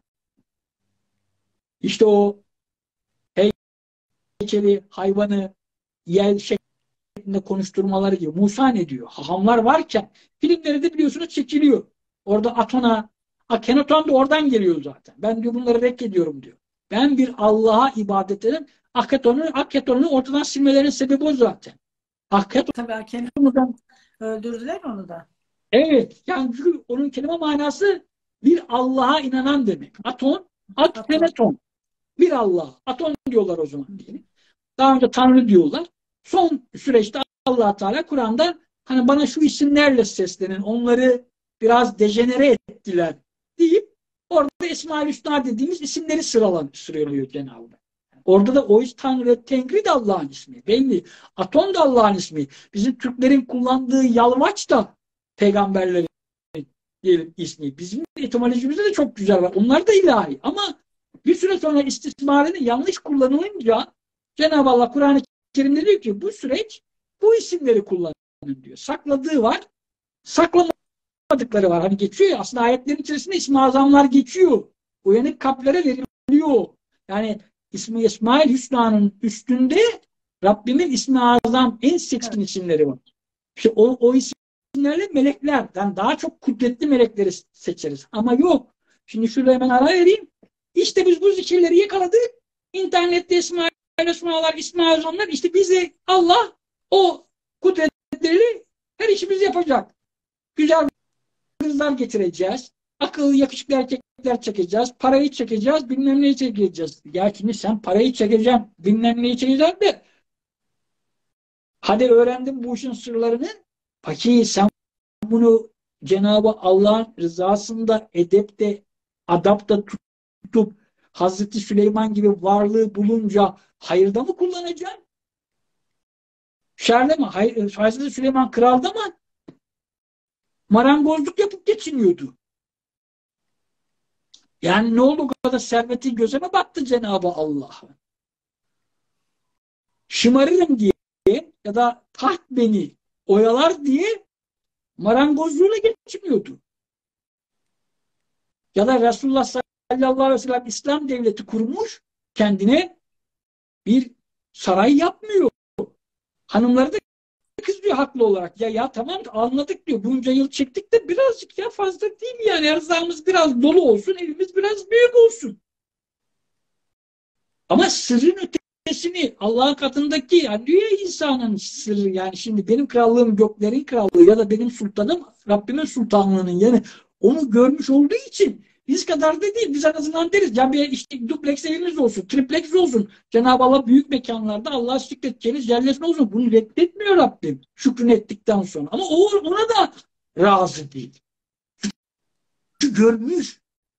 İşte o heykeli, hayvanı, yel şeklinde konuşturmaları gibi. Musa ne diyor? Hahamlar varken filmleri de biliyorsunuz çekiliyor. Orada Aton'a, Akhenaton da oradan geliyor zaten. Ben diyor bunları reddediyorum diyor. Ben bir Allah'a ibadet eden Akhenaton'u Akhenaton'u ortadan silmelerinin sebebi o zaten. Akhenaton Tabii Akhenaton'u öldürdüler onu da. evet. Yani çünkü onun kelime manası bir Allah'a inanan demek. Aton, Akhenaton. Bir Allah. Aton diyorlar o zaman diyelim. Daha önce Tanrı diyorlar. Son süreçte Allah Teala Kur'an'da hani bana şu isimlerle seslenin, onları biraz dejenere ettiler deyip orada Esma-ül Hüsna dediğimiz isimleri sıralan, sıralıyor Cenab-ı. Orada da o iş Tanrı, Tengri de Allah'ın ismi. Belli. Aton da Allah'ın ismi. Bizim Türklerin kullandığı Yalvaç da peygamberlerin diyelim ismi. Bizim etimolojimizde de çok güzel var. Onlar da ilahi. Ama bir süre sonra istismarını yanlış kullanılınca Cenab-ı Allah Kur'an-ı Kerim'de diyor ki bu süreç bu isimleri kullanın diyor. Sakladığı var, saklamadıkları var. Hani geçiyor ya aslında ayetlerin içerisinde İsmi Azamlar geçiyor. Uyanık kalplere veriliyor. Yani ismi İsmail Hüsna'nın üstünde Rabbimin ismi azam en seçkin evet. isimleri var. İşte o, o isimlerle meleklerden daha çok kudretli melekleri seçeriz. Ama yok. Şimdi şurada hemen ara vereyim. İşte biz bu zikirleri yakaladık. İnternette İsmail Hüsna'lar, İsmi Azamlar işte bize Allah o kudretleri her işimizi yapacak. Güzel kızlar getireceğiz. Akıllı yakışıklı erkekler çekeceğiz. Parayı çekeceğiz. Bilmem neyi çekeceğiz. Ya şimdi sen parayı çekeceksin. Bilmem neyi çekeceksin de hadi öğrendim bu işin sırlarını. Peki sen bunu Cenab-ı Allah'ın rızasında, edepte, adapta tutup Hazreti Süleyman gibi varlığı bulunca hayırda mı kullanacaksın? Şerde mi? Hayır, Hazreti Süleyman kralda mı? Marangozluk yapıp geçiniyordu. Yani ne oldu o kadar serveti göze mi baktı Cenab-ı Allah? Şımarırım diye ya da taht beni oyalar diye marangozluğuyla geçiniyordu. Ya da Resulullah sallallahu sallallahu aleyhi ve sellem İslam devleti kurmuş, kendine bir saray yapmıyor. Hanımları da kızıyor haklı olarak. Ya ya tamam anladık diyor. Bunca yıl çektik de birazcık ya fazla değil mi yani? Erzağımız biraz dolu olsun, evimiz biraz büyük olsun. Ama sırrın ötesini Allah'ın katındaki yani diyor ya insanın sırrı yani şimdi benim krallığım göklerin krallığı ya da benim sultanım Rabbimin sultanlığının yani onu görmüş olduğu için biz kadar da değil. Biz en azından deriz. Ya bir işte dupleks evimiz olsun, triplex olsun. Cenab-ı Allah büyük mekanlarda Allah'a şükredeceğiniz yerleşme olsun. Bunu reddetmiyor Rabbim. Şükrün ettikten sonra. Ama o ona da razı değil. Çünkü görmüş.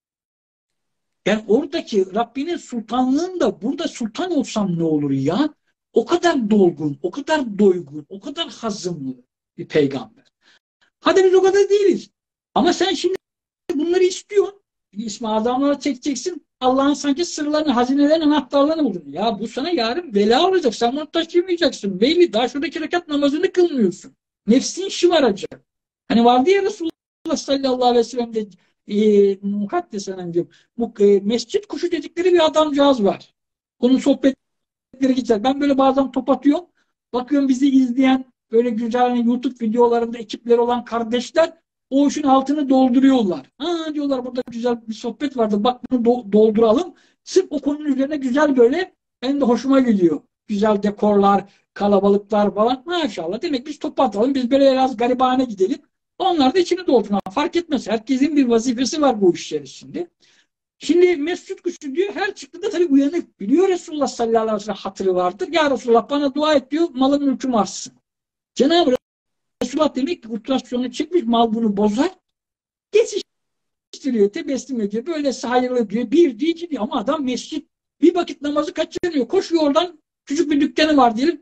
Yani oradaki Rabbinin sultanlığında burada sultan olsam ne olur ya? O kadar dolgun, o kadar doygun, o kadar hazımlı bir peygamber. Hadi biz o kadar değiliz. Ama sen şimdi bunları istiyorsun. İsmi adamlara çekeceksin. Allah'ın sanki sırlarını, hazinelerin anahtarlarını buldun. Ya bu sana yarın bela olacak. Sen bunu taşıyamayacaksın. Belli. Daha şuradaki rekat namazını kılmıyorsun. Nefsin şımaracak. Hani vardı ya Resulullah sallallahu aleyhi ve sellem'de e, mukaddesen diyorum. Bu e, mescit kuşu dedikleri bir adamcağız var. Onun sohbetleri geçer. Ben böyle bazen top atıyorum. Bakıyorum bizi izleyen böyle güzel hani YouTube videolarında ekipleri olan kardeşler o işin altını dolduruyorlar. Ha diyorlar burada güzel bir sohbet vardı. Bak bunu do dolduralım. Sırf o konunun üzerine güzel böyle en de hoşuma gidiyor. Güzel dekorlar, kalabalıklar falan. Maşallah. Demek biz top atalım. Biz böyle biraz garibane gidelim. Onlar da içini doldurun. Fark etmez. Herkesin bir vazifesi var bu iş içerisinde. Şimdi Mesut Kuşu diyor her çıktığında tabii uyanık. Biliyor Resulullah sallallahu aleyhi ve sellem hatırı vardır. Ya Resulullah bana dua et diyor. Malın mülküm artsın. Cenab-ı Resulullah demek ki ultrasyonu çekmiş, mal bunu bozar. Geçiştiriyor, tebessüm ediyor. Böyle hayırlı diyor. Bir diyor, iki diyor. Ama adam mescit bir vakit namazı kaçırıyor. Koşuyor oradan. Küçük bir dükkanı var diyelim.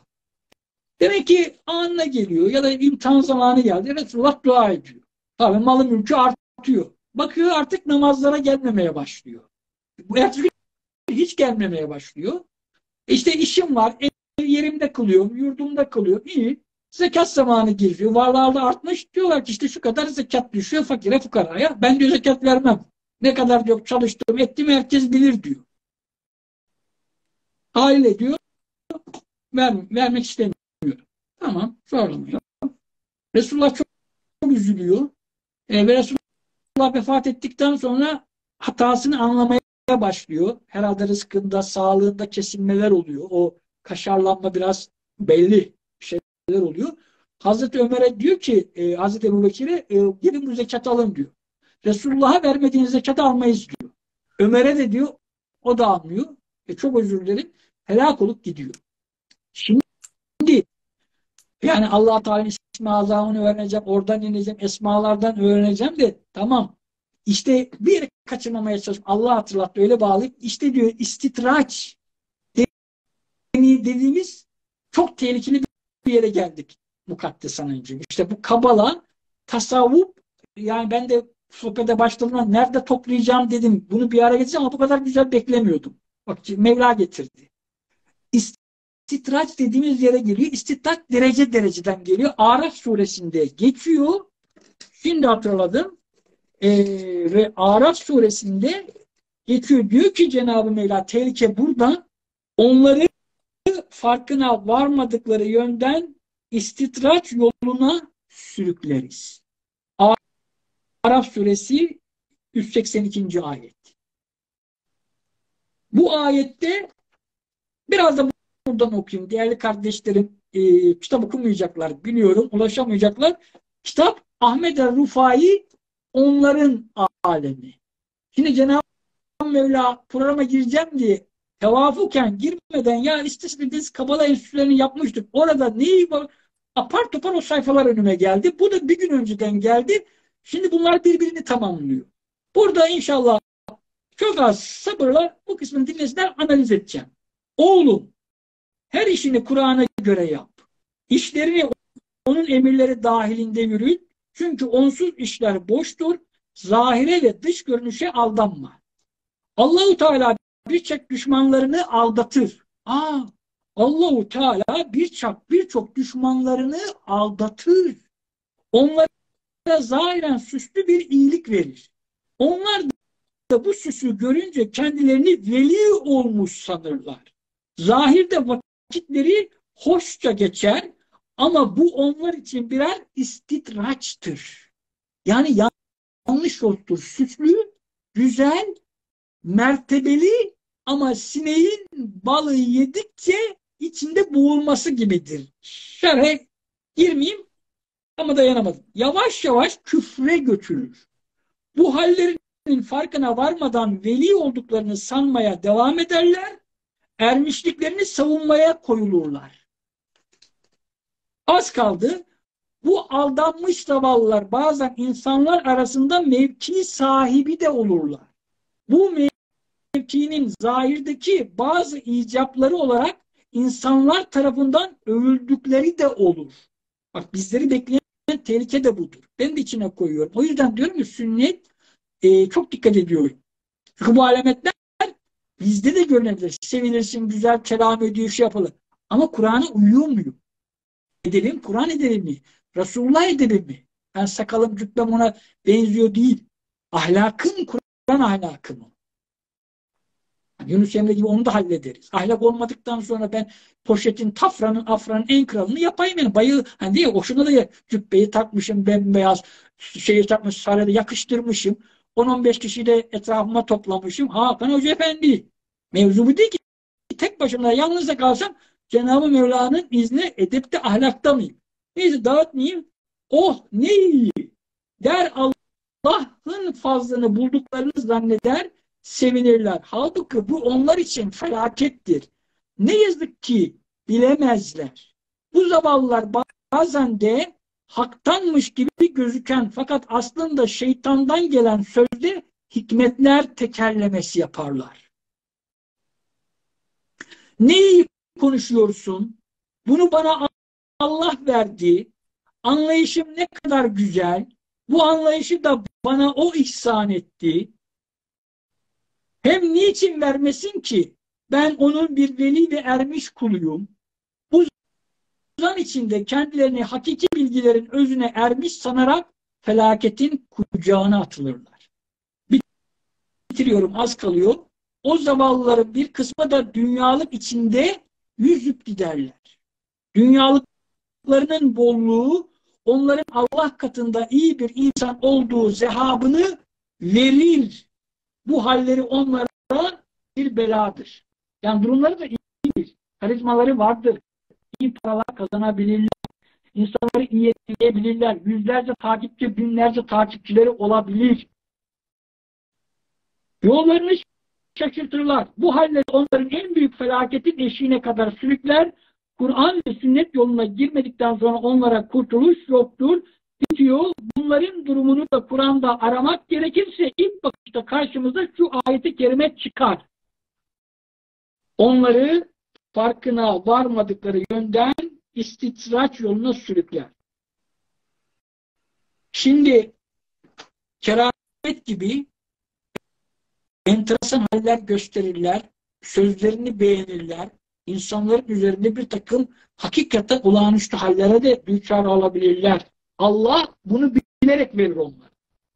Demek ki anına geliyor. Ya da imtihan zamanı geldi. Resulullah dua ediyor. Tabii malı mülkü artıyor. Bakıyor artık namazlara gelmemeye başlıyor. Bu ertesi gün hiç gelmemeye başlıyor. İşte işim var. Ev yerimde kılıyorum. Yurdumda kılıyorum. İyi. Zekat zamanı geliyor. Varlığı artmış. Diyorlar ki işte şu kadar zekat düşüyor fakire fukaraya. Ben diyor zekat vermem. Ne kadar diyor çalıştım ettim herkes bilir diyor. Haliyle diyor ver, vermek istemiyor. Tamam sorulmuyor. Resulullah çok, çok üzülüyor. E, ve Resulullah vefat ettikten sonra hatasını anlamaya başlıyor. Herhalde rızkında, sağlığında kesilmeler oluyor. O kaşarlanma biraz belli şeyler oluyor. Hazreti Ömer'e diyor ki e, Hazreti Ebubekir'e e, gelin bu zekatı alın diyor. Resulullah'a vermediğiniz zekatı almayız diyor. Ömer'e de diyor o da almıyor. E, çok özür dilerim. Helak olup gidiyor. Şimdi yani Allah-u Teala'nın ismi azamını öğreneceğim. Oradan ineceğim. Esmalardan öğreneceğim de tamam. İşte bir yere kaçırmamaya çalışıyorum. Allah hatırlattı öyle bağlayıp işte diyor istitraç dediğimiz çok tehlikeli bir yere geldik mukaddes anıncığım. İşte bu kabala, tasavvuf yani ben de sohbete başladığımda nerede toplayacağım dedim. Bunu bir ara getireceğim ama bu kadar güzel beklemiyordum. Bak Mevla getirdi. İstitraç dediğimiz yere geliyor. İstitraç derece dereceden geliyor. Araf suresinde geçiyor. Şimdi hatırladım. Ee, ve Araf suresinde geçiyor. Diyor ki Cenab-ı Mevla tehlike burada. Onları farkına varmadıkları yönden istitraç yoluna sürükleriz. Araf suresi yüz seksen ikinci ayet. Bu ayette biraz da buradan okuyayım. Değerli kardeşlerim e, kitap okumayacaklar. Biliyorum ulaşamayacaklar. Kitap Ahmed el-Rufai onların alemi. Şimdi Cenab-ı Mevla programa gireceğim diye tevafuken girmeden ya istediğiniz Kabala enstitülerini yapmıştık. Orada neyi var? Apar topar o sayfalar önüme geldi. Bu da bir gün önceden geldi. Şimdi bunlar birbirini tamamlıyor. Burada inşallah çok az sabırla bu kısmını dinlesinler analiz edeceğim. Oğlum her işini Kur'an'a göre yap. İşlerini onun emirleri dahilinde yürüt. Çünkü onsuz işler boştur. Zahire ve dış görünüşe aldanma. Allahu Teala birçok düşmanlarını aldatır. Aa, Allahu Teala birçok birçok düşmanlarını aldatır. Onlara zahiren süslü bir iyilik verir. Onlar bu süsü görünce kendilerini veli olmuş sanırlar. Zahirde vakitleri hoşça geçer ama bu onlar için birer istidraçtır. Yani yanlış yoldur. Süslü, güzel, mertebeli ama sineğin balığı yedikçe içinde boğulması gibidir. Şerhe girmeyeyim ama dayanamadım. Yavaş yavaş küfre götürür. Bu hallerinin farkına varmadan veli olduklarını sanmaya devam ederler, ermişliklerini savunmaya koyulurlar. Az kaldı. Bu aldanmış zavallılar bazen insanlar arasında mevki sahibi de olurlar. Bu mevkinin zahirdeki bazı icapları olarak insanlar tarafından övüldükleri de olur. Bak bizleri bekleyen tehlike de budur. Ben de içine koyuyorum. O yüzden diyorum ki sünnet e, çok dikkat ediyorum. Çünkü bu alametler bizde de görünebilir. Sevilirsin, güzel kelam ediyor, şey yapılır. Ama Kur'an'a uyuyor muyum? Edelim, Kur'an edelim mi? Resulullah edelim mi? Ben sakalım, cübbem ona benziyor değil. Ahlakın Kur'an ahlakı mı? Yunus Emre gibi onu da hallederiz. Ahlak olmadıktan sonra ben poşetin, tafranın, afranın en kralını yapayım yani. Bayıl, hani değil, hoşuna da ya, cübbeyi takmışım, bembeyaz şeyi takmış, sarayda yakıştırmışım. on on beş kişiyi de etrafıma toplamışım. Hakan Hoca Efendi. Mevzu bu değil ki. Tek başımda yalnız da kalsam Cenab-ı Mevla'nın izni edepte ahlakta mıyım? Neyse dağıtmayayım. Oh ne iyi der, Allah'ın fazlını bulduklarını zanneder, sevinirler. Halbuki bu onlar için felakettir. Ne yazık ki bilemezler. Bu zavallılar bazen de haktanmış gibi gözüken fakat aslında şeytandan gelen sözde hikmetler tekerlemesi yaparlar. Ne iyi konuşuyorsun? Bunu bana Allah verdi. Anlayışım ne kadar güzel. Bu anlayışı da bana o ihsan etti. Hem niçin vermesin ki? Ben onun bir veli ve ermiş kuluyum. Bu zan içinde kendilerini hakiki bilgilerin özüne ermiş sanarak felaketin kucağına atılırlar. Bitiriyorum, az kalıyor. O zavallıların bir kısmı da dünyalık içinde yüzüp giderler. Dünyalıklarının bolluğu onların Allah katında iyi bir insan olduğu zehabını verir. Bu halleri onlara bir beladır. Yani durumları da iyidir. Karizmaları vardır. İyi paralar kazanabilirler. İnsanları iyi etkileyebilirler. Yüzlerce takipçi, binlerce takipçileri olabilir. Yollarını şaşırtırlar. Bu halleri onların en büyük felaketin eşiğine kadar sürükler. Kur'an ve sünnet yoluna girmedikten sonra onlara kurtuluş yoktur. Bitiyor. Bunların durumunu da Kur'an'da aramak gerekirse ilk bakışta karşımıza şu ayeti kerime çıkar. Onları farkına varmadıkları yönden istidraç yoluna sürükler. Şimdi keramet gibi enteresan haller gösterirler, sözlerini beğenirler, insanların üzerinde bir takım hakikaten olağanüstü hallere de düçar olabilirler. Allah bunu bilerek verir onlara.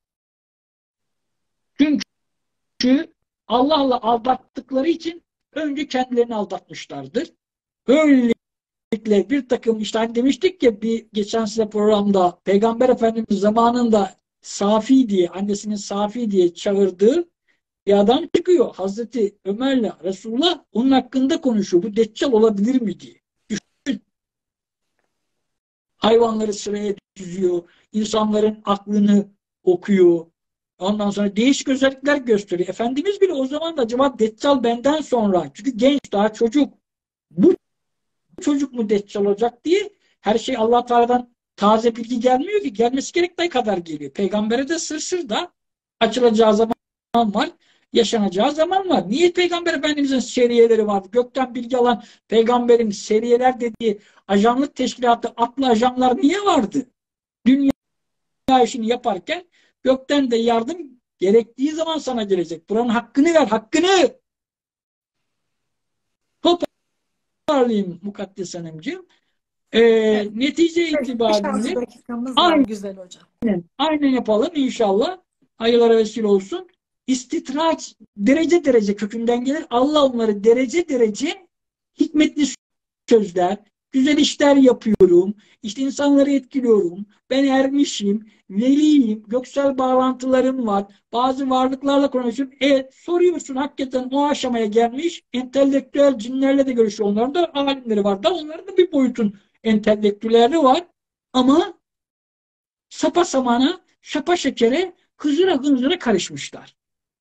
Çünkü Allah'la aldattıkları için önce kendilerini aldatmışlardır. Böylelikle bir takım işte hani demiştik ya bir geçen size programda Peygamber Efendimiz zamanında Safi diye, annesinin Safi diye çağırdığı bir adam çıkıyor. Hazreti Ömer'le Resulullah onun hakkında konuşuyor. Bu Deccal olabilir mi diye. Düşün. Hayvanları sıraya diziyor. İnsanların aklını okuyor. Ondan sonra değişik özellikler gösteriyor. Efendimiz bile o zaman da acaba Deccal benden sonra, çünkü genç daha çocuk, bu çocuk mu Deccal olacak diye her şey Allah Teala'dan taze bilgi gelmiyor ki. Gelmesi gerektiği kadar geliyor. Peygambere de sır sır da açılacağı zaman var. Yaşanacağı zaman var. Niye Peygamber Efendimiz'in seriyeleri vardı? Gökten bilgi alan peygamberin seriyeler dediği ajanlık teşkilatı, atlı ajanlar niye vardı? Dünya işini yaparken gökten de yardım gerektiği zaman sana gelecek. Buranın hakkını ver, hakkını. Toparlayayım Mukaddes Hanımcığım. Ee, Evet. netice itibariyle dakikamız var aynen, güzel hocam. aynen yapalım inşallah. Hayırlara vesile olsun. İstitraç derece derece kökünden gelir. Allah onları derece derece hikmetli sözler, güzel işler yapıyorum, işte insanları etkiliyorum, ben ermişim, veliyim, göksel bağlantılarım var, bazı varlıklarla konuşuyorum. E soruyorsun hakikaten o aşamaya gelmiş, entelektüel cinlerle de görüşüyor. Onların da alimleri var da onların da bir boyutun entelektüelleri var. Ama sapa samana, şapa şekere, hızıra hınzıra karışmışlar.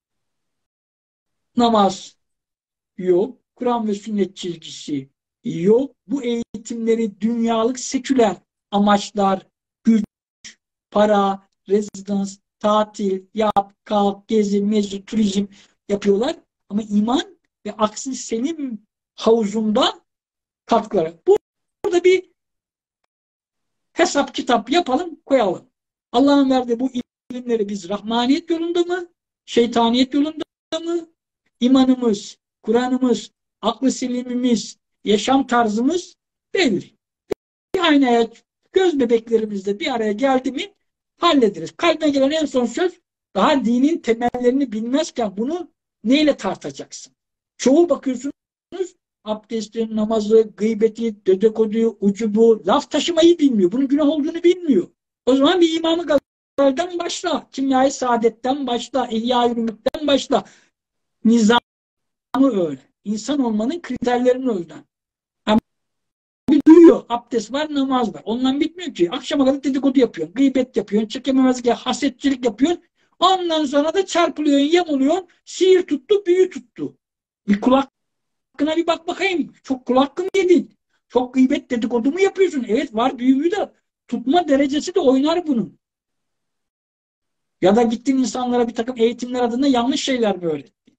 Namaz yok, Kur'an ve sünnet çizgisi yok. Bu eğitimleri dünyalık seküler amaçlar, güç, para, rezidans, tatil, yap, kalk, gezi, mezi, turizm yapıyorlar. Ama iman ve aksi selim havuzunda katkıları. Burada bir hesap kitap yapalım, koyalım. Allah'ın verdiği bu ilimleri biz rahmaniyet yolunda mı, şeytaniyet yolunda mı, imanımız, Kur'an'ımız, aklı selimimiz, yaşam tarzımız belli. Bir aynaya göz bebeklerimizle bir araya geldi mi hallederiz. Kalbine gelen en son söz, daha dinin temellerini bilmezken bunu neyle tartacaksın? Çoğu bakıyorsunuz abdestin, namazı, gıybeti, dedikoduyu, ucubu, laf taşımayı bilmiyor. Bunun günah olduğunu bilmiyor. O zaman bir İmam-ı Gazali'den başla, Kimya-i Saadet'ten başla, İhya-i Ümmit'ten başla. Nizamı öyle. İnsan olmanın kriterlerini öğren. Yani bir duyuyor, abdest var, namaz var. Ondan bitmiyor ki. Akşama kadar dedikodu yapıyorsun, gıybet yapıyorsun, çekememezlik, hasetçilik yapıyorsun. Ondan sonra da çarpılıyorsun, yamuluyorsun, sihir tuttu, büyü tuttu. Bir kulak hakkına bir bak bakayım. Çok kul hakkı mı yedin? Çok gıybet dedikodu mu yapıyorsun? Evet var büyüğü de tutma derecesi de oynar bunun. Ya da gittin insanlara bir takım eğitimler adına yanlış şeyler mi öğrettin?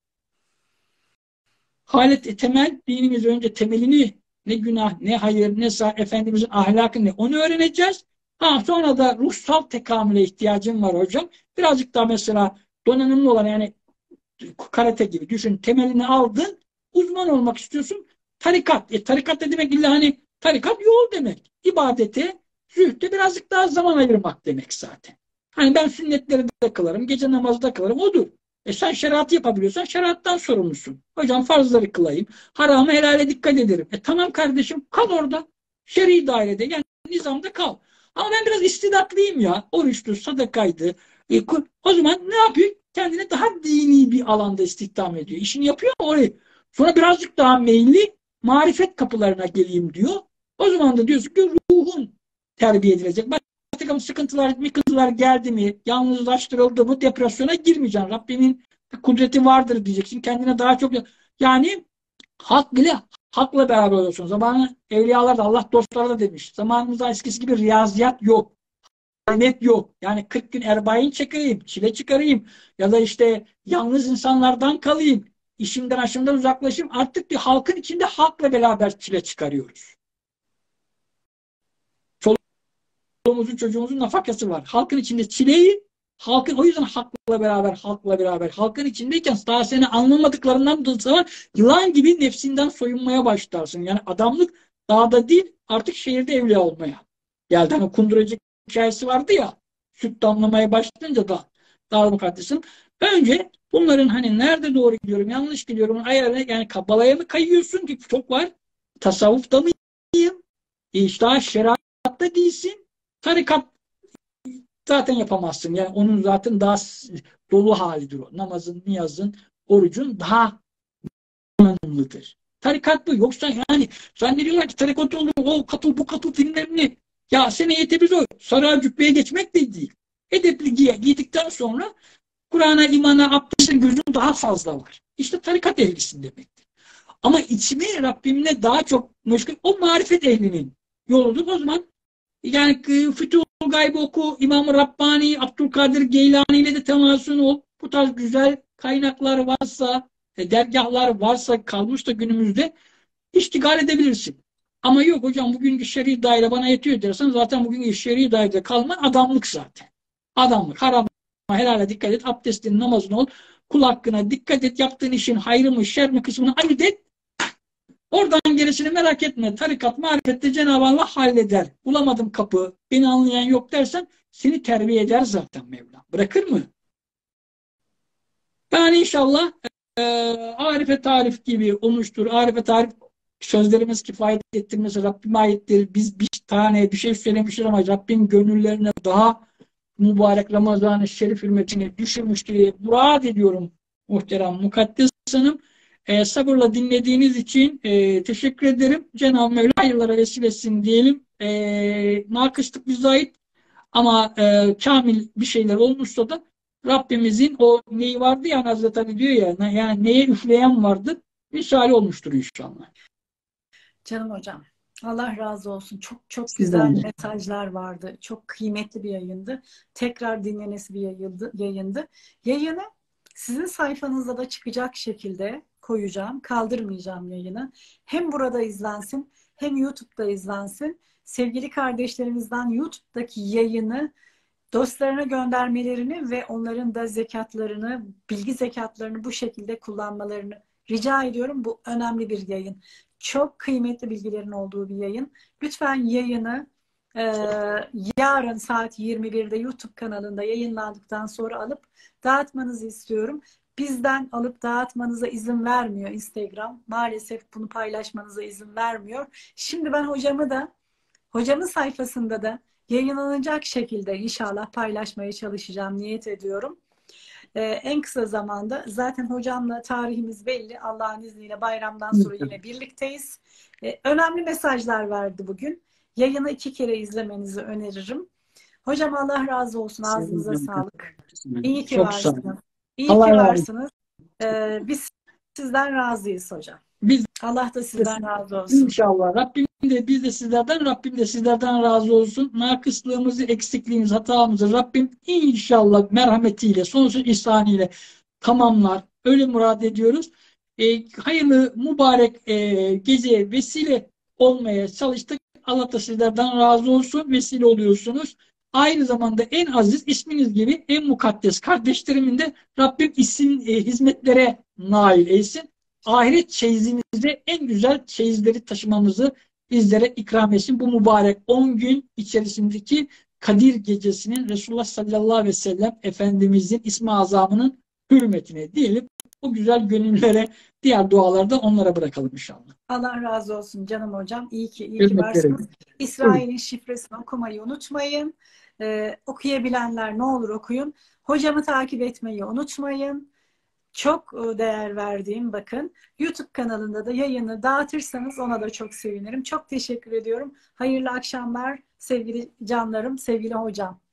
Halet temel dinimiz önce temelini ne günah, ne hayır, ne sağ, Efendimizin ahlakı ne onu öğreneceğiz. Ha, sonra da ruhsal tekamüle ihtiyacım var hocam. Birazcık daha mesela donanımlı olan yani karate gibi düşün temelini aldın. Uzman olmak istiyorsun. Tarikat. E, tarikat ne demek? İlla hani tarikat yol demek. İbadete, zühde birazcık daha zaman ayırmak demek zaten. Hani ben sünnetleri de kılarım, gece namazı da kılarım. Odur. E sen şeriatı yapabiliyorsan şeriattan sorumlusun. Hocam farzları kılayım. Haramı helale dikkat ederim. E tamam kardeşim kal orada. Şer'i dairede yani nizamda kal. Ama ben biraz istidatlıyım ya. Oruçtu, sadakaydı. E, o zaman ne yapıyor? Kendine daha dini bir alanda istihdam ediyor. İşini yapıyor ama orayı. Sonra birazcık daha meyilli marifet kapılarına geleyim diyor. O zaman da diyorsun ki ruhun terbiye edilecek. Başka sıkıntılar, mikıntılar geldi mi, yalnızlaştırıldı mı depresyona girmeyeceksin. Rabbimin kudreti vardır diyeceksin. Kendine daha çok yani halk bile hakla beraber oluyorsun. Zamanı evliyalar da Allah dostları da demiş. Zamanımızda eskisi gibi riyaziyat yok. Net yok. Yani kırk gün erbain çekeyim, çile çıkarayım ya da işte yalnız insanlardan kalayım, işimden aşımdan uzaklaşayım. Artık bir halkın içinde halkla beraber çile çıkarıyoruz. Çoluğumuzun çocuğumuzun nafakası var. Halkın içinde çileyi, halkın o yüzden halkla beraber, halkla beraber, halkın içindeyken daha seni anlamadıklarından dolayı zaman yılan gibi nefsinden soyunmaya başlarsın. Yani adamlık dağda değil artık şehirde evliya olmaya geldi. Hani kunduracık hikayesi vardı ya, süt damlamaya başlayınca da dağ mukaddesinin. Önce bunların hani nerede doğru gidiyorum, yanlış gidiyorum ayarına yani kabbalaya mı kayıyorsun ki çok var. Tasavvufta mıyım? İşte şeriatta değilsin. Tarikat zaten yapamazsın. Yani onun zaten daha dolu halidir o. Namazın, niyazın, orucun daha donanımlıdır. Tarikat bu. Yoksa yani zannediyorlar ki tarikat olur, o katıl bu katıl filmlerini. Ya sene yetebilir o. Sarığa cübbeye geçmek de değil. Edepli giy giydikten sonra Kur'an'a, imana, abdestin gözün daha fazla var. İşte tarikat ehlisin demektir. Ama içimi Rabbimle daha çok meşgul, o marifet ehlinin yoludur. O zaman yani Fütuhul Gayb'ı oku, İmam-ı Rabbani, Abdülkadir Geylani ile de temasın ol. Bu tarz güzel kaynaklar varsa, dergahlar varsa kalmış da günümüzde iştigal edebilirsin. Ama yok hocam bugünkü şer'i daire bana yetiyor dersen zaten bugünkü şer'i dairede kalman adamlık zaten. Adamlık. Haram, helale dikkat et, abdestin, namazın ol, kul hakkına dikkat et, yaptığın işin hayrı mı, şer mi kısmını ayırt et. Oradan gerisini merak etme. Tarikat, marifette Cenab-ı Allah halleder. Bulamadım kapı, beni anlayan yok dersen seni terbiye eder zaten Mevla. Bırakır mı? Yani inşallah e, Arife tarif gibi olmuştur. Arife tarif sözlerimiz kifayet ettirmesi Rabbime aittir. Biz bir tane bir şey söylemişiz ama Rabbim gönüllerine daha mübarek Ramazan-ı Şerif hürmetine düşürmüş diye murat ediyorum muhterem mukaddes hanım. E, sabırla dinlediğiniz için e, teşekkür ederim. Cenab-ı Mevla hayırlara vesile etsin diyelim. E, nakışlık bize ait ama e, kamil bir şeyler olmuşsa da Rabbimizin o neyi vardı ya Hazreti Ali diyor ya yani neye üfleyen vardı misali olmuştur inşallah. Canım hocam. Allah razı olsun. Çok çok güzel Sizden de. mesajlar vardı. Çok kıymetli bir yayındı. Tekrar dinlenesi bir yayındı. yayındı. Yayını sizin sayfanızda da çıkacak şekilde koyacağım. Kaldırmayacağım yayını. Hem burada izlensin hem YouTube'da izlensin. Sevgili kardeşlerimizden YouTube'daki yayını dostlarına göndermelerini ve onların da zekatlarını, bilgi zekatlarını bu şekilde kullanmalarını rica ediyorum. Bu önemli bir yayın. Çok kıymetli bilgilerin olduğu bir yayın. Lütfen yayını e, yarın saat yirmi birde YouTube kanalında yayınlandıktan sonra alıp dağıtmanızı istiyorum. Bizden alıp dağıtmanıza izin vermiyor Instagram. Maalesef bunu paylaşmanıza izin vermiyor. Şimdi ben hocamı da hocamın sayfasında da yayınlanacak şekilde inşallah paylaşmaya çalışacağım, niyet ediyorum. Ee, en kısa zamanda zaten hocamla tarihimiz belli. Allah'ın izniyle bayramdan sonra yine birlikteyiz. Ee, önemli mesajlar verdi bugün. Yayını iki kere izlemenizi öneririm. Hocam Allah razı olsun. Ağzınıza sağlık. İyi ki Çok sağ olun. varsınız. İyi Allah ki razı varsınız. Ee, biz sizden razıyız hocam. Biz Allah da sizden razı olsun. İnşallah. Rabbim de biz de sizlerden, Rabbim de sizlerden razı olsun. Nakıslığımızı, eksikliğimizi, hatamızı Rabbim inşallah merhametiyle, sonsuz ihsanıyla tamamlar. Öyle murad ediyoruz. E, hayırlı, mübarek e, geceye vesile olmaya çalıştık. Allah da sizlerden razı olsun. Vesile oluyorsunuz. Aynı zamanda en aziz isminiz gibi en mukaddes kardeşlerimin de Rabbim isim e, hizmetlere nail etsin. Ahiret çeyizimize en güzel çeyizleri taşımamızı bizlere ikram etsin. Bu mübarek on gün içerisindeki Kadir gecesinin Resulullah sallallahu aleyhi ve sellem Efendimizin ismi azamının hürmetine diyelim. Bu güzel gönüllere diğer dualarda onlara bırakalım inşallah. Allah razı olsun canım hocam. İyi ki, iyi ki Hürmetlerim. varsınız. İsrail'in şifresini okumayı unutmayın. Ee, okuyabilenler ne olur okuyun. Hocamı takip etmeyi unutmayın. Çok değer verdiğim bakın. YouTube kanalında da yayını dağıtırsanız ona da çok sevinirim. Çok teşekkür ediyorum. Hayırlı akşamlar sevgili canlarım, sevgili hocam.